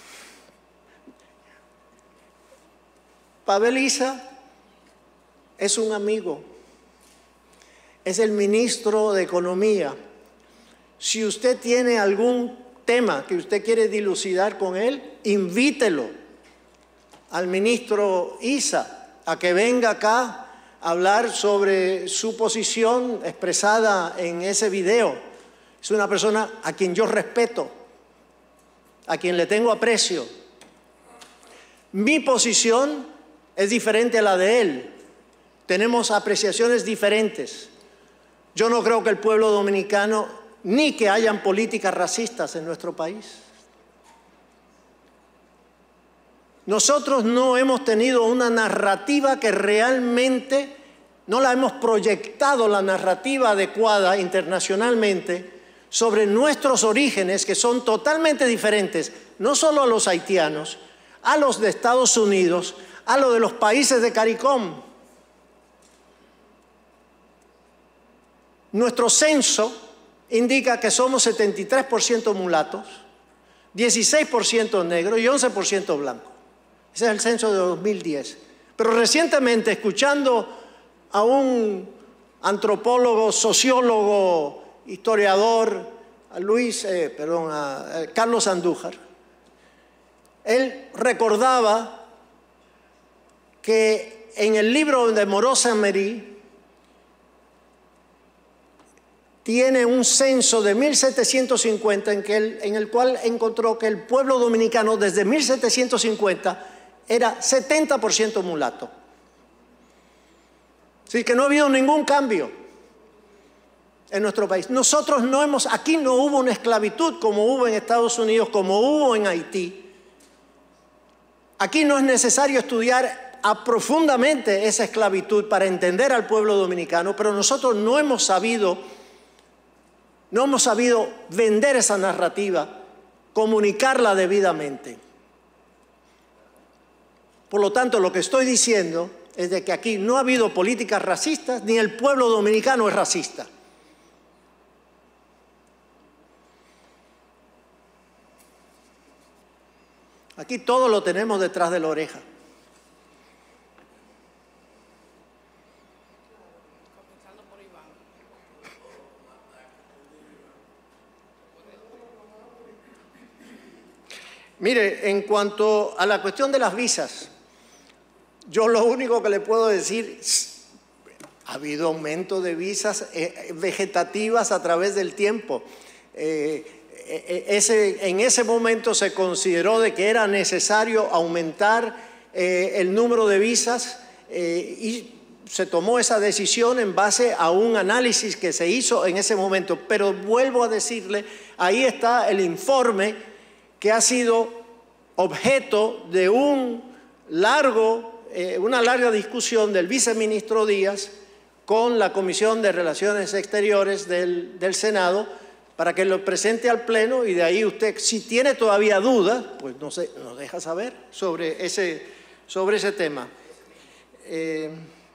Pavel Issa, es un amigo, es el ministro de Economía. Si usted tiene algún tema que usted quiere dilucidar con él, invítelo al ministro Issa a que venga acá a hablar sobre su posición expresada en ese video. Es una persona a quien yo respeto, a quien le tengo aprecio. Mi posición es diferente a la de él. Tenemos apreciaciones diferentes. Yo no creo que el pueblo dominicano ni que hayan políticas racistas en nuestro país. Nosotros no hemos tenido una narrativa que realmente, no la hemos proyectado la narrativa adecuada internacionalmente sobre nuestros orígenes, que son totalmente diferentes, no solo a los haitianos, a los de Estados Unidos, a los de los países de CARICOM. Nuestro censo indica que somos setenta y tres por ciento mulatos, dieciséis por ciento negros y once por ciento blancos. Ese es el censo de dos mil diez. Pero recientemente, escuchando a un antropólogo, sociólogo, historiador, a Luis, eh, perdón, a, a Carlos Andújar, él recordaba que en el libro de Moreau Saint-Méry tiene un censo de mil setecientos cincuenta en, que él, en el cual encontró que el pueblo dominicano desde mil setecientos cincuenta era setenta por ciento mulato. Así que no ha habido ningún cambio en nuestro país. Nosotros no hemos, aquí no hubo una esclavitud como hubo en Estados Unidos, como hubo en Haití. Aquí no es necesario estudiar a profundamente esa esclavitud para entender al pueblo dominicano, pero nosotros no hemos sabido, no hemos sabido vender esa narrativa, comunicarla debidamente. Por lo tanto, lo que estoy diciendo es de que aquí no ha habido políticas racistas, ni el pueblo dominicano es racista. Aquí todo lo tenemos detrás de la oreja. Mire, en cuanto a la cuestión de las visas, yo lo único que le puedo decir, ha habido aumento de visas eh, vegetativas a través del tiempo. Eh, ese, en ese momento se consideró de que era necesario aumentar eh, el número de visas eh, y se tomó esa decisión en base a un análisis que se hizo en ese momento. Pero vuelvo a decirle, ahí está el informe que ha sido objeto de un largo, eh, una larga discusión del viceministro Díaz con la Comisión de Relaciones Exteriores del, del Senado para que lo presente al Pleno, y de ahí usted, si tiene todavía dudas, pues no sé, nos deja saber sobre ese, sobre ese tema. Eh,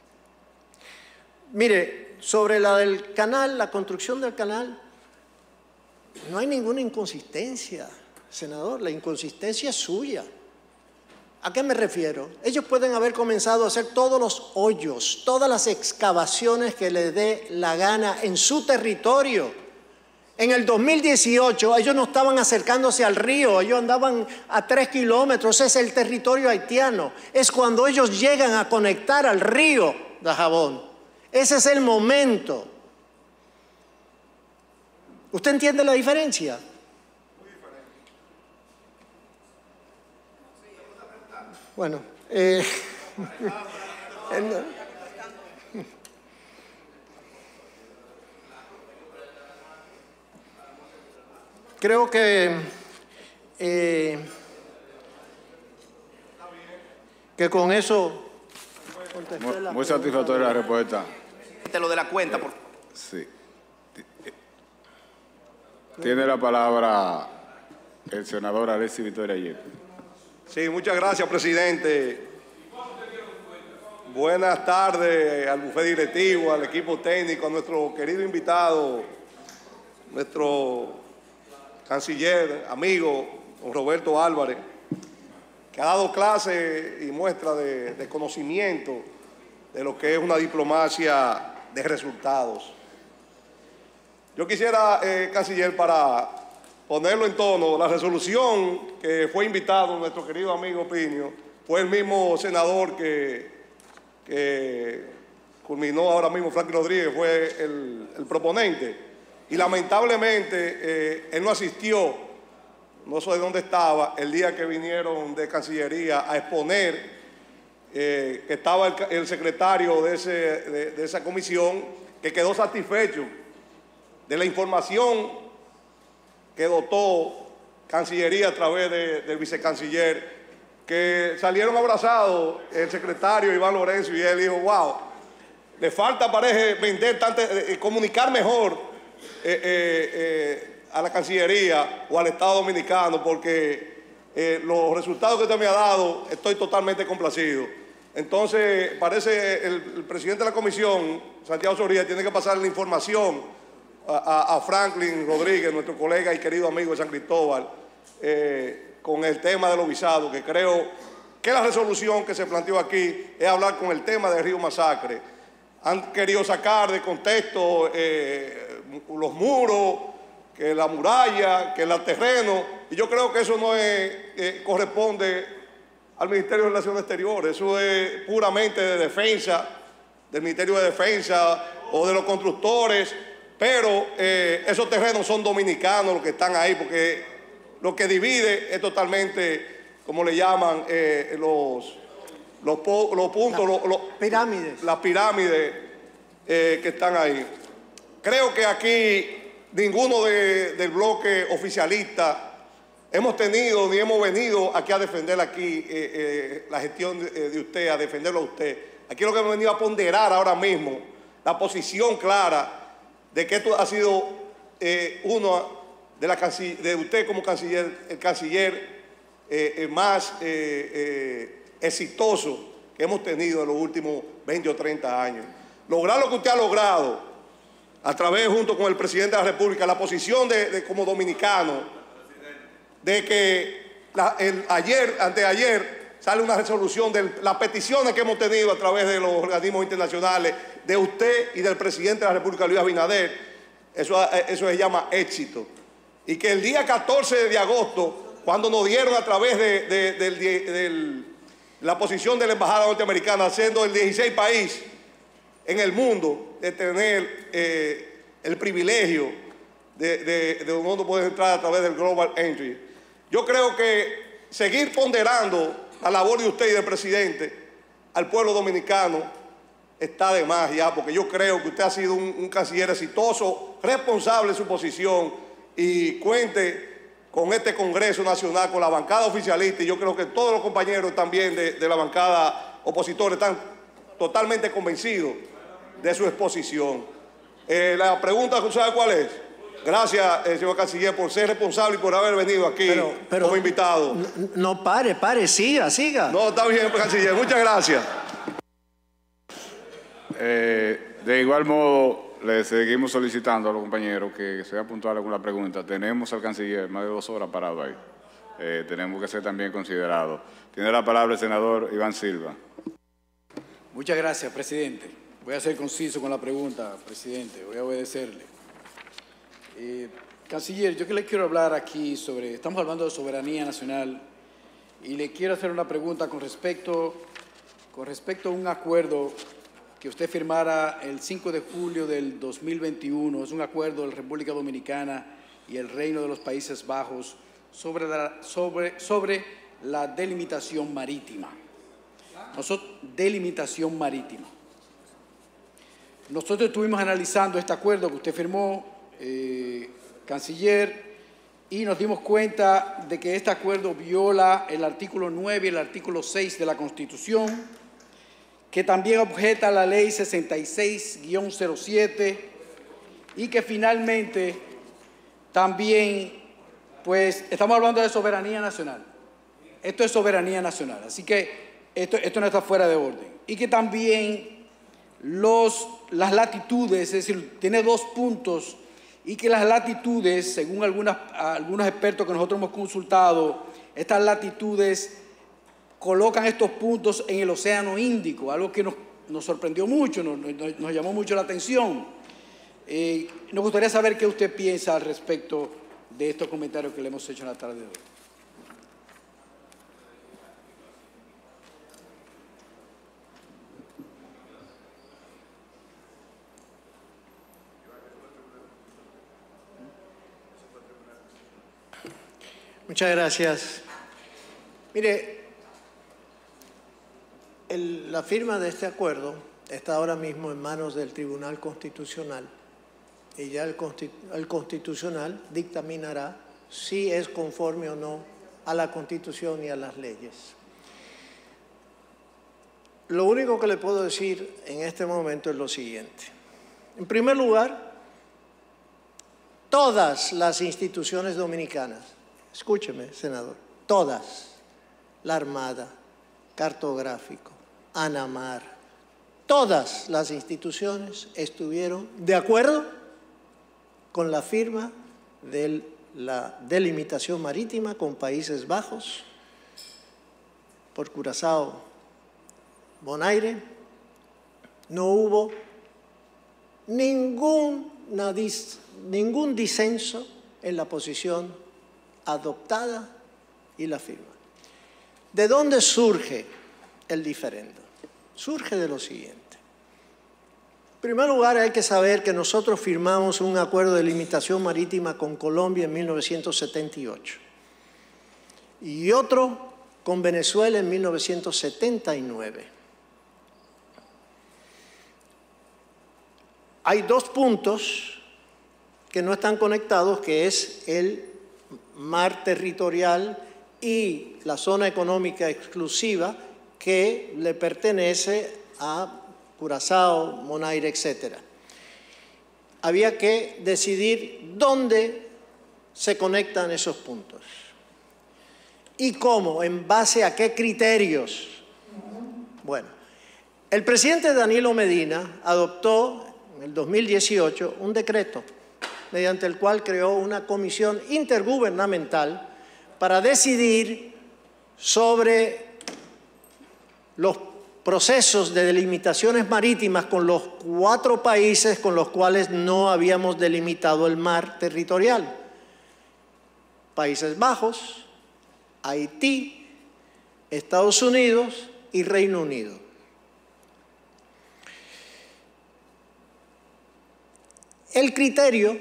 mire, sobre la del canal, la construcción del canal, no hay ninguna inconsistencia, senador, la inconsistencia es suya. ¿A qué me refiero? Ellos pueden haber comenzado a hacer todos los hoyos, todas las excavaciones que les dé la gana en su territorio. En el dos mil dieciocho ellos no estaban acercándose al río, ellos andaban a tres kilómetros, es el territorio haitiano. Es cuando ellos llegan a conectar al río Dajabón. Ese es el momento. ¿Usted entiende la diferencia? Bueno, eh, creo que, eh, que con eso muy, muy satisfactoria la respuesta. Te lo de la cuenta, por favor. Sí. Tiene la palabra el senador Alexis Victoria Yepes. Sí, muchas gracias, presidente. Buenas tardes al bufete directivo, al equipo técnico, a nuestro querido invitado, nuestro canciller, amigo, don Roberto Álvarez, que ha dado clase y muestra de, de conocimiento de lo que es una diplomacia de resultados. Yo quisiera, eh, canciller, para ponerlo en tono, la resolución que fue invitado nuestro querido amigo Pinio, fue el mismo senador que, que culminó ahora mismo, Franklin Rodríguez, fue el, el proponente. Y lamentablemente eh, él no asistió, no sé de dónde estaba, el día que vinieron de Cancillería a exponer eh, que estaba el, el secretario de, ese, de, de esa comisión, que quedó satisfecho de la información que dotó Cancillería a través de, del vicecanciller, que salieron abrazados el secretario Iván Lorenzo, y él dijo, wow, le falta, parece, vender tanto, eh, comunicar mejor eh, eh, eh, a la Cancillería o al Estado Dominicano, porque eh, los resultados que usted me ha dado, estoy totalmente complacido. Entonces, parece el, el presidente de la comisión, Santiago Soria, tiene que pasar la información a, a, a Franklin Rodríguez, nuestro colega y querido amigo de San Cristóbal, eh, con el tema de los visados, que creo que la resolución que se planteó aquí es hablar con el tema del Río Masacre. Han querido sacar de contexto eh, los muros, que la muralla, que el terreno, y yo creo que eso no es, eh, corresponde al Ministerio de Relaciones Exteriores, eso es puramente de defensa, del Ministerio de Defensa o de los constructores, pero eh, esos terrenos son dominicanos los que están ahí, porque lo que divide es totalmente, como le llaman, eh, los, los, los puntos, la, los, los, pirámides. las pirámides eh, que están ahí. Creo que aquí ninguno de, del bloque oficialista hemos tenido ni hemos venido aquí a defender aquí eh, eh, la gestión de, de usted, a defenderlo a usted. Aquí lo que hemos venido a ponderar ahora mismo, la posición clara de que esto ha sido eh, uno de, la de usted como canciller, el canciller eh, eh, más eh, eh, exitoso que hemos tenido en los últimos veinte o treinta años. Lograr lo que usted ha logrado a través, junto con el presidente de la República, la posición de, de como dominicano, de que la, el, ayer, anteayer, sale una resolución de las peticiones que hemos tenido a través de los organismos internacionales, de usted y del presidente de la República, Luis Abinader. Eso, eso se llama éxito. Y que el día catorce de agosto, cuando nos dieron a través de, de, de, de, de la posición de la Embajada Norteamericana, siendo el dieciséis país en el mundo de tener eh, el privilegio de, de, de uno poder entrar a través del Global Entry. Yo creo que seguir ponderando la labor de usted y del presidente al pueblo dominicano está de más ya, porque yo creo que usted ha sido un, un canciller exitoso, responsable de su posición, y cuente con este Congreso Nacional, con la bancada oficialista, y yo creo que todos los compañeros también de, de la bancada opositora están totalmente convencidos de su exposición. Eh, la pregunta, ¿sabe cuál es? Gracias, eh, señor canciller, por ser responsable y por haber venido aquí pero, pero, como invitado. No, no pare, pare, siga, siga. No, está bien, canciller, muchas gracias. Eh, de igual modo, le seguimos solicitando a los compañeros que sean puntuales con la pregunta. Tenemos al canciller más de dos horas parado ahí. Eh, tenemos que ser también considerados. Tiene la palabra el senador Iván Silva. Muchas gracias, presidente. Voy a ser conciso con la pregunta, presidente. Voy a obedecerle. Eh, canciller, yo que le quiero hablar aquí sobre, estamos hablando de soberanía nacional, y le quiero hacer una pregunta con respecto, con respecto a un acuerdo que usted firmara el cinco de julio del dos mil veintiuno, es un acuerdo de la República Dominicana y el Reino de los Países Bajos sobre la, sobre, sobre la delimitación marítima. Nosotros, delimitación marítima. Nosotros estuvimos analizando este acuerdo que usted firmó, Eh, canciller, y nos dimos cuenta de que este acuerdo viola el artículo nueve y el artículo seis de la Constitución, que también objeta la ley sesenta y seis guión cero siete, y que finalmente también, pues, estamos hablando de soberanía nacional. Esto es soberanía nacional, así que esto, esto no está fuera de orden. Y que también los, las latitudes, es decir, tiene dos puntos, y que las latitudes, según algunas, algunos expertos que nosotros hemos consultado, estas latitudes colocan estos puntos en el Océano Índico, algo que nos, nos sorprendió mucho, nos, nos, nos llamó mucho la atención. Eh, nos gustaría saber qué usted piensa al respecto de estos comentarios que le hemos hecho en la tarde de hoy. Muchas gracias. Mire, el, la firma de este acuerdo está ahora mismo en manos del Tribunal Constitucional, y ya el, el Constitucional dictaminará si es conforme o no a la Constitución y a las leyes. Lo único que le puedo decir en este momento es lo siguiente. En primer lugar, todas las instituciones dominicanas, escúcheme, senador, todas, la Armada, Cartográfico, ANAMAR, todas las instituciones estuvieron de acuerdo con la firma de la delimitación marítima con Países Bajos por Curazao, Bonaire. No hubo ningún, ningún disenso en la posición adoptada y la firma. ¿De dónde surge el diferendo? Surge de lo siguiente. En primer lugar, hay que saber que nosotros firmamos un acuerdo de limitación marítima con Colombia en mil novecientos setenta y ocho y otro con Venezuela en mil novecientos setenta y nueve. Hay dos puntos que no están conectados, que es el mar territorial y la zona económica exclusiva que le pertenece a Curazao, Bonaire, etcétera. Había que decidir dónde se conectan esos puntos y cómo, en base a qué criterios. Bueno, el presidente Danilo Medina adoptó en el dos mil dieciocho un decreto mediante el cual creó una comisión intergubernamental para decidir sobre los procesos de delimitaciones marítimas con los cuatro países con los cuales no habíamos delimitado el mar territorial: Países Bajos, Haití, Estados Unidos y Reino Unido. El criterio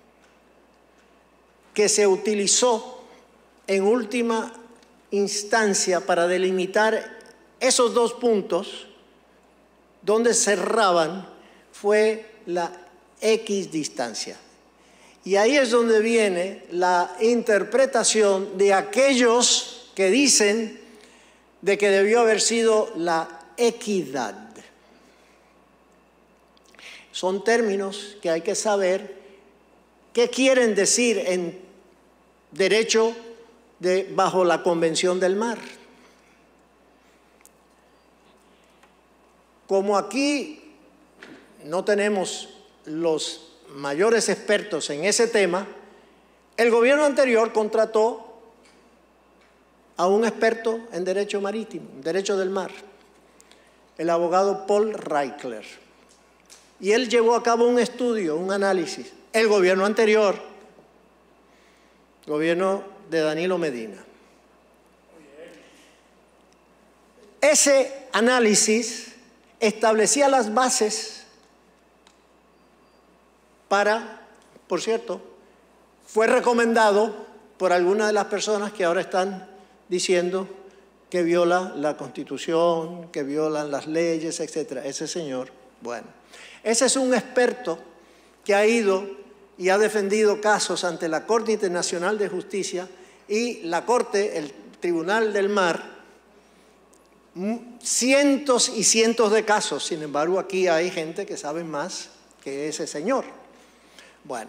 que se utilizó en última instancia para delimitar esos dos puntos donde cerraban fue la equidistancia. Y ahí es donde viene la interpretación de aquellos que dicen de que debió haber sido la equidad. Son términos que hay que saber qué quieren decir en derecho de, bajo la Convención del Mar. Como aquí no tenemos los mayores expertos en ese tema, el gobierno anterior contrató a un experto en derecho marítimo, en derecho del mar, el abogado Paul Reichler. Y él llevó a cabo un estudio, un análisis. El gobierno anterior, gobierno de Danilo Medina. Ese análisis establecía las bases para, por cierto, fue recomendado por algunas de las personas que ahora están diciendo que viola la Constitución, que violan las leyes, etcétera. Ese señor, bueno, ese es un experto que ha ido y ha defendido casos ante la Corte Internacional de Justicia y la Corte, el Tribunal del Mar, cientos y cientos de casos. Sin embargo, aquí hay gente que sabe más que ese señor. Bueno,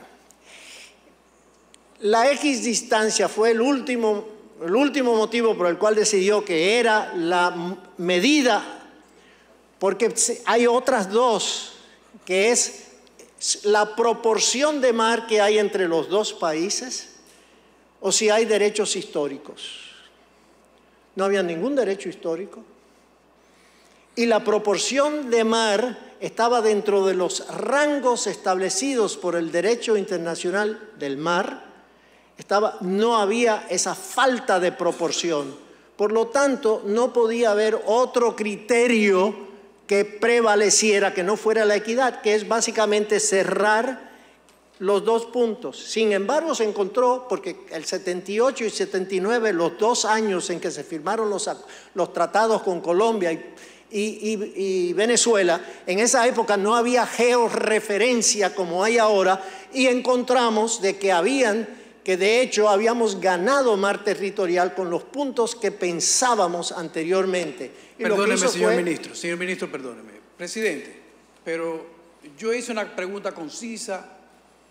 la equidistancia fue el último, el último motivo por el cual decidió que era la medida, porque hay otras dos, que es la proporción de mar que hay entre los dos países o si hay derechos históricos. No había ningún derecho histórico y la proporción de mar estaba dentro de los rangos establecidos por el derecho internacional del mar. Estaba, no había esa falta de proporción. Por lo tanto, no podía haber otro criterio que prevaleciera, que no fuera la equidad, que es básicamente cerrar los dos puntos. Sin embargo, se encontró, porque el setenta y ocho y setenta y nueve, los dos años en que se firmaron los, los tratados con Colombia y, y, y, y Venezuela, en esa época no había georreferencia como hay ahora, y encontramos de que habían, que de hecho habíamos ganado mar territorial con los puntos que pensábamos anteriormente. Y perdóneme, señor fue... ministro, señor ministro, perdóneme. Presidente, pero yo hice una pregunta concisa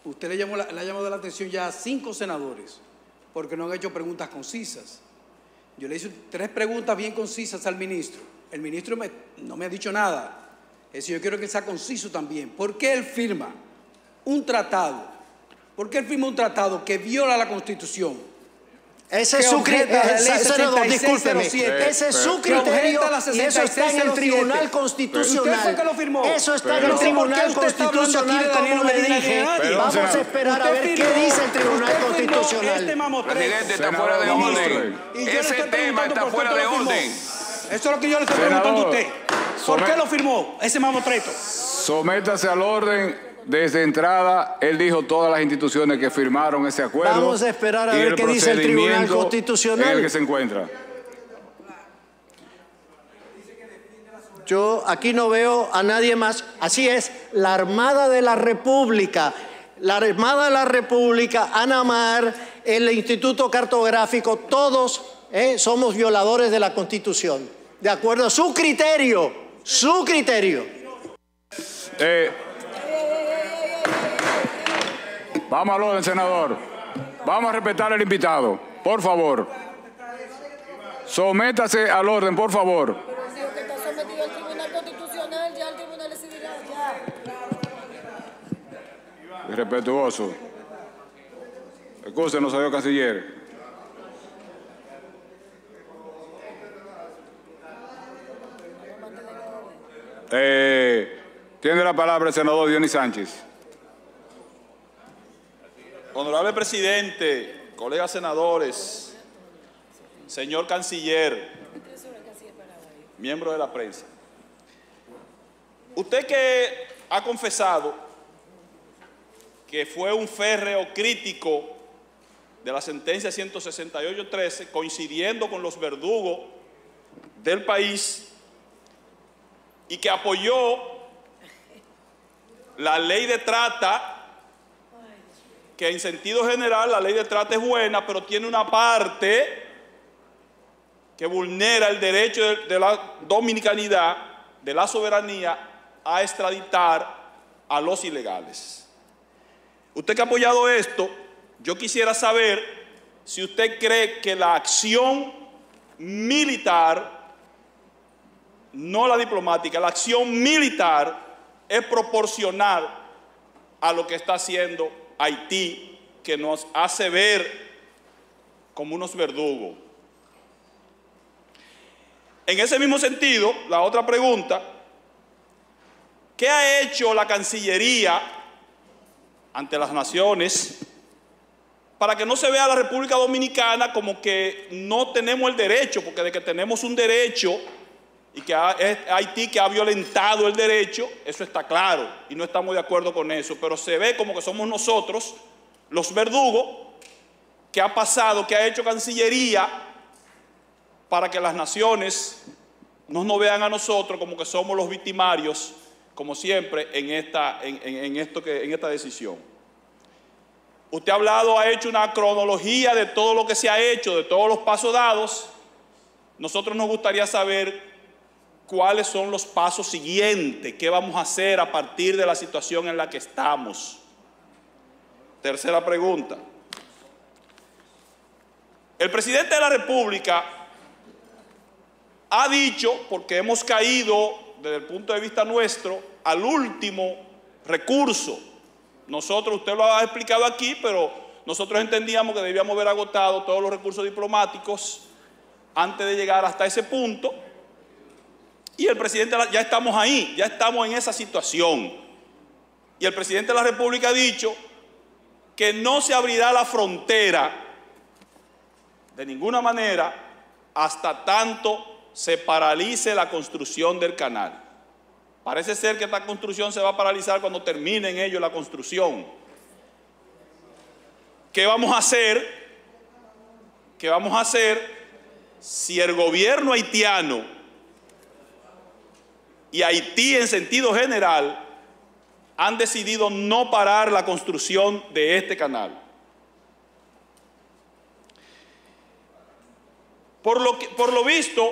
usted le, llamó la, le ha llamado la atención ya a cinco senadores porque no han hecho preguntas concisas. Yo le hice tres preguntas bien concisas al ministro. El ministro me, no me ha dicho nada. Es decir, yo quiero que sea conciso también. ¿Por qué él firma un tratado? ¿Por qué él firma un tratado que viola la Constitución? Ese es su criterio, discúlpeme, ese es su criterio y eso está en el Tribunal Constitucional. ¿Usted fue que lo firmó? Eso está en el Tribunal Constitucional, como le dije. Vamos a esperar a ver qué dice el Tribunal Constitucional. Presidente, está fuera de orden. Ese tema está fuera de orden. Eso es lo que yo le estoy preguntando a usted. ¿Por qué lo firmó ese mamotreto? Sométase al orden. Desde entrada, él dijo todas las instituciones que firmaron ese acuerdo. Vamos a esperar a ver qué dice el Tribunal Constitucional. En el que se encuentra. Yo aquí no veo a nadie más. Así es, la Armada de la República, la Armada de la República, ANAMAR, el Instituto Cartográfico, todos eh, somos violadores de la Constitución. De acuerdo a su criterio, su criterio. Eh, Vamos al orden, senador. Vamos a respetar al invitado, por favor. Sométase al orden, por favor. Pero que está sometido al Tribunal Constitucional, ya el Tribunal decidirá, ya. Irrespetuoso. Excúsenos, señor canciller. Eh, tiene la palabra el senador Dionis Sánchez. Honorable presidente, colegas senadores, señor canciller, miembro de la prensa. Usted que ha confesado que fue un férreo crítico de la sentencia ciento sesenta y ocho trece, coincidiendo con los verdugos del país, y que apoyó la ley de trata, que en sentido general la ley de trata es buena, pero tiene una parte que vulnera el derecho de, de la dominicanidad, de la soberanía, a extraditar a los ilegales. Usted que ha apoyado esto, yo quisiera saber si usted cree que la acción militar, no la diplomática, la acción militar es proporcional a lo que está haciendo Haití, que nos hace ver como unos verdugos. En ese mismo sentido, la otra pregunta, ¿qué ha hecho la Cancillería ante las naciones para que no se vea a la República Dominicana como que no tenemos el derecho? Porque de que tenemos un derecho y que es Haití que ha violentado el derecho, eso está claro y no estamos de acuerdo con eso, pero se ve como que somos nosotros los verdugos. ¿Qué ha pasado? ¿Qué ha hecho Cancillería para que las naciones no nos vean a nosotros como que somos los victimarios, como siempre, en esta, en, en, en esto que, en esta decisión? Usted ha hablado, ha hecho una cronología de todo lo que se ha hecho, de todos los pasos dados. Nosotros nos gustaría saber cuáles son los pasos siguientes, qué vamos a hacer a partir de la situación en la que estamos. Tercera pregunta. El presidente de la República ha dicho, porque hemos caído desde el punto de vista nuestro al último recurso. Nosotros, usted lo ha explicado aquí, pero nosotros entendíamos que debíamos haber agotado todos los recursos diplomáticos antes de llegar hasta ese punto. Y el presidente, ya estamos ahí, ya estamos en esa situación. Y el presidente de la República ha dicho que no se abrirá la frontera de ninguna manera hasta tanto se paralice la construcción del canal. Parece ser que esta construcción se va a paralizar cuando terminen ellos la construcción. ¿Qué vamos a hacer? ¿Qué vamos a hacer si el gobierno haitiano y Haití en sentido general han decidido no parar la construcción de este canal? Por lo, que, por lo visto,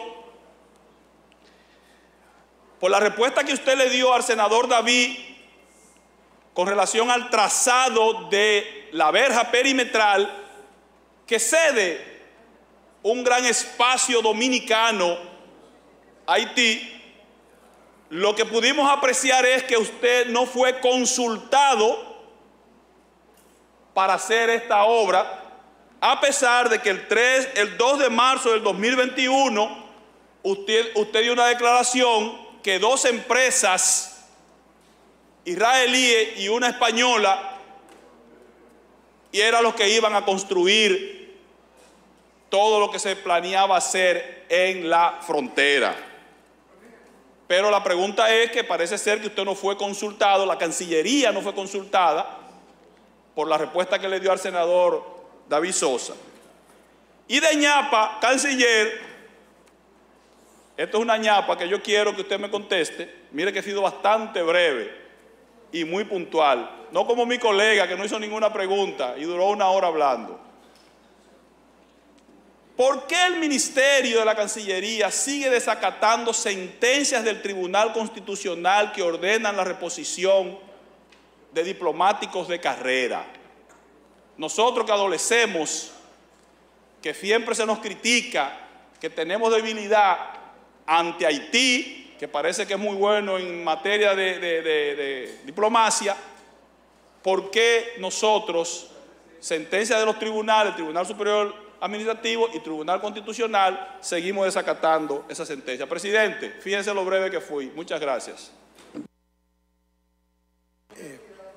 por la respuesta que usted le dio al senador David, con relación al trazado de la verja perimetral que cede un gran espacio dominicano a Haití, lo que pudimos apreciar es que usted no fue consultado para hacer esta obra, a pesar de que el, tres, el dos de marzo del dos mil veintiuno usted, usted dio una declaración que dos empresas israelíes y una española y eran los que iban a construir todo lo que se planeaba hacer en la frontera. Pero la pregunta es que parece ser que usted no fue consultado, la Cancillería no fue consultada por la respuesta que le dio al senador David Sosa. Y de ñapa, canciller, esto es una ñapa que yo quiero que usted me conteste. Mire que he sido bastante breve y muy puntual, no como mi colega que no hizo ninguna pregunta y duró una hora hablando. ¿Por qué el Ministerio de la Cancillería sigue desacatando sentencias del Tribunal Constitucional que ordenan la reposición de diplomáticos de carrera? Nosotros que adolecemos, que siempre se nos critica, que tenemos debilidad ante Haití, que parece que es muy bueno en materia de, de, de, de diplomacia, ¿por qué nosotros, sentencias de los tribunales, el Tribunal Superior Administrativo y Tribunal Constitucional, seguimos desacatando esa sentencia? Presidente, fíjense lo breve que fui. Muchas gracias. Eh,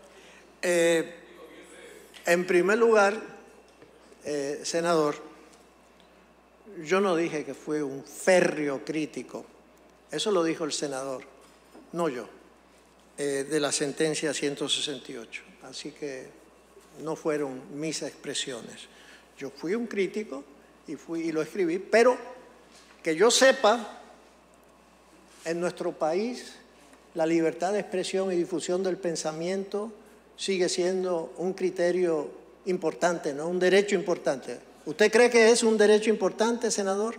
eh, en primer lugar, eh, senador, yo no dije que fue un férreo crítico. Eso lo dijo el senador, no yo, eh, de la sentencia ciento sesenta y ocho. Así que no fueron mis expresiones. Yo fui un crítico y, fui, y lo escribí, pero que yo sepa, en nuestro país la libertad de expresión y difusión del pensamiento sigue siendo un criterio importante, ¿no? Un derecho importante. ¿Usted cree que es un derecho importante, senador?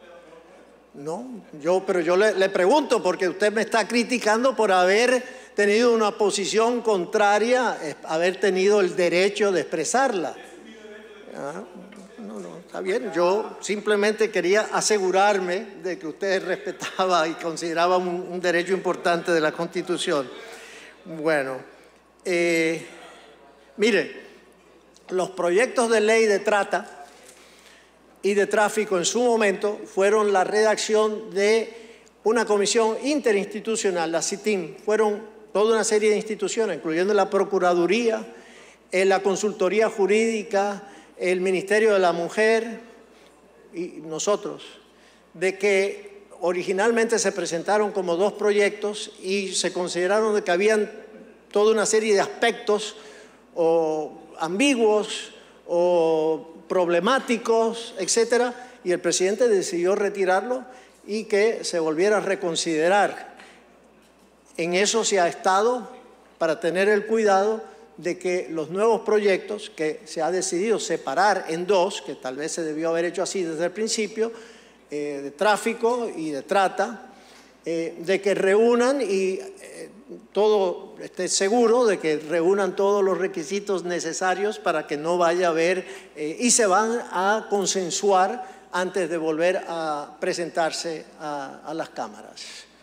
No, yo, pero yo le, le pregunto porque usted me está criticando por haber tenido una posición contraria, haber tenido el derecho de expresarla. Ah, no, no, está bien. Yo simplemente quería asegurarme de que usted respetaba y consideraba un, un derecho importante de la Constitución. Bueno, eh, mire, los proyectos de ley de trata y de tráfico en su momento fueron la redacción de una comisión interinstitucional, la CITIM. Fueron toda una serie de instituciones, incluyendo la Procuraduría, eh, la Consultoría Jurídica, el Ministerio de la Mujer y nosotros, de que originalmente se presentaron como dos proyectos y se consideraron de que habían toda una serie de aspectos o ambiguos o problemáticos, etcétera, y el presidente decidió retirarlo y que se volviera a reconsiderar. En eso se ha estado para tener el cuidado de que los nuevos proyectos que se ha decidido separar en dos, que tal vez se debió haber hecho así desde el principio, eh, de tráfico y de trata, eh, de que reúnan y eh, todo esté seguro de que reúnan todos los requisitos necesarios para que no vaya a haber eh, y se van a consensuar antes de volver a presentarse a, a las cámaras.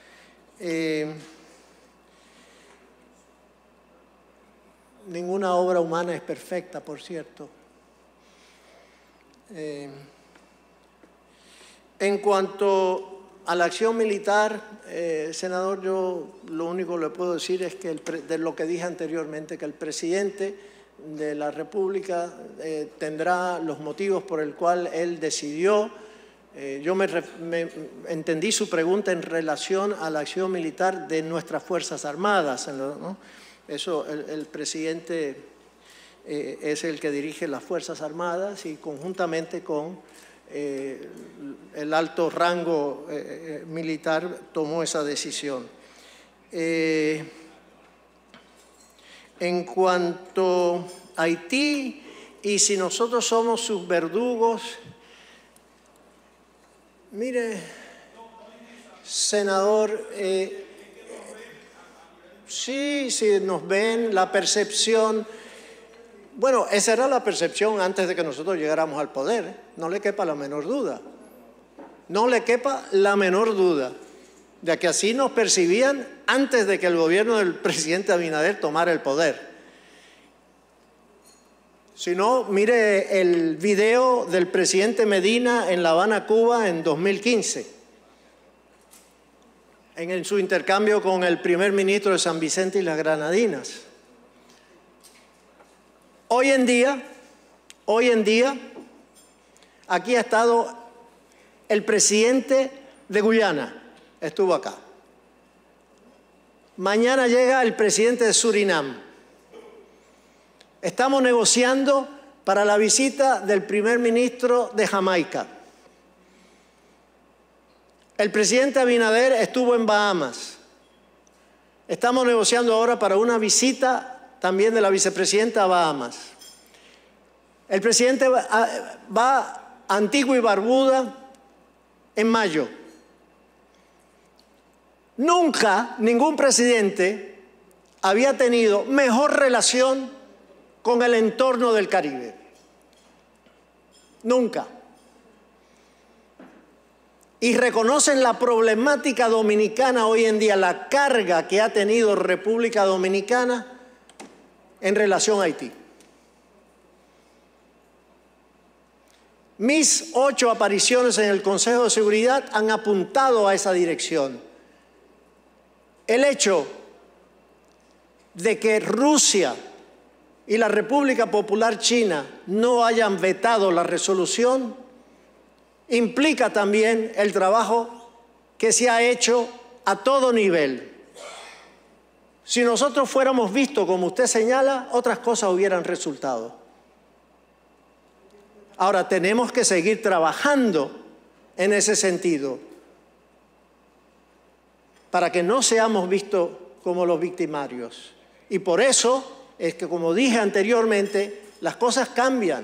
Eh, ninguna obra humana es perfecta, por cierto. Eh, en cuanto a la acción militar, eh, senador, yo lo único que le puedo decir es que el de lo que dije anteriormente, que el presidente de la República eh, tendrá los motivos por el cual él decidió. Eh, yo me, me entendí su pregunta en relación a la acción militar de nuestras Fuerzas Armadas, ¿no? Eso, el, el presidente eh, es el que dirige las Fuerzas Armadas y conjuntamente con eh, el alto rango eh, militar tomó esa decisión. Eh, en cuanto a Haití, y si nosotros somos sus verdugos, mire, senador, eh, Sí, sí, nos ven, la percepción. Bueno, esa era la percepción antes de que nosotros llegáramos al poder, ¿eh? No le quepa la menor duda. No le quepa la menor duda de que así nos percibían antes de que el gobierno del presidente Abinader tomara el poder. Si no, mire el video del presidente Medina en La Habana, Cuba, en dos mil quince, en su intercambio con el primer ministro de San Vicente y las Granadinas. Hoy en día, hoy en día, aquí ha estado el presidente de Guyana, estuvo acá. Mañana llega el presidente de Surinam. Estamos negociando para la visita del primer ministro de Jamaica. El presidente Abinader estuvo en Bahamas. Estamos negociando ahora para una visita también de la vicepresidenta a Bahamas. El presidente va a Antigua y Barbuda en mayo. Nunca ningún presidente había tenido mejor relación con el entorno del Caribe. Nunca. Y reconocen la problemática dominicana hoy en día, la carga que ha tenido República Dominicana en relación a Haití. Mis ocho apariciones en el Consejo de Seguridad han apuntado a esa dirección. El hecho de que Rusia y la República Popular China no hayan vetado la resolución implica también el trabajo que se ha hecho a todo nivel. Si nosotros fuéramos vistos como usted señala, otras cosas hubieran resultado. Ahora tenemos que seguir trabajando en ese sentido para que no seamos vistos como los victimarios. Y por eso es que, como dije anteriormente, las cosas cambian.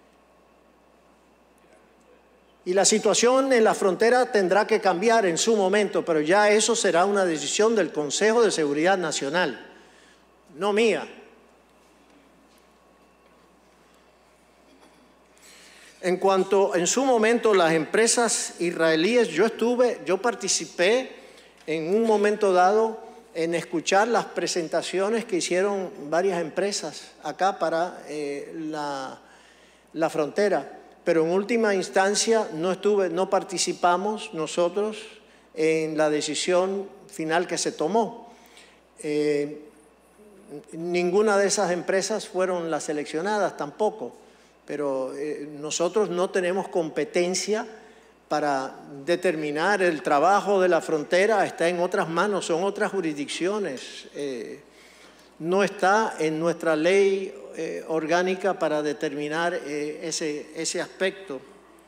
Y la situación en la frontera tendrá que cambiar en su momento, pero ya eso será una decisión del Consejo de Seguridad Nacional, no mía. En cuanto en su momento las empresas israelíes, yo estuve, yo participé en un momento dado en escuchar las presentaciones que hicieron varias empresas acá para eh, la, la frontera. Pero en última instancia no estuve, no participamos nosotros en la decisión final que se tomó. Eh, ninguna de esas empresas fueron las seleccionadas tampoco, pero eh, nosotros no tenemos competencia para determinar el trabajo de la frontera, está en otras manos, son otras jurisdicciones. Eh, no está en nuestra ley eh, orgánica para determinar eh, ese, ese aspecto.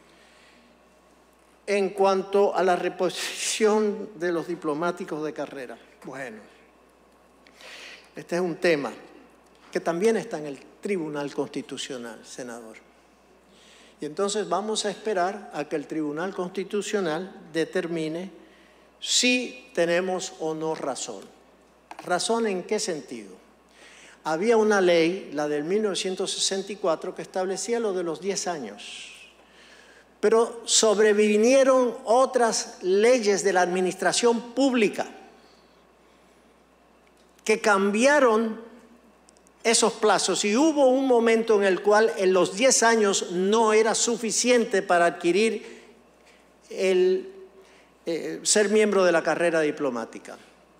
En cuanto a la reposición de los diplomáticos de carrera, bueno, este es un tema que también está en el Tribunal Constitucional, senador. Y entonces vamos a esperar a que el Tribunal Constitucional determine si tenemos o no razón. ¿Razón en qué sentido? Había una ley, la del mil novecientos sesenta y cuatro, que establecía lo de los diez años. Pero sobrevinieron otras leyes de la administración pública que cambiaron esos plazos, y hubo un momento en el cual en los diez años no era suficiente para adquirir el eh, ser miembro de la carrera diplomática.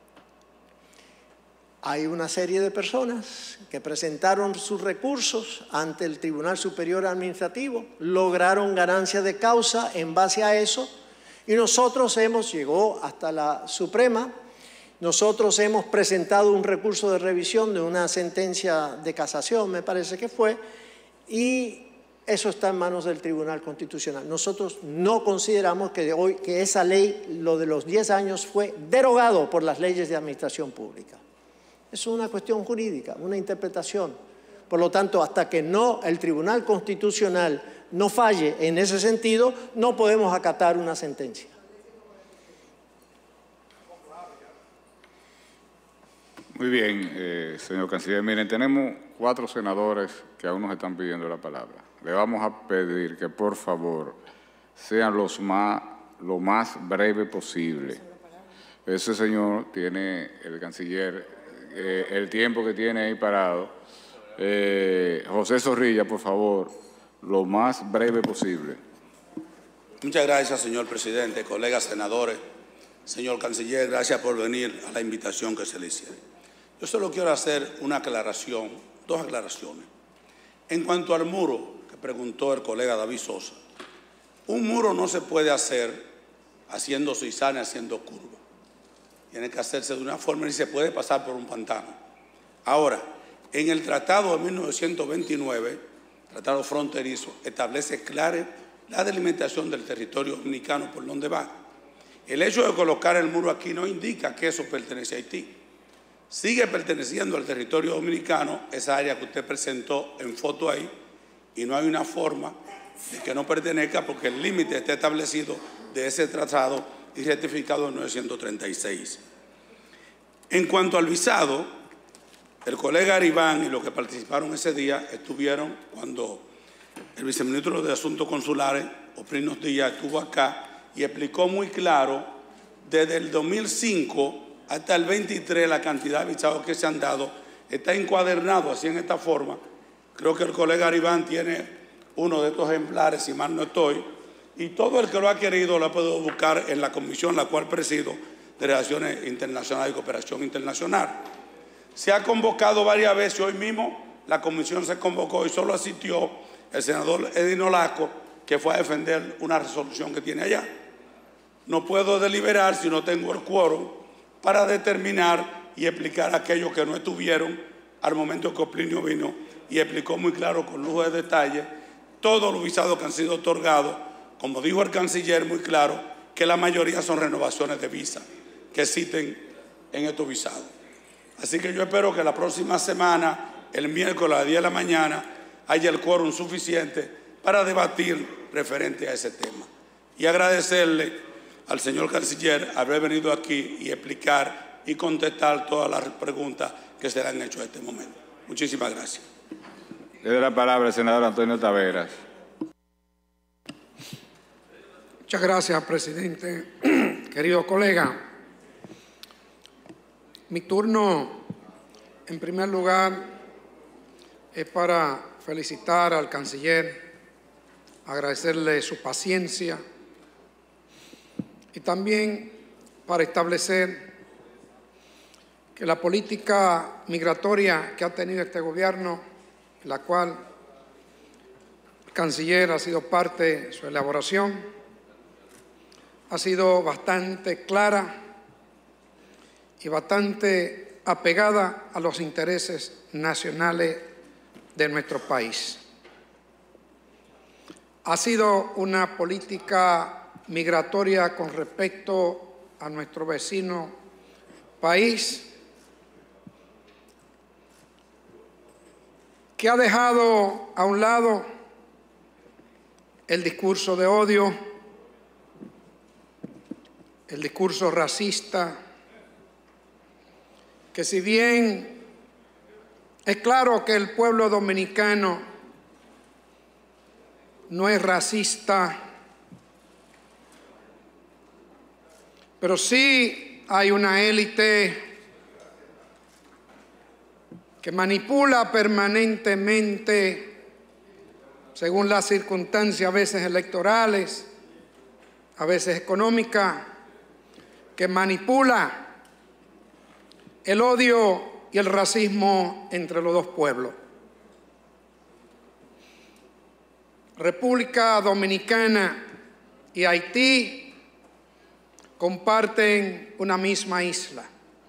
Hay una serie de personas que presentaron sus recursos ante el Tribunal Superior Administrativo, lograron ganancia de causa en base a eso, y nosotros hemos, llegó hasta la Suprema, nosotros hemos presentado un recurso de revisión de una sentencia de casación, me parece que fue, y eso está en manos del Tribunal Constitucional. Nosotros no consideramos que, hoy, que esa ley, lo de los diez años, fue derogado por las leyes de administración pública. Es una cuestión jurídica, una interpretación. Por lo tanto, hasta que no el Tribunal Constitucional no falle en ese sentido, no podemos acatar una sentencia. Muy bien, eh, señor canciller. Miren, tenemos cuatro senadores que aún nos están pidiendo la palabra. Le vamos a pedir que, por favor, sean los más, lo más breve posible. Ese señor tiene, el canciller, eh, el tiempo que tiene ahí parado. Eh, José Zorrilla, por favor, lo más breve posible. Muchas gracias, señor presidente, colegas senadores, señor canciller, gracias por venir a la invitación que se le hicieron. Yo solo quiero hacer una aclaración, dos aclaraciones. En cuanto al muro que preguntó el colega David Sosa, un muro no se puede hacer haciendo cizaña, haciendo curva. Tiene que hacerse de una forma y se puede pasar por un pantano. Ahora, en el Tratado de mil novecientos veintinueve, Tratado Fronterizo, establece clara la delimitación del territorio dominicano por donde va. El hecho de colocar el muro aquí no indica que eso pertenece a Haití. Sigue perteneciendo al territorio dominicano, esa área que usted presentó en foto ahí, y no hay una forma de que no pertenezca porque el límite está establecido de ese tratado y ratificado en mil novecientos treinta y seis. En cuanto al visado, el colega Aribán y los que participaron ese día estuvieron cuando el viceministro de Asuntos Consulares, Oprinos Díaz, estuvo acá y explicó muy claro desde el dos mil cinco hasta el veintitrés la cantidad de visados que se han dado. Está encuadernado así en esta forma. Creo que el colega Aribán tiene uno de estos ejemplares, si mal no estoy, y todo el que lo ha querido lo ha podido buscar en la comisión la cual presido de Relaciones Internacionales y Cooperación Internacional. Se ha convocado varias veces, hoy mismo la comisión se convocó y solo asistió el senador Edino Lasco, que fue a defender una resolución que tiene allá. No puedo deliberar si no tengo el quórum para determinar y explicar a aquellos que no estuvieron al momento que Oplinio vino y explicó muy claro, con lujo de detalle, todos los visados que han sido otorgados, como dijo el canciller muy claro, que la mayoría son renovaciones de visa que existen en estos visados. Así que yo espero que la próxima semana, el miércoles a las diez de la mañana, haya el quórum suficiente para debatir referente a ese tema. Y agradecerle al señor canciller haber venido aquí y explicar y contestar todas las preguntas que se le han hecho a este momento. Muchísimas gracias. Le doy la palabra al senador Antonio Taveras. Muchas gracias, presidente. Querido colega, mi turno, en primer lugar, es para felicitar al canciller, agradecerle su paciencia y también para establecer que la política migratoria que ha tenido este gobierno, la cual el canciller ha sido parte de su elaboración, ha sido bastante clara y bastante apegada a los intereses nacionales de nuestro país. Ha sido una política migratoria con respecto a nuestro vecino país que ha dejado a un lado el discurso de odio, el discurso racista, que si bien es claro que el pueblo dominicano no es racista, pero sí hay una élite que manipula permanentemente, según las circunstancias a veces electorales, a veces económicas, que manipula el odio y el racismo entre los dos pueblos. República Dominicana y Haití comparten una misma isla.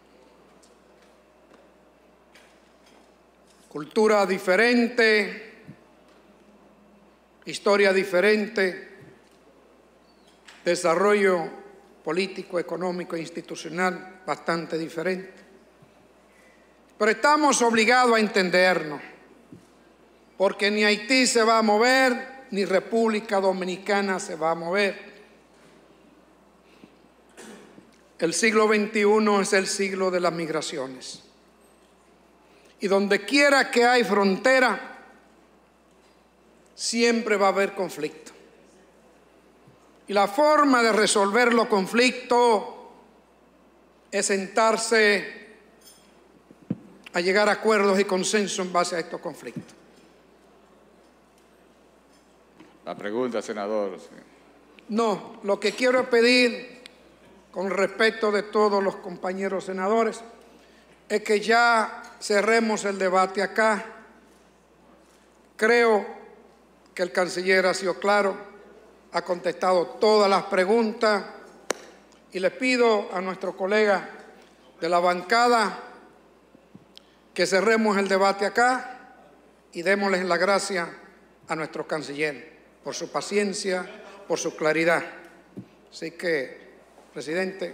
Cultura diferente, historia diferente, desarrollo político, económico e institucional bastante diferente. Pero estamos obligados a entendernos, porque ni Haití se va a mover, ni República Dominicana se va a mover. El siglo veintiuno es el siglo de las migraciones. Y donde quiera que hay frontera, siempre va a haber conflicto. Y la forma de resolver los conflictos es sentarse a llegar a acuerdos y consenso en base a estos conflictos. La pregunta, senador. No, lo que quiero es pedir, con respeto de todos los compañeros senadores, es que ya cerremos el debate acá. Creo que el canciller ha sido claro, ha contestado todas las preguntas y le pido a nuestro colega de la bancada que cerremos el debate acá y démosles la gracia a nuestro canciller por su paciencia, por su claridad. Así que, presidente.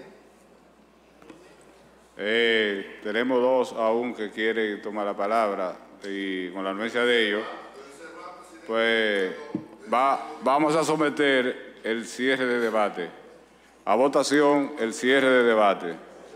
Eh, tenemos dos aún que quieren tomar la palabra y con la anuencia de ellos, pues va, vamos a someter el cierre de debate. A votación el cierre de debate.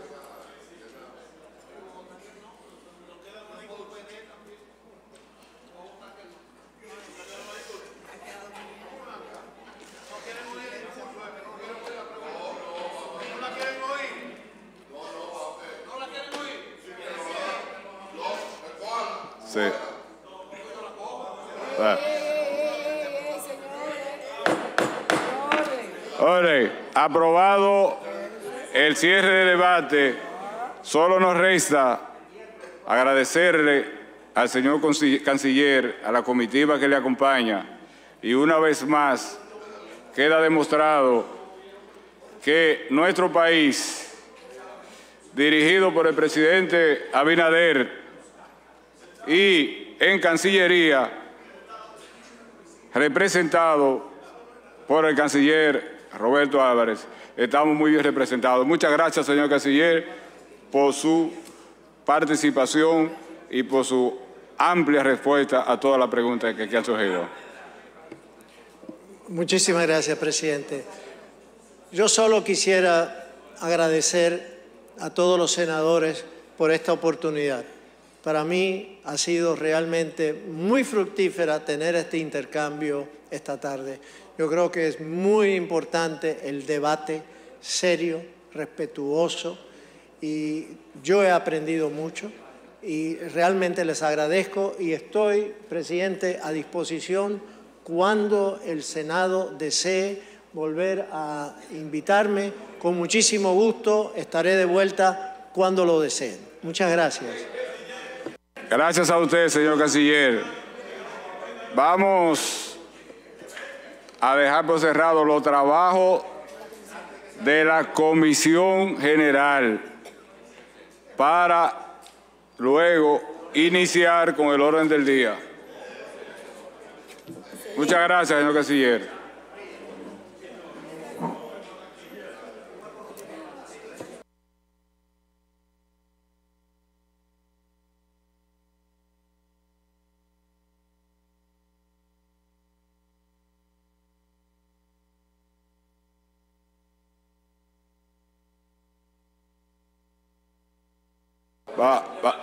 Sí. Ah. Ore, aprobado el cierre de debate, solo nos resta agradecerle al señor canciller, a la comitiva que le acompaña, y una vez más queda demostrado que nuestro país, dirigido por el presidente Abinader, y en Cancillería, representado por el canciller Roberto Álvarez, estamos muy bien representados. Muchas gracias, señor canciller, por su participación y por su amplia respuesta a todas las preguntas que, que han surgido. Muchísimas gracias, presidente. Yo solo quisiera agradecer a todos los senadores por esta oportunidad. Para mí ha sido realmente muy fructífera tener este intercambio esta tarde. Yo creo que es muy importante el debate serio, respetuoso, y yo he aprendido mucho y realmente les agradezco y estoy, presidente, a disposición cuando el Senado desee volver a invitarme. Con muchísimo gusto estaré de vuelta cuando lo deseen. Muchas gracias. Gracias a usted, señor canciller. Vamos a dejar por cerrado los trabajos de la Comisión General para luego iniciar con el orden del día. Muchas gracias, señor canciller. Va, va.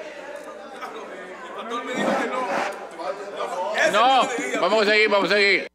No, vamos a seguir, vamos a seguir.